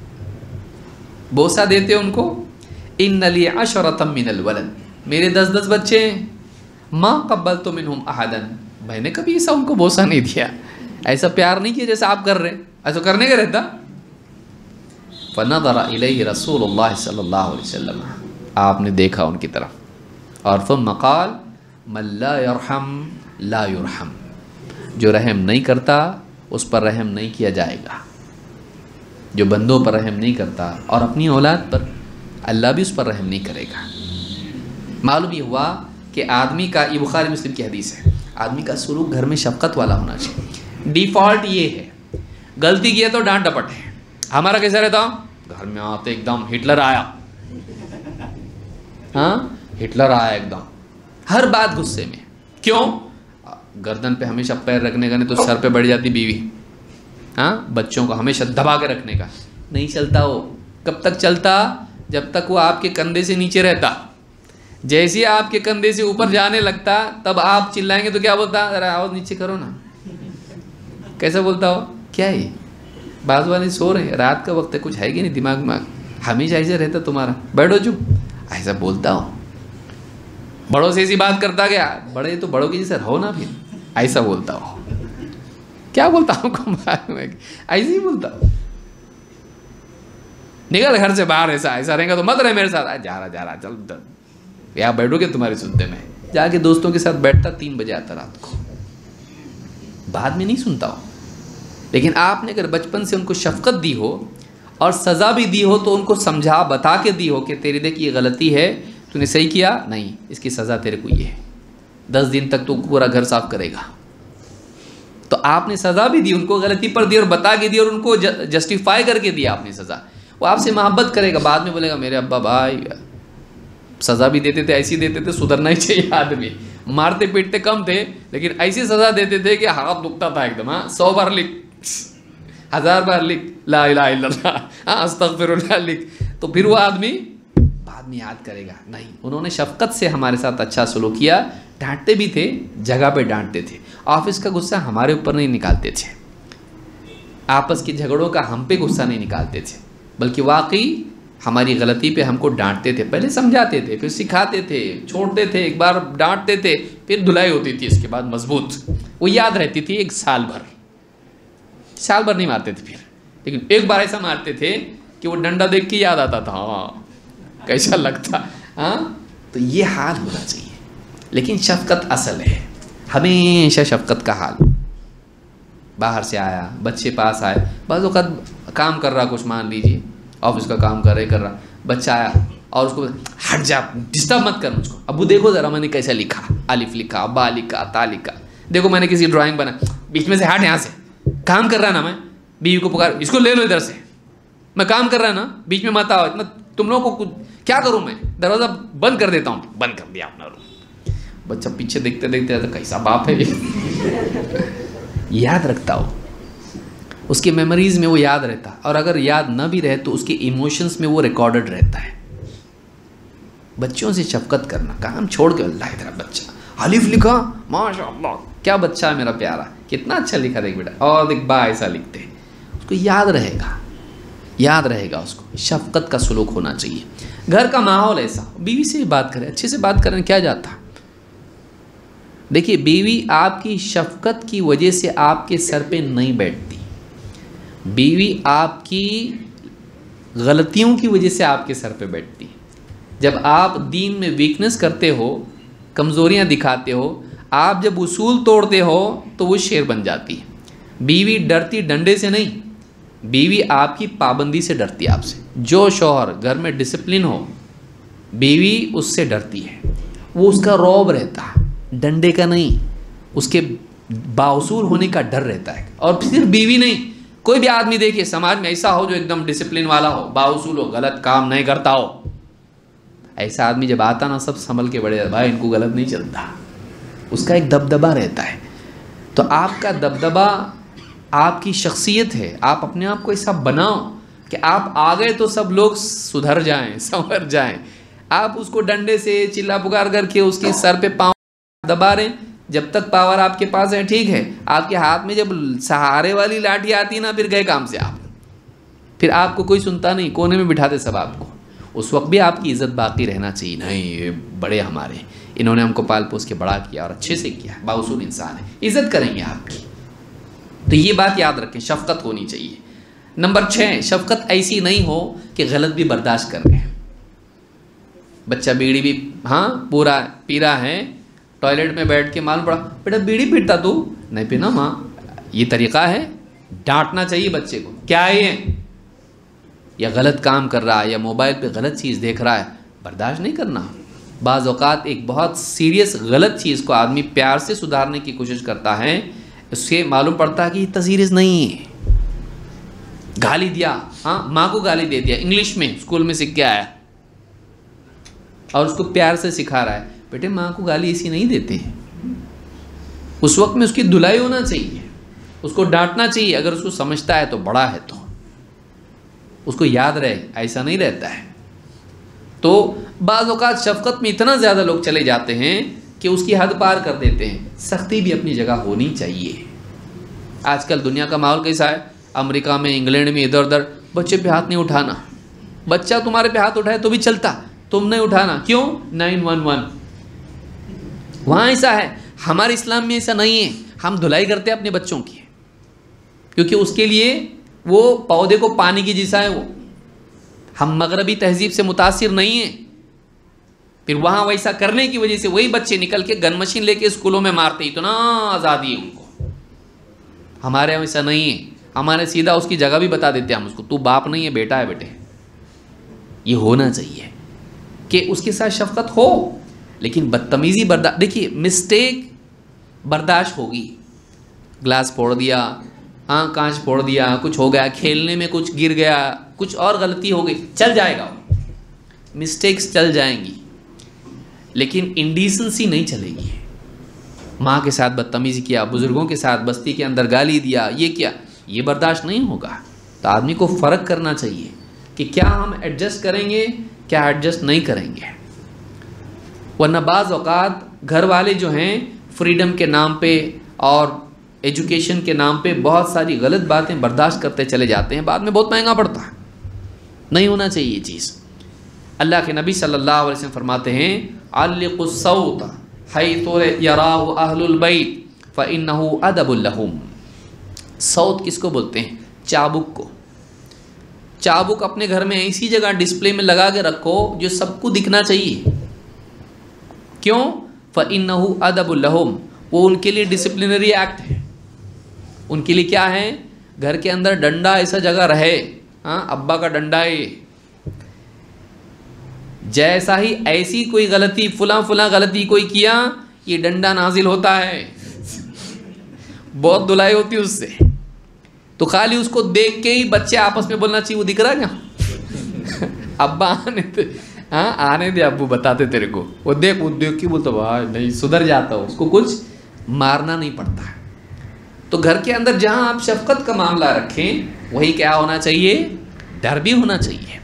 बोसा देते उनको। इन्ना ली अशरतम मिनल वलद, मेरे दस दस बच्चे हैं, माँ क़ब्बलतु मिनहुम अहदन, मैंने कभी ऐसा उनको बोसा नहीं दिया, ऐसा प्यार नहीं किया जैसा आप कर रहे, ऐसा करने का रहता। फ़नज़रा इलैहि रसूलुल्लाह सल्लल्लाहु अलैहि वसल्लम, आपने देखा उनकी तरफ, और फ़ुम्मा क़ाल मन ला यरहम ला युरहम, जो रहम नहीं करता उस पर रहम नहीं किया जाएगा, जो बंदों पर रहम नहीं करता और अपनी औलाद पर, अल्लाह भी उस पर रहम नहीं करेगा। मालूम ये हुआ कि आदमी का, ये बुखारी मुस्लिम की हदीस है, आदमी का सुलूक घर में शफ़क़त वाला होना चाहिए। डिफ़ॉल्ट ये है, गलती किया तो डांट डपट है, हमारा कैसा रहता, घर में आते एकदम हिटलर आया, हाँ हिटलर आया एकदम, हर बात गुस्से में, क्यों, गर्दन पे हमेशा पैर रखने का, नहीं तो सर पे बढ़ जाती बीवी, हाँ बच्चों को हमेशा दबा के रखने का, नहीं चलता वो, कब तक चलता, जब तक वो आपके कंधे से नीचे रहता, जैसे आपके कंधे से ऊपर जाने लगता तब आप चिल्लाएंगे तो क्या बोलता, अरे आवाज़ नीचे करो ना, कैसा बोलता हो, क्या है बाजू वाले सो रहे, रात का वक्त है, कुछ है कि नहीं दिमाग में, हमेशा ऐसे रहता तुम्हारा, बैठो चुप, ऐसा बोलता हो, बड़ों से ऐसी बात करता गया, बड़े तो बड़ों की जैसे रहो ना, फिर ऐसा बोलता हो, क्या बोलता हूँ ऐसे ही बोलता हूँ, निकल घर से बाहर, ऐसा ऐसा रहेगा तो मत रहे मेरे साथ, जा रहा जा रहा चल, या बैठोगे तुम्हारी सुनते में, جا کے دوستوں کے ساتھ بیٹھتا، تین بجے آتا رات کو، بعد میں نہیں سنتا ہو. لیکن آپ نے اگر بچپن سے ان کو شفقت دی ہو اور سزا بھی دی ہو تو ان کو سمجھا بتا کے دی ہو کہ تیری دیکھ یہ غلطی ہے، تو نے صحیح کیا نہیں، اس کی سزا تیرے کو یہ ہے، دس دن تک تو پورا گھر صاف کرے گا. تو آپ نے سزا بھی دی، ان کو غلطی پر دی اور بتا کے دی اور ان کو جسٹیفائی کر کے دیا آپ نے سزا. وہ آپ سے محبت کرے گا، بعد میں بولے گا میرے ابا بھائی سزا بھی دیتے تھے، ایسی دیتے تھے، سدھرنا ہی چاہیے آدمی. مارتے پیٹتے کم تھے لیکن ایسی سزا دیتے تھے کہ ہاتھ دکھتا تھا ایک دم. ہاں سو بار لکھ، ہزار بار لکھ لا الہ الا اللہ، ہاں استغفر اللہ لکھ، تو پھر وہ آدمی بعد میں یاد کرے گا. نہیں، انہوں نے شفقت سے ہمارے ساتھ اچھا سلوک کیا. ڈانٹتے بھی تھے، جگہ پہ ڈانٹتے تھے، آفس کا غصہ ہمارے اوپر نہیں نکالتے تھے، آپس کے جھگڑوں کا ہم پہ غصہ نہیں نکالتے تھے، بلکہ واقعی ہماری غلطی پہ ہم کو ڈانٹتے تھے. پہلے سمجھاتے تھے، پھر سکھاتے تھے، چھوڑتے تھے، ایک بار ڈانٹتے تھے، پھر دھلائی ہوتی تھی، اس کے بعد مضبوط وہ یاد رہتی تھی ایک سال بھر. سال بھر نہیں مارتے تھے پھر، لیکن ایک بار ایسا مارتے تھے کہ وہ ڈنڈا دیکھ کے یاد آتا تھا، ہاں کیسا لگتا. ہاں تو یہ حال ہونا چاہیے. لیکن شفقت اصل ہے، ہمیشہ شفقت کا حال. باہر سے آیا، بچے پاس آئے، بعض اوقات کام کر رہا کچھ، مان لیجیے آفس کا کام کر رہے کر رہا بچہ آیا اور اس کو ہٹ جا، ڈسٹرب مت کر مجھ کو. ابو دیکھو ذرا میں نے کیسا لکھا، الف لکھا، با لکھا، تا لکھا، دیکھو میں نے کسی ڈرائنگ بنا، بیچ میں سے ہٹ، یہاں سے کام کر رہا نا میں. بیوی کو پکار، اس کو لے لو ادھر سے، میں کام کر رہا نا، بیچ میں مت آؤ، اتنا تم لوگوں کو کیا کروں میں، دروازہ بند کر دیتا ہوں. بند کر دیا اپنا روم. بچہ پیچھے دیکھتے دیکھتے رہتا، کیسا باپ ہے یہ. یاد رکھتا ہو، اس کی میموریز میں وہ یاد رہتا، اور اگر یاد نہ بھی رہے تو اس کے ایموشنز میں وہ ریکارڈڈ رہتا ہے. بچوں سے شفقت کرنا، کام چھوڑ کے اللہ ادھر بچہ الف لکھا، ماشاء اللہ کیا بچہ ہے میرا پیارا، کتنا اچھا لکھا دیکھ بیٹا، اور دیکھ با ایسا لکھتے، اس کو یاد رہے گا، یاد رہے گا. اس کو شفقت کا سلوک ہونا چاہیے. گھر کا ماحول ایسا، بیوی سے بھی بات کرے، اچھے سے بات کریں، کیا جاتا. دیکھیے بیوی آپ کی شفقت کی وجہ سے آپ کے سر پہ نہیں بیٹھتی، بیوی آپ کی غلطیوں کی وجہ سے آپ کے سر پہ بیٹھتی. جب آپ دین میں ویکنس کرتے ہو، کمزوریاں دکھاتے ہو، آپ جب اصول توڑتے ہو تو وہ شیر بن جاتی ہے. بیوی ڈرتی ڈنڈے سے نہیں، بیوی آپ کی پابندی سے ڈرتی ہے آپ سے. جو شوہر گھر میں ڈسپلن ہو، بیوی اس سے ڈرتی ہے، وہ اس کا رعب رہتا ہے، ڈنڈے کا نہیں، اس کے بااصول ہونے کا ڈر رہتا ہے. اور پھر بیوی نہیں، کوئی بھی آدمی دیکھیے سماج میں ایسا ہو جو ایک دم ڈسپلن والا ہو، بااصول ہو، غلط کام نہیں کرتا ہو، ایسا آدمی جب آتا نا سب سنبھل کے بڑے، بھائی ان کو غلط نہیں چلتا، اس کا ایک دبدبہ رہتا ہے. تو آپ کا دبدبہ آپ کی شخصیت ہے. آپ اپنے آپ کو ایسا بناؤ کہ آپ آ گئے تو سب لوگ سدھر جائیں، سنور جائیں. آپ اس کو ڈنڈے سے چلا پکار کر کے اس کے سر پہ پاؤں دبا رہے، جب تک پاور آپ کے پاس ہے ٹھیک ہے، آپ کے ہاتھ میں جب سہارے والی لاٹھی آتی نا، پھر گئے کام سے آپ. پھر آپ کو کوئی سنتا نہیں، کونے میں بٹھاتے سب آپ کو. اس وقت بھی آپ کی عزت باقی رہنا چاہیے. نہیں یہ بڑے ہمارے، انہوں نے ہم کو پال پوس کے بڑا کیا اور اچھے سے کیا، بااصول انسان ہے، عزت کریں گے آپ کی. تو یہ بات یاد رکھیں، شفقت ہونی چاہیے. نمبر چھ، شفقت ایسی نہیں ہو کہ غلط بھی برداشت کر رہے ہیں. بچہ بیڑی بھی ہاں پورا پی رہا ہے، ٹوائلٹ میں بیٹھ کے معلوم پڑا، بیٹا بیڑی پیتا تو نہیں پینا ماں، یہ طریقہ ہے. ڈانٹنا چاہیے بچے کو، کیا ہے یہ، یا غلط کام کر رہا ہے یا موبائل پہ غلط چیز دیکھ رہا ہے، برداشت نہیں کرنا. بعض اوقات ایک بہت سیریس غلط چیز کو آدمی پیار سے سدھارنے کی کوشش کرتا ہے، اس سے معلوم پڑتا ہے کہ یہ سیریس نہیں ہے. گالی دیا، ہاں ماں کو گالی دے دیا، انگلش میں اسکول میں سیکھ کے آیا اور اس کو پیار سے سکھا رہا ہے، بیٹے ماں کو گالی ایسی نہیں دیتے ہیں. اس وقت میں اس کی دھلائی ہونا چاہیے، اس کو ڈانٹنا چاہیے. اگر اس کو سمجھتا ہے تو بڑا ہے تو اس کو یاد رہے، ایسا نہیں رہتا ہے. تو بعض اوقات شفقت میں اتنا زیادہ لوگ چلے جاتے ہیں کہ اس کی حد پار کر دیتے ہیں. سختی بھی اپنی جگہ ہونی چاہیے. آج کل دنیا کا ماحول کیسا ہے، امریکہ میں، انگلینڈ میں، ادھر ادھر بچے پہ ہاتھ نہیں اٹھانا. بچہ تمہارے پہ ہاتھ اٹھائے تو بھی چلتا، تم نہیں اٹھانا. کیوں؟ نائن ون ون وہاں ایسا ہے. ہمارے اسلام میں ایسا نہیں ہے. ہم دھلائی کرتے ہیں اپنے بچوں کی، کیونکہ اس کے لیے وہ پودے کو پانی کی جیسا ہے. وہ ہم مغربی تہذیب سے متاثر نہیں ہیں. پھر وہاں ویسا کرنے کی وجہ سے وہی بچے نکل کے گن مشین لے کے اسکولوں میں مارتے، اتنا آزادی ہے ان کو. ہمارے یہاں ویسا نہیں ہے، ہمارے سیدھا اس کی جگہ بھی بتا دیتے ہیں ہم اس کو، تو باپ نہیں ہے بیٹا ہے بیٹے. یہ ہونا چاہیے کہ اس کے ساتھ شفقت ہو، لیکن بدتمیزی برداشت. دیکھیے مسٹیک برداشت ہوگی، گلاس پھوڑ دیا، ہاں کانچ پھوڑ دیا، کچھ ہو گیا، کھیلنے میں کچھ گر گیا، کچھ اور غلطی ہو گئی، چل جائے گا، مسٹیکس چل جائیں گی، لیکن انڈیسنسی نہیں چلے گی. ماں کے ساتھ بدتمیزی کیا، بزرگوں کے ساتھ بستی کے اندر گالی دیا، یہ کیا، یہ برداشت نہیں ہوگا. تو آدمی کو فرق کرنا چاہیے کہ کیا ہم ایڈجسٹ کریں گے، کیا ایڈجسٹ نہیں کریں گے. ورنہ بعض اوقات گھر والے جو ہیں فریڈم کے نام پہ اور ایجوکیشن کے نام پہ بہت ساری غلط باتیں برداشت کرتے چلے جاتے ہیں، بعد میں بہت مہنگا پڑتا ہے. نہیں ہونا چاہیے یہ چیز. اللہ کے نبی صلی اللہ علیہ وسلم فرماتے ہیں علق الصوت حیث یراہ اہل البیت فانہ ادب لہم. صوت کس کو بولتے ہیں؟ چابک کو. چابک اپنے گھر میں ایسی جگہ ڈسپلے میں لگا کے رکھو جو سب کو دکھنا چاہیے. کیوں؟ فانہ ادب لہم، وہ ان کے لیے ڈسپلنری ایکٹ ہے. ان کے لیے کیا ہے؟ گھر کے اندر ڈنڈا ایسا جگہ رہے، ہاں ابا کا ڈنڈا ہے، جیسا ہی ایسی کوئی غلطی فلاں فلاں غلطی کوئی کیا یہ ڈنڈا نازل ہوتا ہے، بہت دلائی ہوتی ہے اس سے. تو خالی اس کو دیکھ کے ہی بچے آپس میں بولنا چاہیے وہ دکھ رہا کیا ابا آنے دے، ہاں آنے دے ابو بتاتے تیرے کو، وہ دیکھ وہ دیکھ کے بولتا بھائی نہیں سدھر جاتا ہو، اس کو کچھ مارنا نہیں پڑتا. تو گھر کے اندر جہاں آپ شفقت کا معاملہ رکھیں وہی کیا ہونا چاہیے؟ ڈر بھی ہونا چاہیے.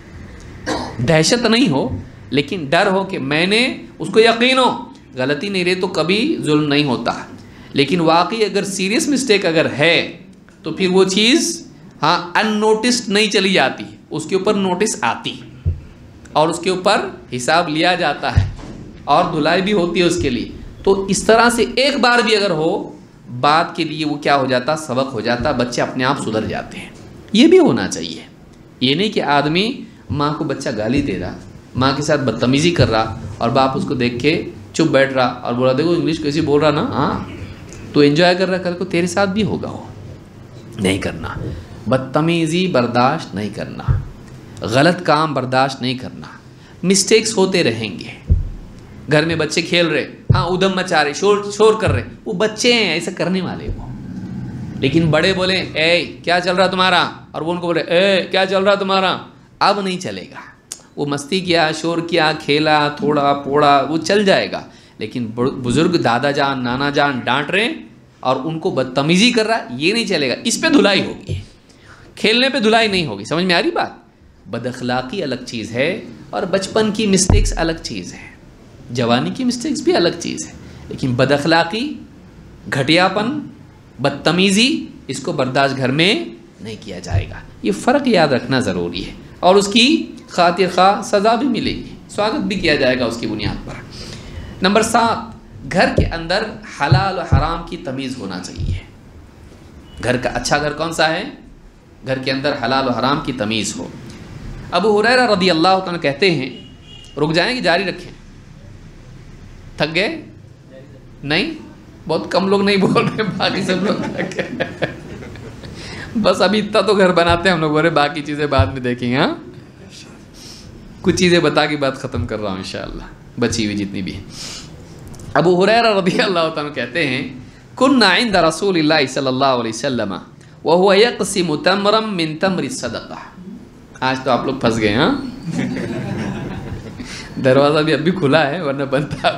دہشت نہیں ہو لیکن ڈر ہو کہ میں نے، اس کو یقین ہو غلطی نہیں رہی تو کبھی ظلم نہیں ہوتا. لیکن واقعی اگر سیریس مسٹیک اگر ہے تو پھر وہ چیز ہاں ان نوٹسڈ نہیں چلی جاتی، اس کے اوپر نوٹس آتی اور اس کے اوپر حساب لیا جاتا ہے اور دھلائی بھی ہوتی ہے اس کے لیے. تو اس طرح سے ایک بار بھی اگر ہو بات کے لیے وہ کیا ہو جاتا، سبق ہو جاتا، بچے اپنے آپ سدھر جاتے ہیں. یہ بھی ہونا چاہیے. یہ نہیں کہ آدمی ماں کو بچہ گالی دے رہا، ماں کے ساتھ بدتمیزی کر رہا اور باپ اس کو دیکھ کے چپ بیٹھ رہا اور بولا دیکھو انگلش کیسی بول رہا نا، ہاں تو انجوائے کر رہا، کل کو تیرے ساتھ بھی ہوگا. وہ نہیں کرنا. بدتمیزی برداشت نہیں کرنا، غلط کام برداشت نہیں کرنا. مسٹیکس ہوتے رہیں گے. گھر میں بچے کھیل رہے، ہاں ادھم مچا رہے، شور شور کر رہے، وہ بچے ہیں ایسا کرنے والے وہ. لیکن بڑے بولیں اے کیا چل رہا تمہارا، اور وہ ان کو بولے اے کیا چل رہا تمہارا، اب نہیں چلے گا. وہ مستی کیا، شور کیا، کھیلا تھوڑا پوڑا وہ چل جائے گا. لیکن بزرگ دادا جان نانا جان ڈانٹ رہے اور ان کو بدتمیزی کر رہا ہے، یہ نہیں چلے گا. اس پہ دھلائی ہوگی، کھیلنے پہ دھلائی نہیں ہوگی. سمجھ میں آ رہی بات؟ بد اخلاقی الگ چیز ہے اور بچپن کی مسٹیکس الگ چیز ہے، جوانی کی مسٹیکس بھی الگ چیز ہے. لیکن بد اخلاقی، گھٹیا پن، بدتمیزی، اس کو برداشت گھر میں نہیں کیا جائے گا. یہ فرق یاد رکھنا ضروری ہے اور اس کی خاطر خواہ سزا بھی ملے گی، سواگت بھی کیا جائے گا اس کی بنیاد پر. نمبر سات، گھر کے اندر حلال و حرام کی تمیز ہونا چاہیے. گھر کا اچھا گھر کون سا ہے؟ گھر کے اندر حلال و حرام کی تمیز ہو. ابو ہریرہ رضی اللہ تعالیٰ کہتے ہیں، رک جائیں کہ جاری رکھیں؟ تھک گئے؟ نہیں، بہت کم لوگ نہیں بول رہے، باقی سب لوگ تھک گئے. بس ابھی اتنا تو گھر بناتے ہیں ہم لوگ، بولے باقی چیزیں بعد میں دیکھیں گے. ہاں کچھ چیزیں بتا کے بات ختم کر رہا ہوں انشاءاللہ، بچی ہوئی جتنی بھی ہیں. ابو ہریرہ رضی اللہ تعالیٰ کہتے ہیں کنا عند رسول اللہ صلی اللہ علیہ وسلم وهو يقسم تمرا من تمر الصدقہ. آج تو آپ لوگ پھنس گئے. ہاں دروازہ بھی اب بھی کھلا ہے ورنہ بند تھا.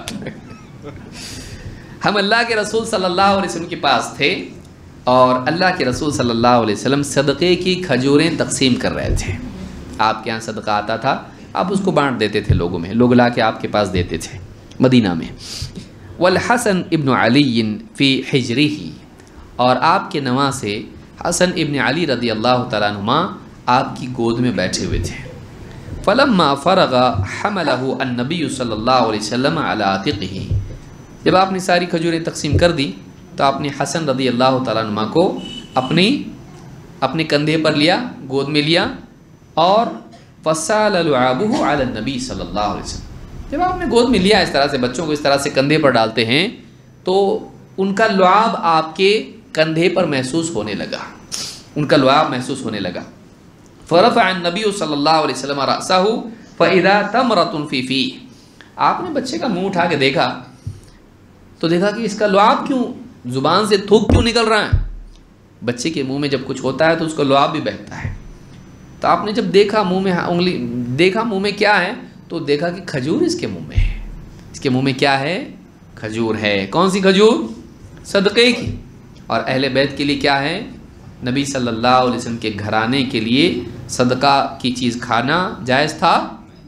ہم اللہ کے رسول صلی اللہ علیہ وسلم کے پاس تھے اور اللہ کے رسول صلی اللہ علیہ وسلم صدقے کی کھجوریں تقسیم کر رہے تھے. آپ کے یہاں صدقہ آتا تھا، آپ اس کو بانٹ دیتے تھے لوگوں میں، لوگ لا کے آپ کے پاس دیتے تھے مدینہ میں. والحسن ابن علی فی حجرہ، اور آپ کے نواں سے حسن ابن علی رضی اللہ تعالیٰ عنہما آپ کی گود میں بیٹھے ہوئے تھے. فلما فرغ حملہ النبی صلی اللہ علیہ وسلم علی عاتقہ. جب آپ نے ساری کھجوریں تقسیم کر دی تو آپ نے حسن رضی اللہ تعالیٰ عنہ کو اپنی اپنے کندھے پر لیا، گود میں لیا، اور فسال لعابہ علی النبی صلی اللہ علیہ وسلم. جب آپ نے گود میں لیا اس طرح سے، بچوں کو اس طرح سے کندھے پر ڈالتے ہیں تو ان کا لعاب آپ کے کندھے پر محسوس ہونے لگا، ان کا لعاب محسوس ہونے لگا۔ فرفع النبی صلی اللہ علیہ وسلم رأسہ فإذا تمرة فی فیہ، آپ نے بچے کا منہ اٹھا کے دیکھا تو دیکھا کہ اس کا لعاب کیوں، زبان سے تھوک کیوں نکل رہا ہے؟ بچے کے منہ میں جب کچھ ہوتا ہے تو اس کا لعاب بھی بہتا ہے۔ تو آپ نے جب دیکھا منہ میں انگلی دیکھا منہ میں کیا ہے تو دیکھا کہ کھجور اس کے منہ میں ہے، اس کے منہ میں کیا ہے؟ کھجور ہے۔ کون سی کھجور؟ صدقے کی۔ اور اہل بیت کے لیے کیا ہے؟ نبی صلی اللہ علیہ وسلم کے گھرانے کے لیے صدقہ کی چیز کھانا جائز تھا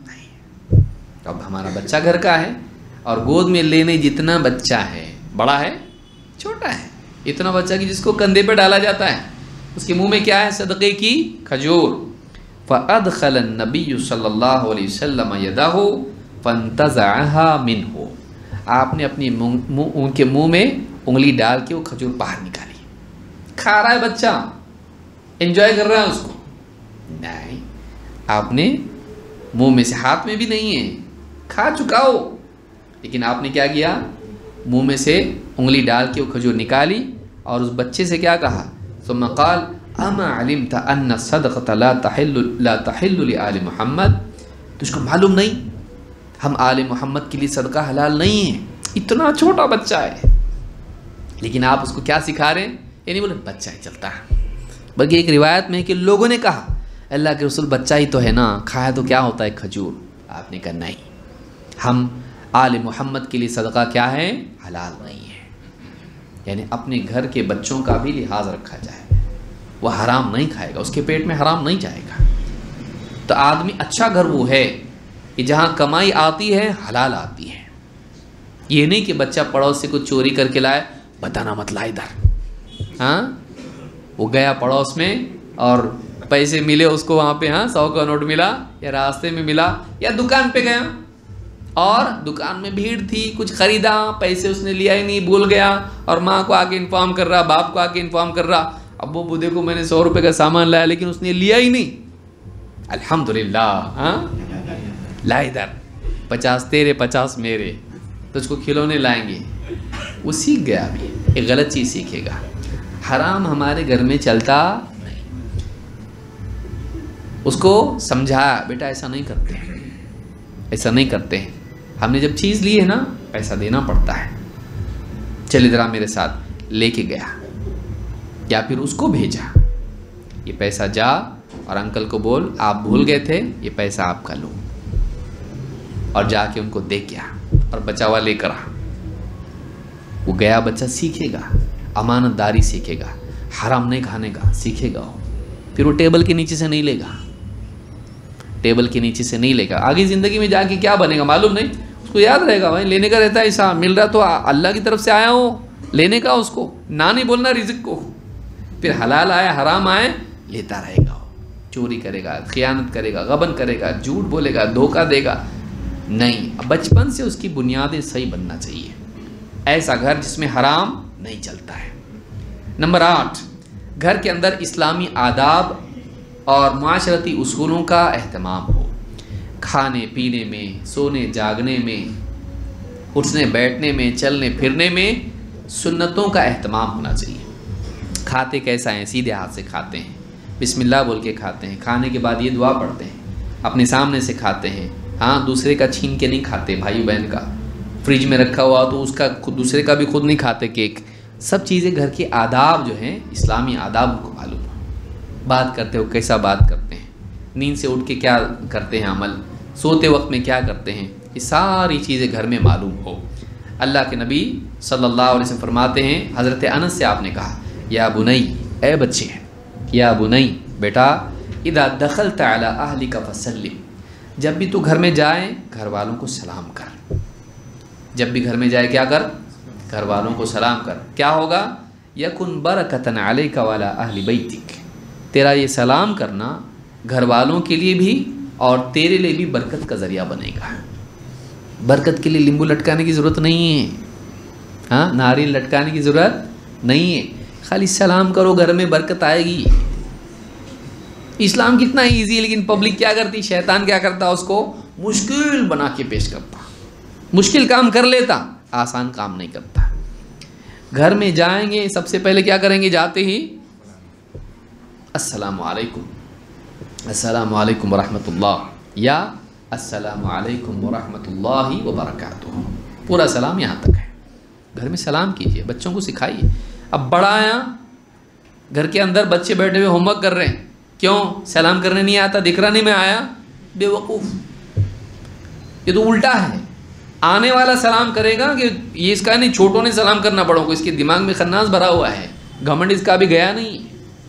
نہیں۔ اب ہمارا بچہ گھر کا ہے اور گود میں لینے جتنا بچہ ہے، بڑا ہے چھوٹا ہے، اتنا بچہ کہ جس کو کندھے پہ ڈالا جاتا ہے، اس کے منہ میں کیا ہے؟ صدقے کی کھجور۔ فَأَدْخَلَ النَّبِيُّ صلی اللہ علیہ وسلم يَدَهُ فَانْتَزَعَهَا مِنْهُ، آپ نے اپنی ان کے منہ میں انگلی ڈال کے وہ کھجور باہر نکالی۔ کھا رہا ہے بچہ، انجوائے کر رہا ہے اس کو؟ نہیں، آپ نے منہ میں سے، ہاتھ میں بھی نہیں ہے، کھا چکا ہو، لیکن آپ نے کیا کیا؟ منہ میں سے انگلی ڈال کے وہ کھجور نکالی اور اس بچے سے کیا کہا؟ ثم قال اما علمت ان الصدقۃ لا تحل لا تحل لآل محمد، تجھ کو معلوم نہیں ہم آل محمد کے لیے صدقہ حلال نہیں ہے؟ اتنا چھوٹا بچہ ہے لیکن آپ اس کو کیا سکھا رہے ہیں؟ یہ نہیں بولے بچہ ہی چلتا ہے، بلکہ ایک روایت میں ہے کہ لوگوں نے کہا اللہ کے رسول بچہ ہی تو ہے نا، کھایا تو کیا ہوتا ہے کھجور؟ آپ نے کہا نہیں، ہم آل محمد کے لیے صدقہ کیا ہے؟ حلال نہیں ہے۔ یعنی اپنے گھر کے بچوں کا بھی لحاظ رکھا جائے، وہ حرام نہیں کھائے گا، اس کے پیٹ میں حرام نہیں جائے گا۔ تو آدمی اچھا گھر وہ ہے کہ جہاں کمائی آتی ہے حلال آتی ہے، یہ نہیں کہ بچہ پڑوس سے کچھ چوری کر کے لائے، بتانا مت لا ادھر، ہاں وہ گیا پڑوس میں اور پیسے ملے اس کو وہاں پہ، ہاں سو کا نوٹ ملا یا راستے میں ملا یا دکان پہ گیا اور دکان میں بھیڑ تھی، کچھ خریدا، پیسے اس نے لیا ہی نہیں، بھول گیا اور ماں کو آ کے انفارم کر رہا، باپ کو آ کے انفارم کر رہا، ابو ابو دیکھو میں نے سو روپے کا سامان لایا لیکن اس نے لیا ہی نہیں، الحمدللہ، ہاں لا ادھر، پچاس تیرے پچاس میرے، تو اس کو کھلونے لائیں گے، وہ سیکھ گیا ابھی، ایک غلط چیز سیکھے گا۔ حرام ہمارے گھر میں چلتا نہیں، اس کو سمجھایا بیٹا ایسا نہیں کرتے ہیں، ایسا نہیں کرتے ہیں، ہم نے جب چیز لی ہے نا پیسہ دینا پڑتا ہے، چل ذرا میرے ساتھ، لے کے گیا یا پھر اس کو بھیجا، یہ پیسہ جا اور انکل کو بول آپ بھول گئے تھے، یہ پیسہ آپ کا لو، اور جا کے ان کو دے گیا اور بچا ہوا لے کر آ، وہ گیا، بچہ سیکھے گا، امانت داری سیکھے گا، حرام نہیں کھانے کا سیکھے گا، پھر وہ ٹیبل کے نیچے سے نہیں لے گا، ٹیبل کے نیچے سے نہیں لے گا، آگے زندگی میں جا کے کیا بنے گا معلوم نہیں، اس کو یاد رہے گا بھائی لینے کا رہتا ہے، ایسا مل رہا تو اللہ کی طرف سے آیا ہو، لینے کا، اس کو نہ نہیں بولنا رزق کو، پھر حلال آئے حرام آئے لیتا رہے گا، چوری کرے گا، خیانت کرے گا، غبن کرے گا، جھوٹ بولے گا، دھوکہ دے گا، نہیں، بچپن سے اس کی بنیادیں صحیح بننا چاہیے، ایسا گھر جس میں حرام نہیں چلتا ہے۔ نمبر آٹھ، گھر کے اندر اسلامی آداب اور معاشرتی اصولوں کا اہتمام ہو، کھانے پینے میں، سونے جاگنے میں، اٹھنے بیٹھنے میں، چلنے پھرنے میں سنتوں کا اہتمام ہونا چاہیے۔ کھاتے کیسا ہیں؟ سیدھے ہاتھ سے کھاتے ہیں، بسم اللہ بول کے کھاتے ہیں، کھانے کے بعد یہ دعا پڑھتے ہیں، اپنے سامنے سے کھاتے ہیں، ہاں دوسرے کا چھین کے نہیں کھاتے، بھائی بہن کا فریج میں رکھا ہوا تو اس کا خود دوسرے کا بھی خود نہیں کھاتے کیک، سب چیزیں گھر کے آداب جو ہیں اسلامی آداب کو معلوم ہو، بات کرتے ہو کیسا بات کرتے ہیں، نیند سے اٹھ کے کیا کرتے ہیں عمل، سوتے وقت میں کیا کرتے ہیں، یہ ساری چیزیں گھر میں معلوم ہو۔ اللہ کے نبی صلی اللہ علیہ وسلم فرماتے ہیں، حضرت انس سے آپ نے کہا یا بنی، اے بچے، یا بنی بیٹا، اذا دخلت علی اہلک فسلم، جب بھی تو گھر میں جائے گھر والوں کو سلام کر، جب بھی گھر میں جائے کیا کر؟ گھر والوں کو سلام کر، کیا ہوگا؟ یکن برکتن علیک وعلی اہل بیتک، تیرا یہ سلام کرنا گھر والوں کے لیے بھی اور تیرے لیے بھی برکت کا ذریعہ بنے گا۔ برکت کے لیے لیمبو لٹکانے کی ضرورت نہیں ہے، ہاں ناریل لٹکانے کی ضرورت نہیں ہے، خالی سلام کرو، گھر میں برکت آئے گی۔ اسلام کتنا ایزی ہے لیکن پبلک کیا کرتی، شیطان کیا کرتا، اس کو مشکل بنا کے پیش کرتا۔ مشکل کام کر لیتا، آسان کام نہیں کرتا۔ گھر میں جائیں گے سب سے پہلے کیا کریں گے؟ جاتے ہی السلام علیکم، السلام علیکم ورحمۃ اللہ، یا السلام علیکم ورحمۃ اللہ وبرکاتہ، پورا سلام یہاں تک ہے۔ گھر میں سلام کیجئے، بچوں کو سکھائیے۔ اب بڑا آیا گھر کے اندر، بچے بیٹھے ہوئے ہوم ورک کر رہے ہیں، کیوں؟ سلام کرنے نہیں آتا، دکھ رہا نہیں میں آیا؟ بے وقوف، یہ تو الٹا ہے۔ آنے والا سلام کرے گا کہ یہ اس کا نہیں، چھوٹوں نے سلام کرنا بڑوں کو، اس کے دماغ میں خناس بھرا ہوا ہے، گھمنڈ اس کا بھی گیا نہیں۔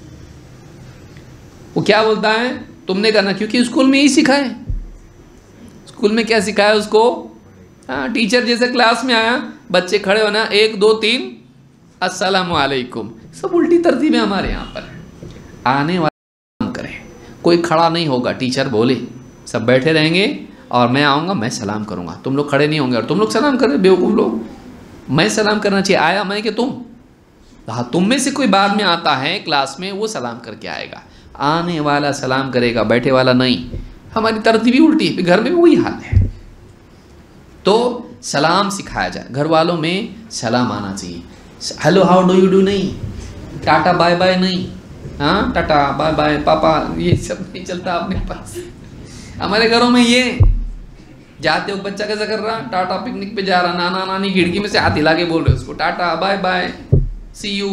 وہ کیا بولتا ہے؟ تم نے کرنا، کیونکہ اسکول میں یہی سکھائے۔ اسکول میں کیا سکھایا اس کو؟ ہاں، ٹیچر جیسے کلاس میں آیا، بچے کھڑے ہونا، ایک دو تین السلام علیکم، سب الٹی ترتیب ہے ہمارے یہاں پر۔ آنے والا سلام کرے، کوئی کھڑا نہیں ہوگا، ٹیچر بولے، سب بیٹھے رہیں گے اور میں آؤں گا، میں سلام کروں گا، تم لوگ کھڑے نہیں ہوں گے اور تم لوگ سلام کر رہے بیوقوف لوگ۔ میں سلام کرنا چاہیے، آیا میں کہ تم؟ ہاں، تم میں سے کوئی بعد میں آتا ہے کلاس میں، وہ سلام کر کے آئے گا، آنے والا سلام کرے گا، بیٹھے والا نہیں۔ ہماری ترتیب ہی الٹی ہے، گھر میں بھی وہی حال ہے۔ تو سلام سکھایا جائے، گھر والوں میں سلام آنا چاہیے۔ Hello how do you do نہیں، ٹاٹا بائے بائے نہیں، ہاں ٹاٹا بائے بائے پاپا، یہ سب نہیں چلتا اپنے پاس۔ ہمارے گھروں میں یہ جاتے ہو، بچہ کیسا کر رہا؟ ٹاٹا پکنک پہ جا رہا، نانا نانی کھڑکی میں سے ہاتھ ہلا کے بول رہے اس کو tata bye bye see you.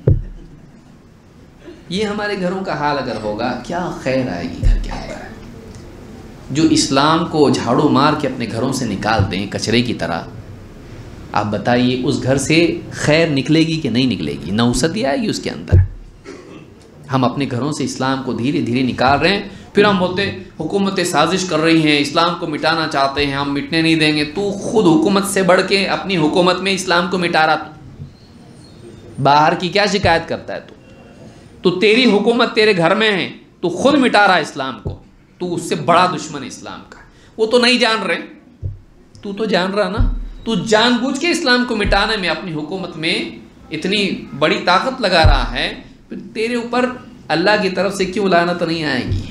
یہ ہمارے گھروں کا حال اگر ہوگا، کیا خیر آئے گی گھر کے اندر؟ جو اسلام کو جھاڑو مار کے اپنے گھروں سے نکال دیں کچرے کی طرح، آپ بتائیے اس گھر سے خیر نکلے گی کہ نہیں نکلے گی؟ نوسطی آئے گی اس کے اندر۔ ہم اپنے گھروں سے اسلام کو دھیرے دھیرے نکال رہے ہیں، پھر ہم بولتے حکومتیں سازش کر رہی ہیں، اسلام کو مٹانا چاہتے ہیں، ہم مٹنے نہیں دیں گے۔ تو خود حکومت سے بڑھ کے اپنی حکومت میں اسلام کو مٹا رہا، تو باہر کی کیا شکایت کرتا ہے؟ تو تو تیری حکومت تیرے گھر میں ہے، تو خود مٹا رہا ہے اسلام کو، تو اس سے بڑا دشمن اسلام کا۔ وہ تو نہیں جان رہے، تو تو جان رہا نا، تو جان بوجھ کے اسلام کو مٹانے میں اپنی حکومت میں اتنی بڑی طاقت لگا رہا ہے، پھر تیرے اوپر اللہ کی طرف سے کیوں لعنت نہیں آئے گی؟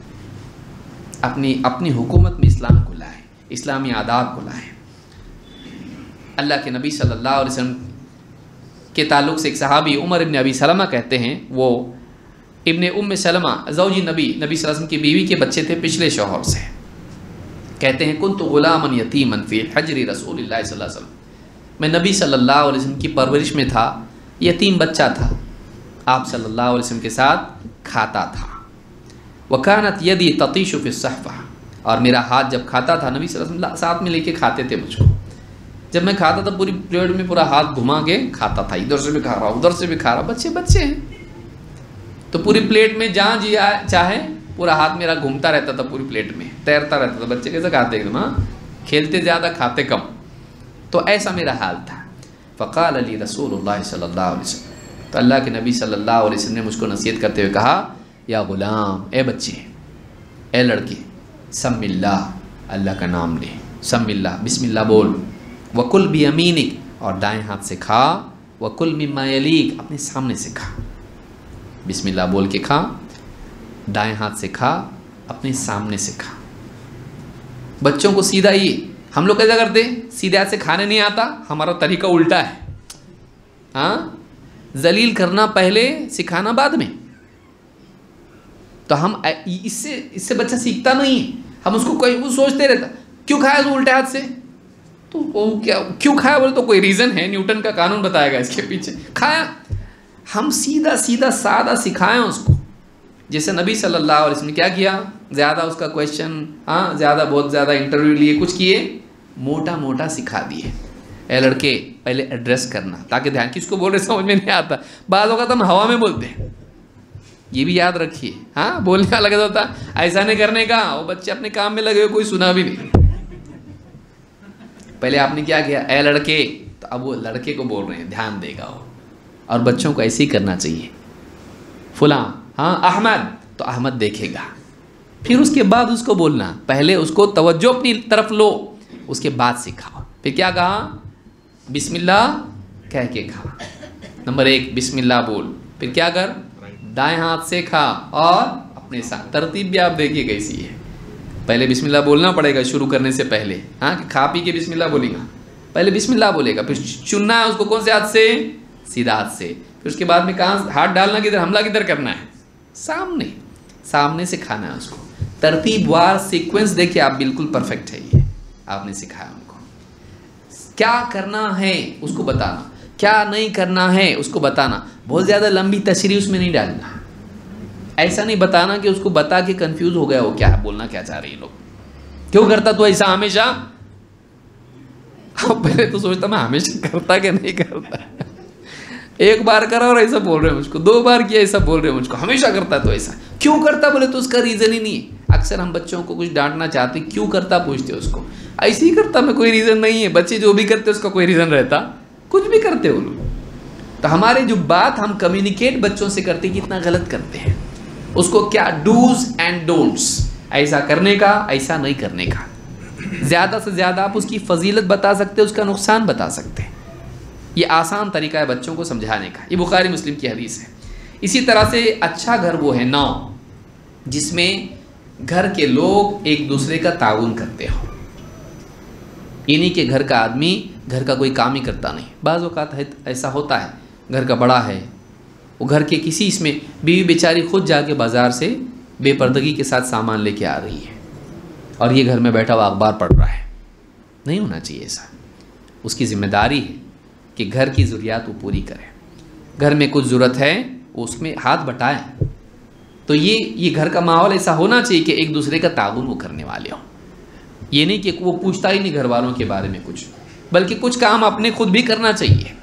اپنی اپنی حکومت میں اسلام کو لائیں، اسلامی آداب کو لائیں۔ اللہ کے نبی صلی اللہ علیہ وسلم کے تعلق سے ایک صحابی عمر ابن ابی سلمہ کہتے ہیں، وہ ابن ام سلمہ زوجی نبی نبی صلی اللہ علیہ وسلم کی بیوی کے بچے تھے پچھلے شوہر سے، کہتے ہیں کنت غلاما یتیما فی حجر رسول اللہ صلی اللہ علیہ وسلم، میں نبی صلی اللہ علیہ وسلم کی پرورش میں تھا، یتیم بچہ تھا، آپ صلی اللہ علیہ وسلم کے ساتھ کھاتا تھا۔ وکانت یدی تطیش فی الصحفہ، اور میرا ہاتھ جب کھاتا تھا، نبی صلی اللہ علیہ وسلم ساتھ میں لے کے کھاتے تھے مجھ کو، جب میں کھاتا تھا پوری پلیٹ میں پورا ہاتھ گھما کے کھاتا تھا، ادھر سے بھی کھا رہا ادھر سے بھی کھا رہا، بچے بچے ہیں تو پوری پلیٹ میں جہاں جی چاہے پورا ہاتھ میرا گھومتا رہتا تھا، پوری پلیٹ میں تیرتا رہتا تھا۔ بچے کیسے کھاتے ایک دم، ہاں کھیلتے زیادہ کھاتے کم، تو ایسا میرا حال تھا۔ فقال علی رسول اللہ صلی اللہ علیہ وسلم، تو اللہ کے نبی صلی اللہ علیہ وسلم نے مجھ کو نصیحت کرتے ہوئے کہا، یا غلام، اے بچے، اے لڑکے، سم اللہ، اللہ کا نام لے، سم اللہ، بسم اللہ بول، وکل بیمینک، اور دائیں ہاتھ سے کھا، وکل مما یلیک، اپنے سامنے سے کھا، بسم اللہ بول کے کھا، دائیں ہاتھ سے کھا، اپنے سامنے سے کھا۔ بچوں کو سیدھا ہی ہم لوگ کیسا کرتے، سیدھے ہاتھ سے کھانے نہیں آتا، ہمارا طریقہ الٹا ہے، ہاں ذلیل کرنا پہلے، سکھانا بعد میں۔ تو ہم اس سے اس سے بچہ سیکھتا نہیں، ہم اس کو کوئی وہ سوچتے رہتا کیوں کھایا تو الٹے ہاتھ سے، تو وہ کیا کیوں کھایا بولے تو کوئی ریزن ہے، نیوٹن کا قانون بتائے گا اس کے پیچھے، کھایا۔ ہم سیدھا سیدھا سادہ سکھائیں اس کو، جیسے نبی صلی اللہ علیہ وسلم نے کیا کیا، زیادہ اس کا کویشچن، ہاں زیادہ بہت زیادہ انٹرویو لیے، کچھ کیے، موٹا موٹا سکھا دیے۔ اے لڑکے، پہلے ایڈریس کرنا، تاکہ دھیان کس کو بول رہے سمجھ میں نہیں آتا، بعض اوقات ہم ہوا میں بولتے ہیں، یہ بھی یاد رکھیے، ہاں بولنے کا لگا ہوتا ایسا نہیں کرنے کا، وہ بچے اپنے کام میں لگے ہوئے، کوئی سنا بھی نہیں۔ پہلے آپ نے کیا کیا، اے لڑکے، تو اب وہ لڑکے کو بول رہے ہیں، دھیان دے گا وہ، اور بچوں کو ایسے ہی کرنا چاہیے، فلاں، ہاں احمد، تو احمد دیکھے گا، پھر اس کے بعد اس کو بولنا، پہلے اس کو توجہ اپنی طرف لو، اس کے بعد سکھاؤ۔ پھر کیا کہا، بسم اللہ کہہ کے کھا، نمبر ایک بسم اللہ بول، پھر کیا کر، دائیں ہاتھ سے کھا، اور اپنے ساتھ ترتیب بھی آپ دیکھیے کیسی ہے، پہلے بسم اللہ بولنا پڑے گا شروع کرنے سے پہلے، ہاں کہ کھا پی کے بسم اللہ بولے گا، پہلے بسم اللہ بولے گا، پھر چننا ہے اس کو کون سے ہاتھ سے؟ سیدھا ہاتھ سے، پھر اس کے بعد میں کہاں ہاتھ ڈالنا کدھر، حملہ کدھر کرنا ہے؟ سامنے، سامنے سے کھانا ہے اس کو، ترتیب وار سیکوینس دیکھیں آپ، بالکل پرفیکٹ ہے، یہ آپ نے سکھایا ان کو، کیا کرنا ہے اس کو بتانا، کیا نہیں کرنا ہے اس کو بتانا، بہت زیادہ لمبی تشریح اس میں نہیں ڈالنا، ایسا نہیں بتانا کہ اس کو بتا کے کنفیوز ہو گیا وہ کیا بولنا کیا چاہ رہے ہیں لوگ، کیوں کرتا تو ایسا ہمیشہ؟ پہلے تو سوچتا میں ہمیشہ کرتا کہ نہیں کرتا، ایک بار کرا اور ایسا بول رہے ہیں مجھ کو، دو بار کیا ایسا بول رہے ہیں مجھ کو، ہمیشہ کرتا تو ایسا کیوں کرتا؟ بولے تو اس کا ریزن ہی نہیں ہے، اکثر ہم بچوں کو کچھ ڈانٹنا چاہتے کیوں کرتا پوچھتے اس کو، ایسے ہی کرتا میں، کوئی ریزن نہیں ہے، بچے جو بھی کرتے اس کا کوئی ریزن رہتا، کچھ بھی کرتے وہ لوگ، تو ہمارے جو بات ہم کمیونیکیٹ بچوں سے کرتے کتنا غلط کرتے ہیں، اس کو کیا ڈوز اینڈ ڈونٹس، ایسا کرنے کا ایسا نہیں کرنے کا، زیادہ سے زیادہ آپ اس کی فضیلت بتا سکتے، اس کا نقصان بتا سکتے، یہ آسان طریقہ ہے بچوں کو سمجھانے کا، یہ بخاری مسلم کی حدیث ہے۔ اسی طرح سے اچھا گھر وہ ہے نو جس میں گھر کے لوگ ایک دوسرے کا تعاون کرتے ہوں، یہ نہیں کہ گھر کا آدمی گھر کا کوئی کام ہی کرتا نہیں، بعض اوقات ایسا ہوتا ہے گھر کا بڑا ہے وہ گھر کے کسی اس میں بیوی بیچاری خود جا کے بازار سے بے پردگی کے ساتھ سامان لے کے آ رہی ہے اور یہ گھر میں بیٹھا ہوا اخبار پڑھ رہا ہے، نہیں ہونا چاہیے ایسا، اس کی ذمہ داری ہے کہ گھر کی ضروریات وہ پوری کرے، گھر میں کچھ ضرورت ہے وہ اس میں ہاتھ بٹائے، تو یہ یہ گھر کا ماحول ایسا ہونا چاہیے کہ ایک دوسرے کا تعاون وہ کرنے والے ہوں، یہ نہیں کہ وہ پوچھتا ہی نہیں گھر والوں کے بارے میں کچھ، بلکہ کچھ کام اپنے خود بھی کرنا چاہیے،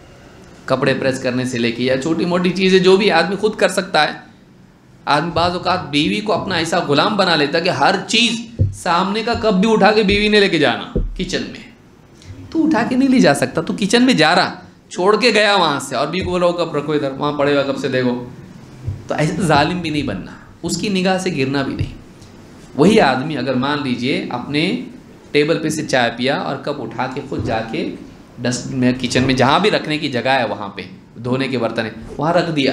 کپڑے پریس کرنے سے لے کے یا چھوٹی موٹی چیزیں جو بھی آدمی خود کر سکتا ہے، آدمی بعض اوقات بیوی کو اپنا ایسا غلام بنا لیتا کہ ہر چیز سامنے کا کپ بھی اٹھا کے بیوی نے لے کے جانا کچن میں، تو اٹھا کے نہیں لے جا سکتا، تو کچن میں جا رہا چھوڑ کے گیا وہاں سے اور بیوی کو بولا کب رکھو ادھر، وہاں پڑے گا کب سے دیکھو، تو ایسے ظالم بھی نہیں بننا، اس کی نگاہ سے گرنا بھی نہیں، وہی آدمی اگر مان لیجئے اپنے ٹیبل پہ سے چائے پیا اور کپ اٹھا کے خود جا کے ڈسٹ میں کچن میں جہاں بھی رکھنے کی جگہ ہے وہاں پہ دھونے کے برتن وہاں رکھ دیا،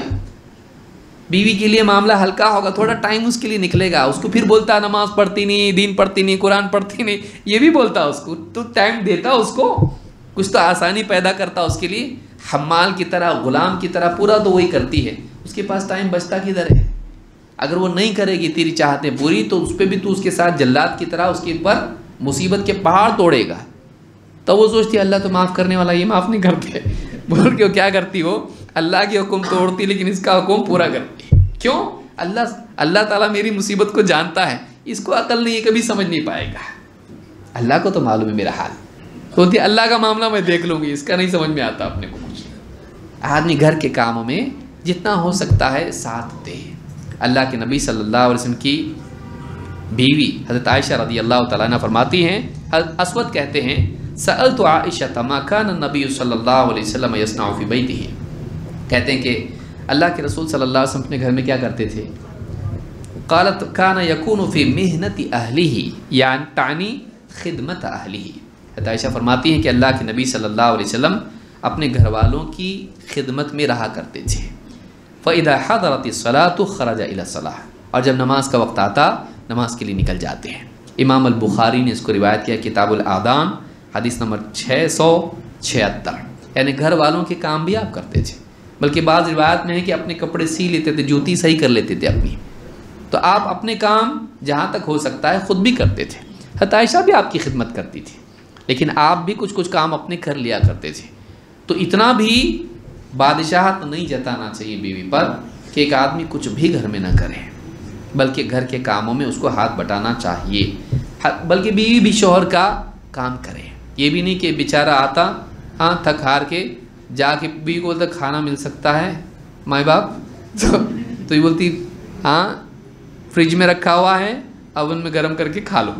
بیوی کے لیے معاملہ ہلکا ہوگا، تھوڑا ٹائم اس کے لیے نکلے گا، اس کو پھر بولتا نماز پڑھتی نہیں، دین پڑھتی نہیں، قرآن پڑھتی نہیں، یہ بھی بولتا اس کو، تو ٹائم دیتا اس کو، کچھ تو آسانی پیدا کرتا اس کے لیے، حمال کی طرح غلام کی طرح پورا تو وہی کرتی ہے، اس کے پاس ٹائم بچتا کدھر ہے؟ اگر وہ نہیں کرے گی تیری چاہتیں پوری تو اس پہ بھی تو اس کے ساتھ جلات کی طرح اس کے اوپر مصیبت کے پہاڑ توڑے گا، تو وہ سوچتی ہے اللہ تو معاف کرنے والا، یہ معاف نہیں کرتے، بول کے وہ کیا کرتی، وہ اللہ کی حکم توڑتی لیکن اس کا حکم پورا کرتی، کیوں؟ اللہ اللہ تعالیٰ میری مصیبت کو جانتا ہے، اس کو عقل نہیں، کبھی سمجھ نہیں پائے گا، اللہ کو تو معلوم ہے میرا حال، بولتی اللہ کا معاملہ میں دیکھ لوں گی، اس کا نہیں سمجھ میں آتا اپنے کو کچھ۔ آدمی گھر کے کاموں میں جتنا ہو سکتا ہے ساتھ دے۔ اللہ کے نبی صلی اللہ علیہ وسلم کی بیوی حضرت عائشہ رضی اللہ تعالیٰ عنہ فرماتی ہیں، حضرت اسود کہتے ہیں سألت عائشہ ما کان النبی صلی اللہ علیہ وسلم یصنع فی بیتہ، کہتے ہیں کہ اللہ کے رسول صلی اللہ علیہ وسلم اپنے گھر میں کیا کرتے تھے؟ قالت کان یکون فی محنت اہلہ، یعنی تعنی خدمت اہلہ، حضرت عائشہ فرماتی ہیں کہ اللہ کے نبی صلی اللہ علیہ وسلم اپنے گھر والوں کی خدمت میں رہا کرتے تھے۔ فَإِذَا حَضَرَتِ الصَّلَاةُ خَرَجَ إِلَى الصَّلَاةِ، اور جب نماز کا وقت آتا نماز کے لیے نکل جاتے ہیں۔ امام البخاری نے اس کو روایت کیا کتاب الآذان حدیث نمبر چھ سو چھہتر، یعنی گھر والوں کے کام بھی آپ کرتے تھے، بلکہ بعض روایات میں ہے کہ اپنے کپڑے سی لیتے تھے، جوتی صحیح کر لیتے تھے اپنی، تو آپ اپنے کام جہاں تک ہو سکتا ہے خود بھی کرتے تھے، حضرت عائشہ بھی آپ کی خدمت کرتی تھی، لیکن آپ بھی کچھ کچھ کام اپنے کر لیا کرتے تھے، تو اتنا بھی بادشاہت نہیں جتانا چاہیے بیوی پر کہ ایک آدمی کچھ بھی گھر میں نہ کرے، بلکہ گھر کے کاموں میں اس کو ہاتھ بٹانا چاہیے، بلکہ بیوی بھی شوہر کا کام کرے، یہ بھی نہیں کہ بیچارہ آتا ہاں تھک ہار کے جا کے بیوی کو بولتا کھانا مل سکتا ہے ماں باپ، تو یہ بولتی ہاں فریج میں رکھا ہوا ہے اوون میں گرم کر کے کھا لو،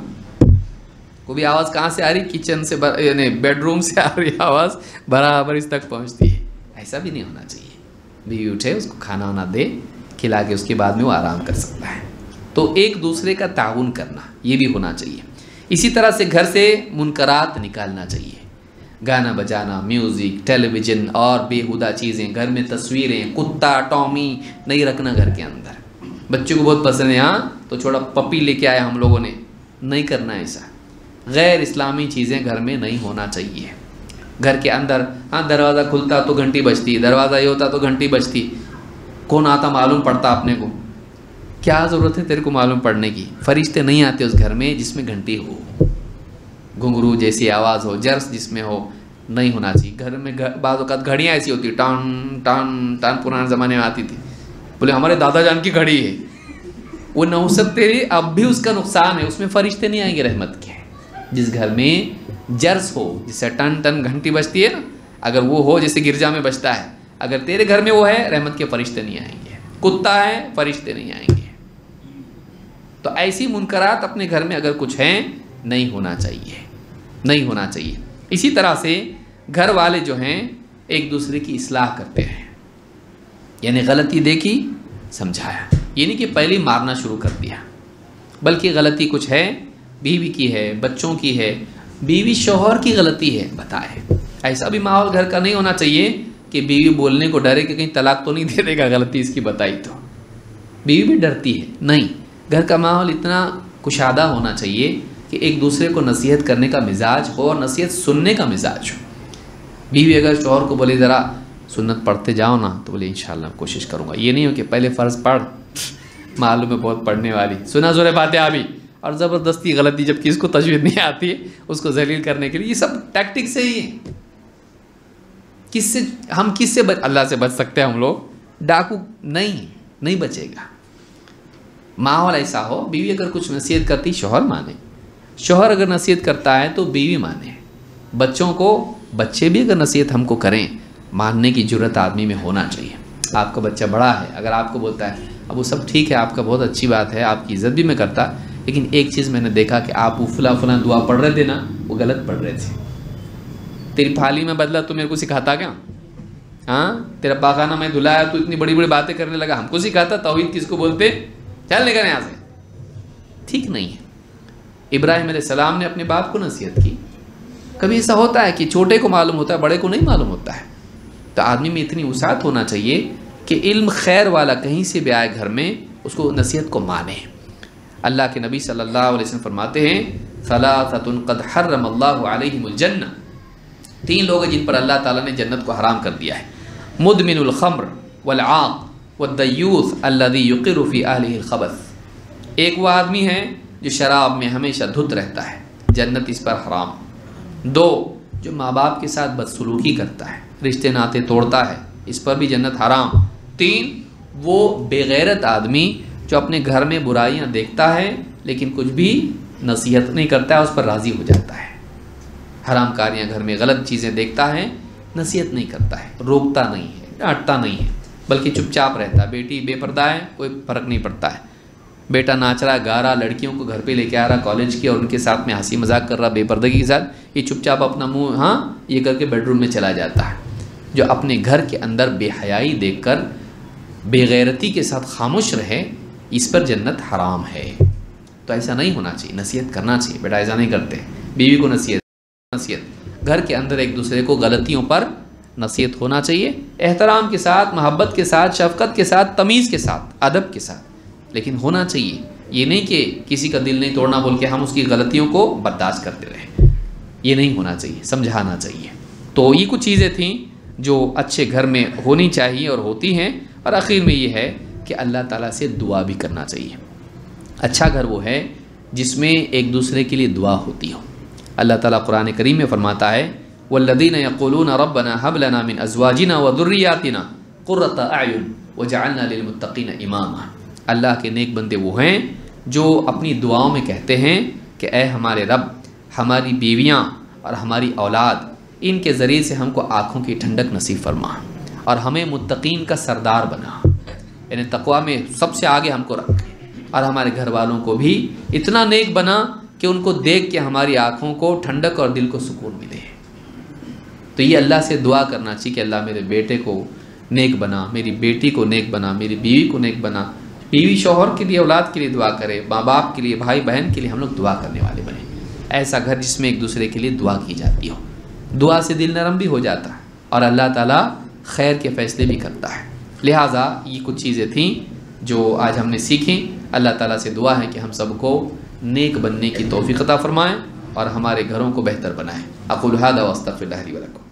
کو بھی آواز کہاں سے آ رہی، کچن سے یعنی بیڈ روم سے آ رہی آواز برابر اس تک پہنچتی ہے، ایسا بھی نہیں ہونا چاہیے، بیوی اٹھے اس کو کھانا وانا دے کھلا کے اس کے بعد میں وہ آرام کر سکتا ہے، تو ایک دوسرے کا تعاون کرنا یہ بھی ہونا چاہیے۔ اسی طرح سے گھر سے منکرات نکالنا چاہیے، گانا بجانا، میوزک، ٹیلی ویژن اور بےہودہ چیزیں، گھر میں تصویریں، کتا ٹامی نہیں رکھنا گھر کے اندر، بچوں کو بہت پسند ہے، ہاں تو چھوڑا پپی لے کے آئے ہم لوگوں نے نہیں کرنا ایسا. غیر اسلامی چیزیں گھر میں نہیں ہونا چاہیے. گھر کے اندر ہاں دروازہ کھلتا تو گھنٹی بجتی, دروازہ یہ ہوتا تو گھنٹی بجتی, کون آتا معلوم پڑتا اپنے کو. کیا ضرورت ہے تیرے کو معلوم پڑنے کی؟ فرشتے نہیں آتے اس گھر میں جس میں گھنٹی ہو, گھنگرو جیسی آواز ہو, جرس جس میں ہو, نہیں ہونا چاہیے. گھر میں بعض اوقات گھڑیاں ایسی ہوتی ٹان ٹان ٹان, پرانے زمانے میں آتی تھی, بولے ہمارے دادا جان کی گھڑی ہے, وہ نحوست تیری اب بھی اس کا نقصان ہے. اس میں فرشتے نہیں آئیں گے رحمت کے. جس گھر میں جرس ہو, جسے ٹن ٹن گھنٹی بجتی ہے نا, اگر وہ ہو جیسے گرجا میں بجتا ہے, اگر تیرے گھر میں وہ ہے, رحمت کے فرشتے نہیں آئیں گے. کتا ہے, فرشتے نہیں آئیں گے. تو ایسی منکرات اپنے گھر میں اگر کچھ ہیں نہیں ہونا چاہیے, نہیں ہونا چاہیے. اسی طرح سے گھر والے جو ہیں ایک دوسرے کی اصلاح کرتے ہیں, یعنی غلطی دیکھی سمجھایا, یہ نہیں کہ پہلے مارنا شروع کر دیا, بلکہ غلطی کچھ ہے, بیوی کی ہے, بچوں کی ہے, بیوی شوہر کی غلطی ہے بتائے. ایسا بھی ماحول گھر کا نہیں ہونا چاہیے کہ بیوی بولنے کو ڈرے کہ کہیں طلاق تو نہیں دے دے گا غلطی اس کی بتائی تو. بیوی بھی ڈرتی ہے, نہیں. گھر کا ماحول اتنا کشادہ ہونا چاہیے کہ ایک دوسرے کو نصیحت کرنے کا مزاج ہو اور نصیحت سننے کا مزاج ہو. بیوی اگر شوہر کو بولے ذرا سنت پڑھتے جاؤ نا, تو بولے انشاءاللہ کوشش کروں گا. یہ نہیں ہو کہ پہلے فرض پڑھ, معلوم ہے بہت پڑھنے والی, سنا زورے باتیں ابھی, اور زبردستی غلطی جب کس کو تجوید نہیں آتی ہے اس کو ذلیل کرنے کے لیے. یہ سب ٹیکٹک سے ہی ہے. کس سے ہم کس سے بچ اللہ سے بچ سکتے ہیں ہم لوگ؟ ڈاکو نہیں, نہیں بچے گا. ماحول ایسا ہو, بیوی اگر کچھ نصیحت کرتی شوہر مانے, شوہر اگر نصیحت کرتا ہے تو بیوی مانے. بچوں کو, بچے بھی اگر نصیحت ہم کو کریں, ماننے کی جرت آدمی میں ہونا چاہیے. آپ کا بچہ بڑا ہے, اگر آپ کو بولتا ہے اب وہ سب ٹھیک ہے, آپ کا بہت اچھی بات ہے, آپ کی عزت بھی میں کرتا, لیکن ایک چیز میں نے دیکھا کہ آپ وہ فلاں فلاں دعا پڑھ رہے تھے نا, وہ غلط پڑھ رہے تھے. تیری تھالی میں بدلا تو میرے کو سکھاتا کیا؟ ہاں, تیرا پاخانہ میں دھلایا تو اتنی بڑی بڑی باتیں کرنے لگا, ہم کو سکھاتا توحید کس کو بولتے, چل نکل یہاں سے. ٹھیک نہیں ہے. ابراہیم علیہ السلام نے اپنے باپ کو نصیحت کی. کبھی ایسا ہوتا ہے کہ چھوٹے کو معلوم ہوتا ہے, بڑے کو نہیں معلوم ہوتا ہے. تو آدمی میں اتنی وسعت ہونا چاہیے کہ علم خیر والا کہیں سے بھی آئے گھر میں, اس کو نصیحت کو مانے. اللہ کے نبی صلی اللہ علیہ وسلم فرماتے ہیں ثلاثۃ قد حرم اللہ علیہم الجنہ, تین لوگ ہیں جن پر اللہ تعالیٰ نے جنت کو حرام کر دیا ہے. مدمن الخمر والعاق والدیوث الذی یقر فی اہلہ الخبث. ایک وہ آدمی ہے جو شراب میں ہمیشہ دھت رہتا ہے, جنت اس پر حرام. دو, جو ماں باپ کے ساتھ بدسلوکی کرتا ہے, رشتے ناطے توڑتا ہے, اس پر بھی جنت حرام. تین, وہ بے غیرت آدمی جو اپنے گھر میں برائیاں دیکھتا ہے لیکن کچھ بھی نصیحت نہیں کرتا ہے, اس پر راضی ہو جاتا ہے. حرام کاریاں گھر میں, غلط چیزیں دیکھتا ہے, نصیحت نہیں کرتا ہے, روکتا نہیں ہے, ڈانٹتا نہیں ہے, بلکہ چپ چاپ رہتا ہے. بیٹی بے پردہ ہے, کوئی فرق نہیں پڑتا ہے. بیٹا ناچ رہا, گا رہا, لڑکیوں کو گھر پہ لے کے آ رہا کالج کی, اور ان کے ساتھ میں ہنسی مذاق کر رہا بے پردگی کے ساتھ, یہ چپ چاپ اپنا منہ ہاں یہ کر کے بیڈ روم میں چلا جاتا ہے. جو اپنے گھر کے اندر بے حیائی دیکھ کر بے غیرتی کے ساتھ خاموش رہے, اس پر جنت حرام ہے. تو ایسا نہیں ہونا چاہیے, نصیحت کرنا چاہیے. بیٹا ایسا نہیں کرتے, بیوی کو نصیحت نصیحت گھر کے اندر ایک دوسرے کو غلطیوں پر نصیحت ہونا چاہیے, احترام کے ساتھ, محبت کے ساتھ, شفقت کے ساتھ, تمیز کے ساتھ, ادب کے ساتھ, لیکن ہونا چاہیے. یہ نہیں کہ کسی کا دل نہیں توڑنا بول کے ہم اس کی غلطیوں کو برداشت کرتے رہیں, یہ نہیں ہونا چاہیے, سمجھانا چاہیے. تو یہ کچھ چیزیں تھیں جو اچھے گھر میں ہونی چاہیے اور ہوتی ہیں. اور آخر میں یہ ہے کہ اللہ تعالیٰ سے دعا بھی کرنا چاہیے. اچھا گھر وہ ہے جس میں ایک دوسرے کے لیے دعا ہوتی ہو. اللہ تعالیٰ قرآن کریم میں فرماتا ہے والذین یقولون ربنا هب لنا من ازواجنا وذریاتنا قرۃ اعین وجعلنا للمتقین اماما. اللہ کے نیک بندے وہ ہیں جو اپنی دعاؤں میں کہتے ہیں کہ اے ہمارے رب, ہماری بیویاں اور ہماری اولاد, ان کے ذریعے سے ہم کو آنکھوں کی ٹھنڈک نصیب فرما, اور ہمیں متقین کا سردار بنا, یعنی تقوی میں سب سے آگے ہم کو رکھ, اور ہمارے گھر والوں کو بھی اتنا نیک بنا کہ ان کو دیکھ کے ہماری آنکھوں کو ٹھنڈک اور دل کو سکون ملے. تو یہ اللہ سے دعا کرنا چاہیے کہ اللہ میرے بیٹے کو نیک بنا, میری بیٹی کو نیک بنا, میری بیوی کو نیک بنا. بیوی شوہر کے لیے, اولاد کے لیے دعا کرے, ماں باپ کے لیے, بھائی بہن کے لیے ہم لوگ دعا کرنے والے بنے. ایسا گھر جس میں ایک دوسرے کے لیے دعا کی جاتی ہو. دعا سے دل نرم بھی ہو جاتا ہے اور اللہ تعالیٰ خیر کے فیصلے بھی کرتا ہے. لہٰذا یہ کچھ چیزیں تھیں جو آج ہم نے سیکھیں. اللہ تعالیٰ سے دعا ہے کہ ہم سب کو نیک بننے کی توفیق عطا فرمائیں اور ہمارے گھروں کو بہتر بنائیں۔ اقول ھذا واستغفر اللہ لی ولکم۔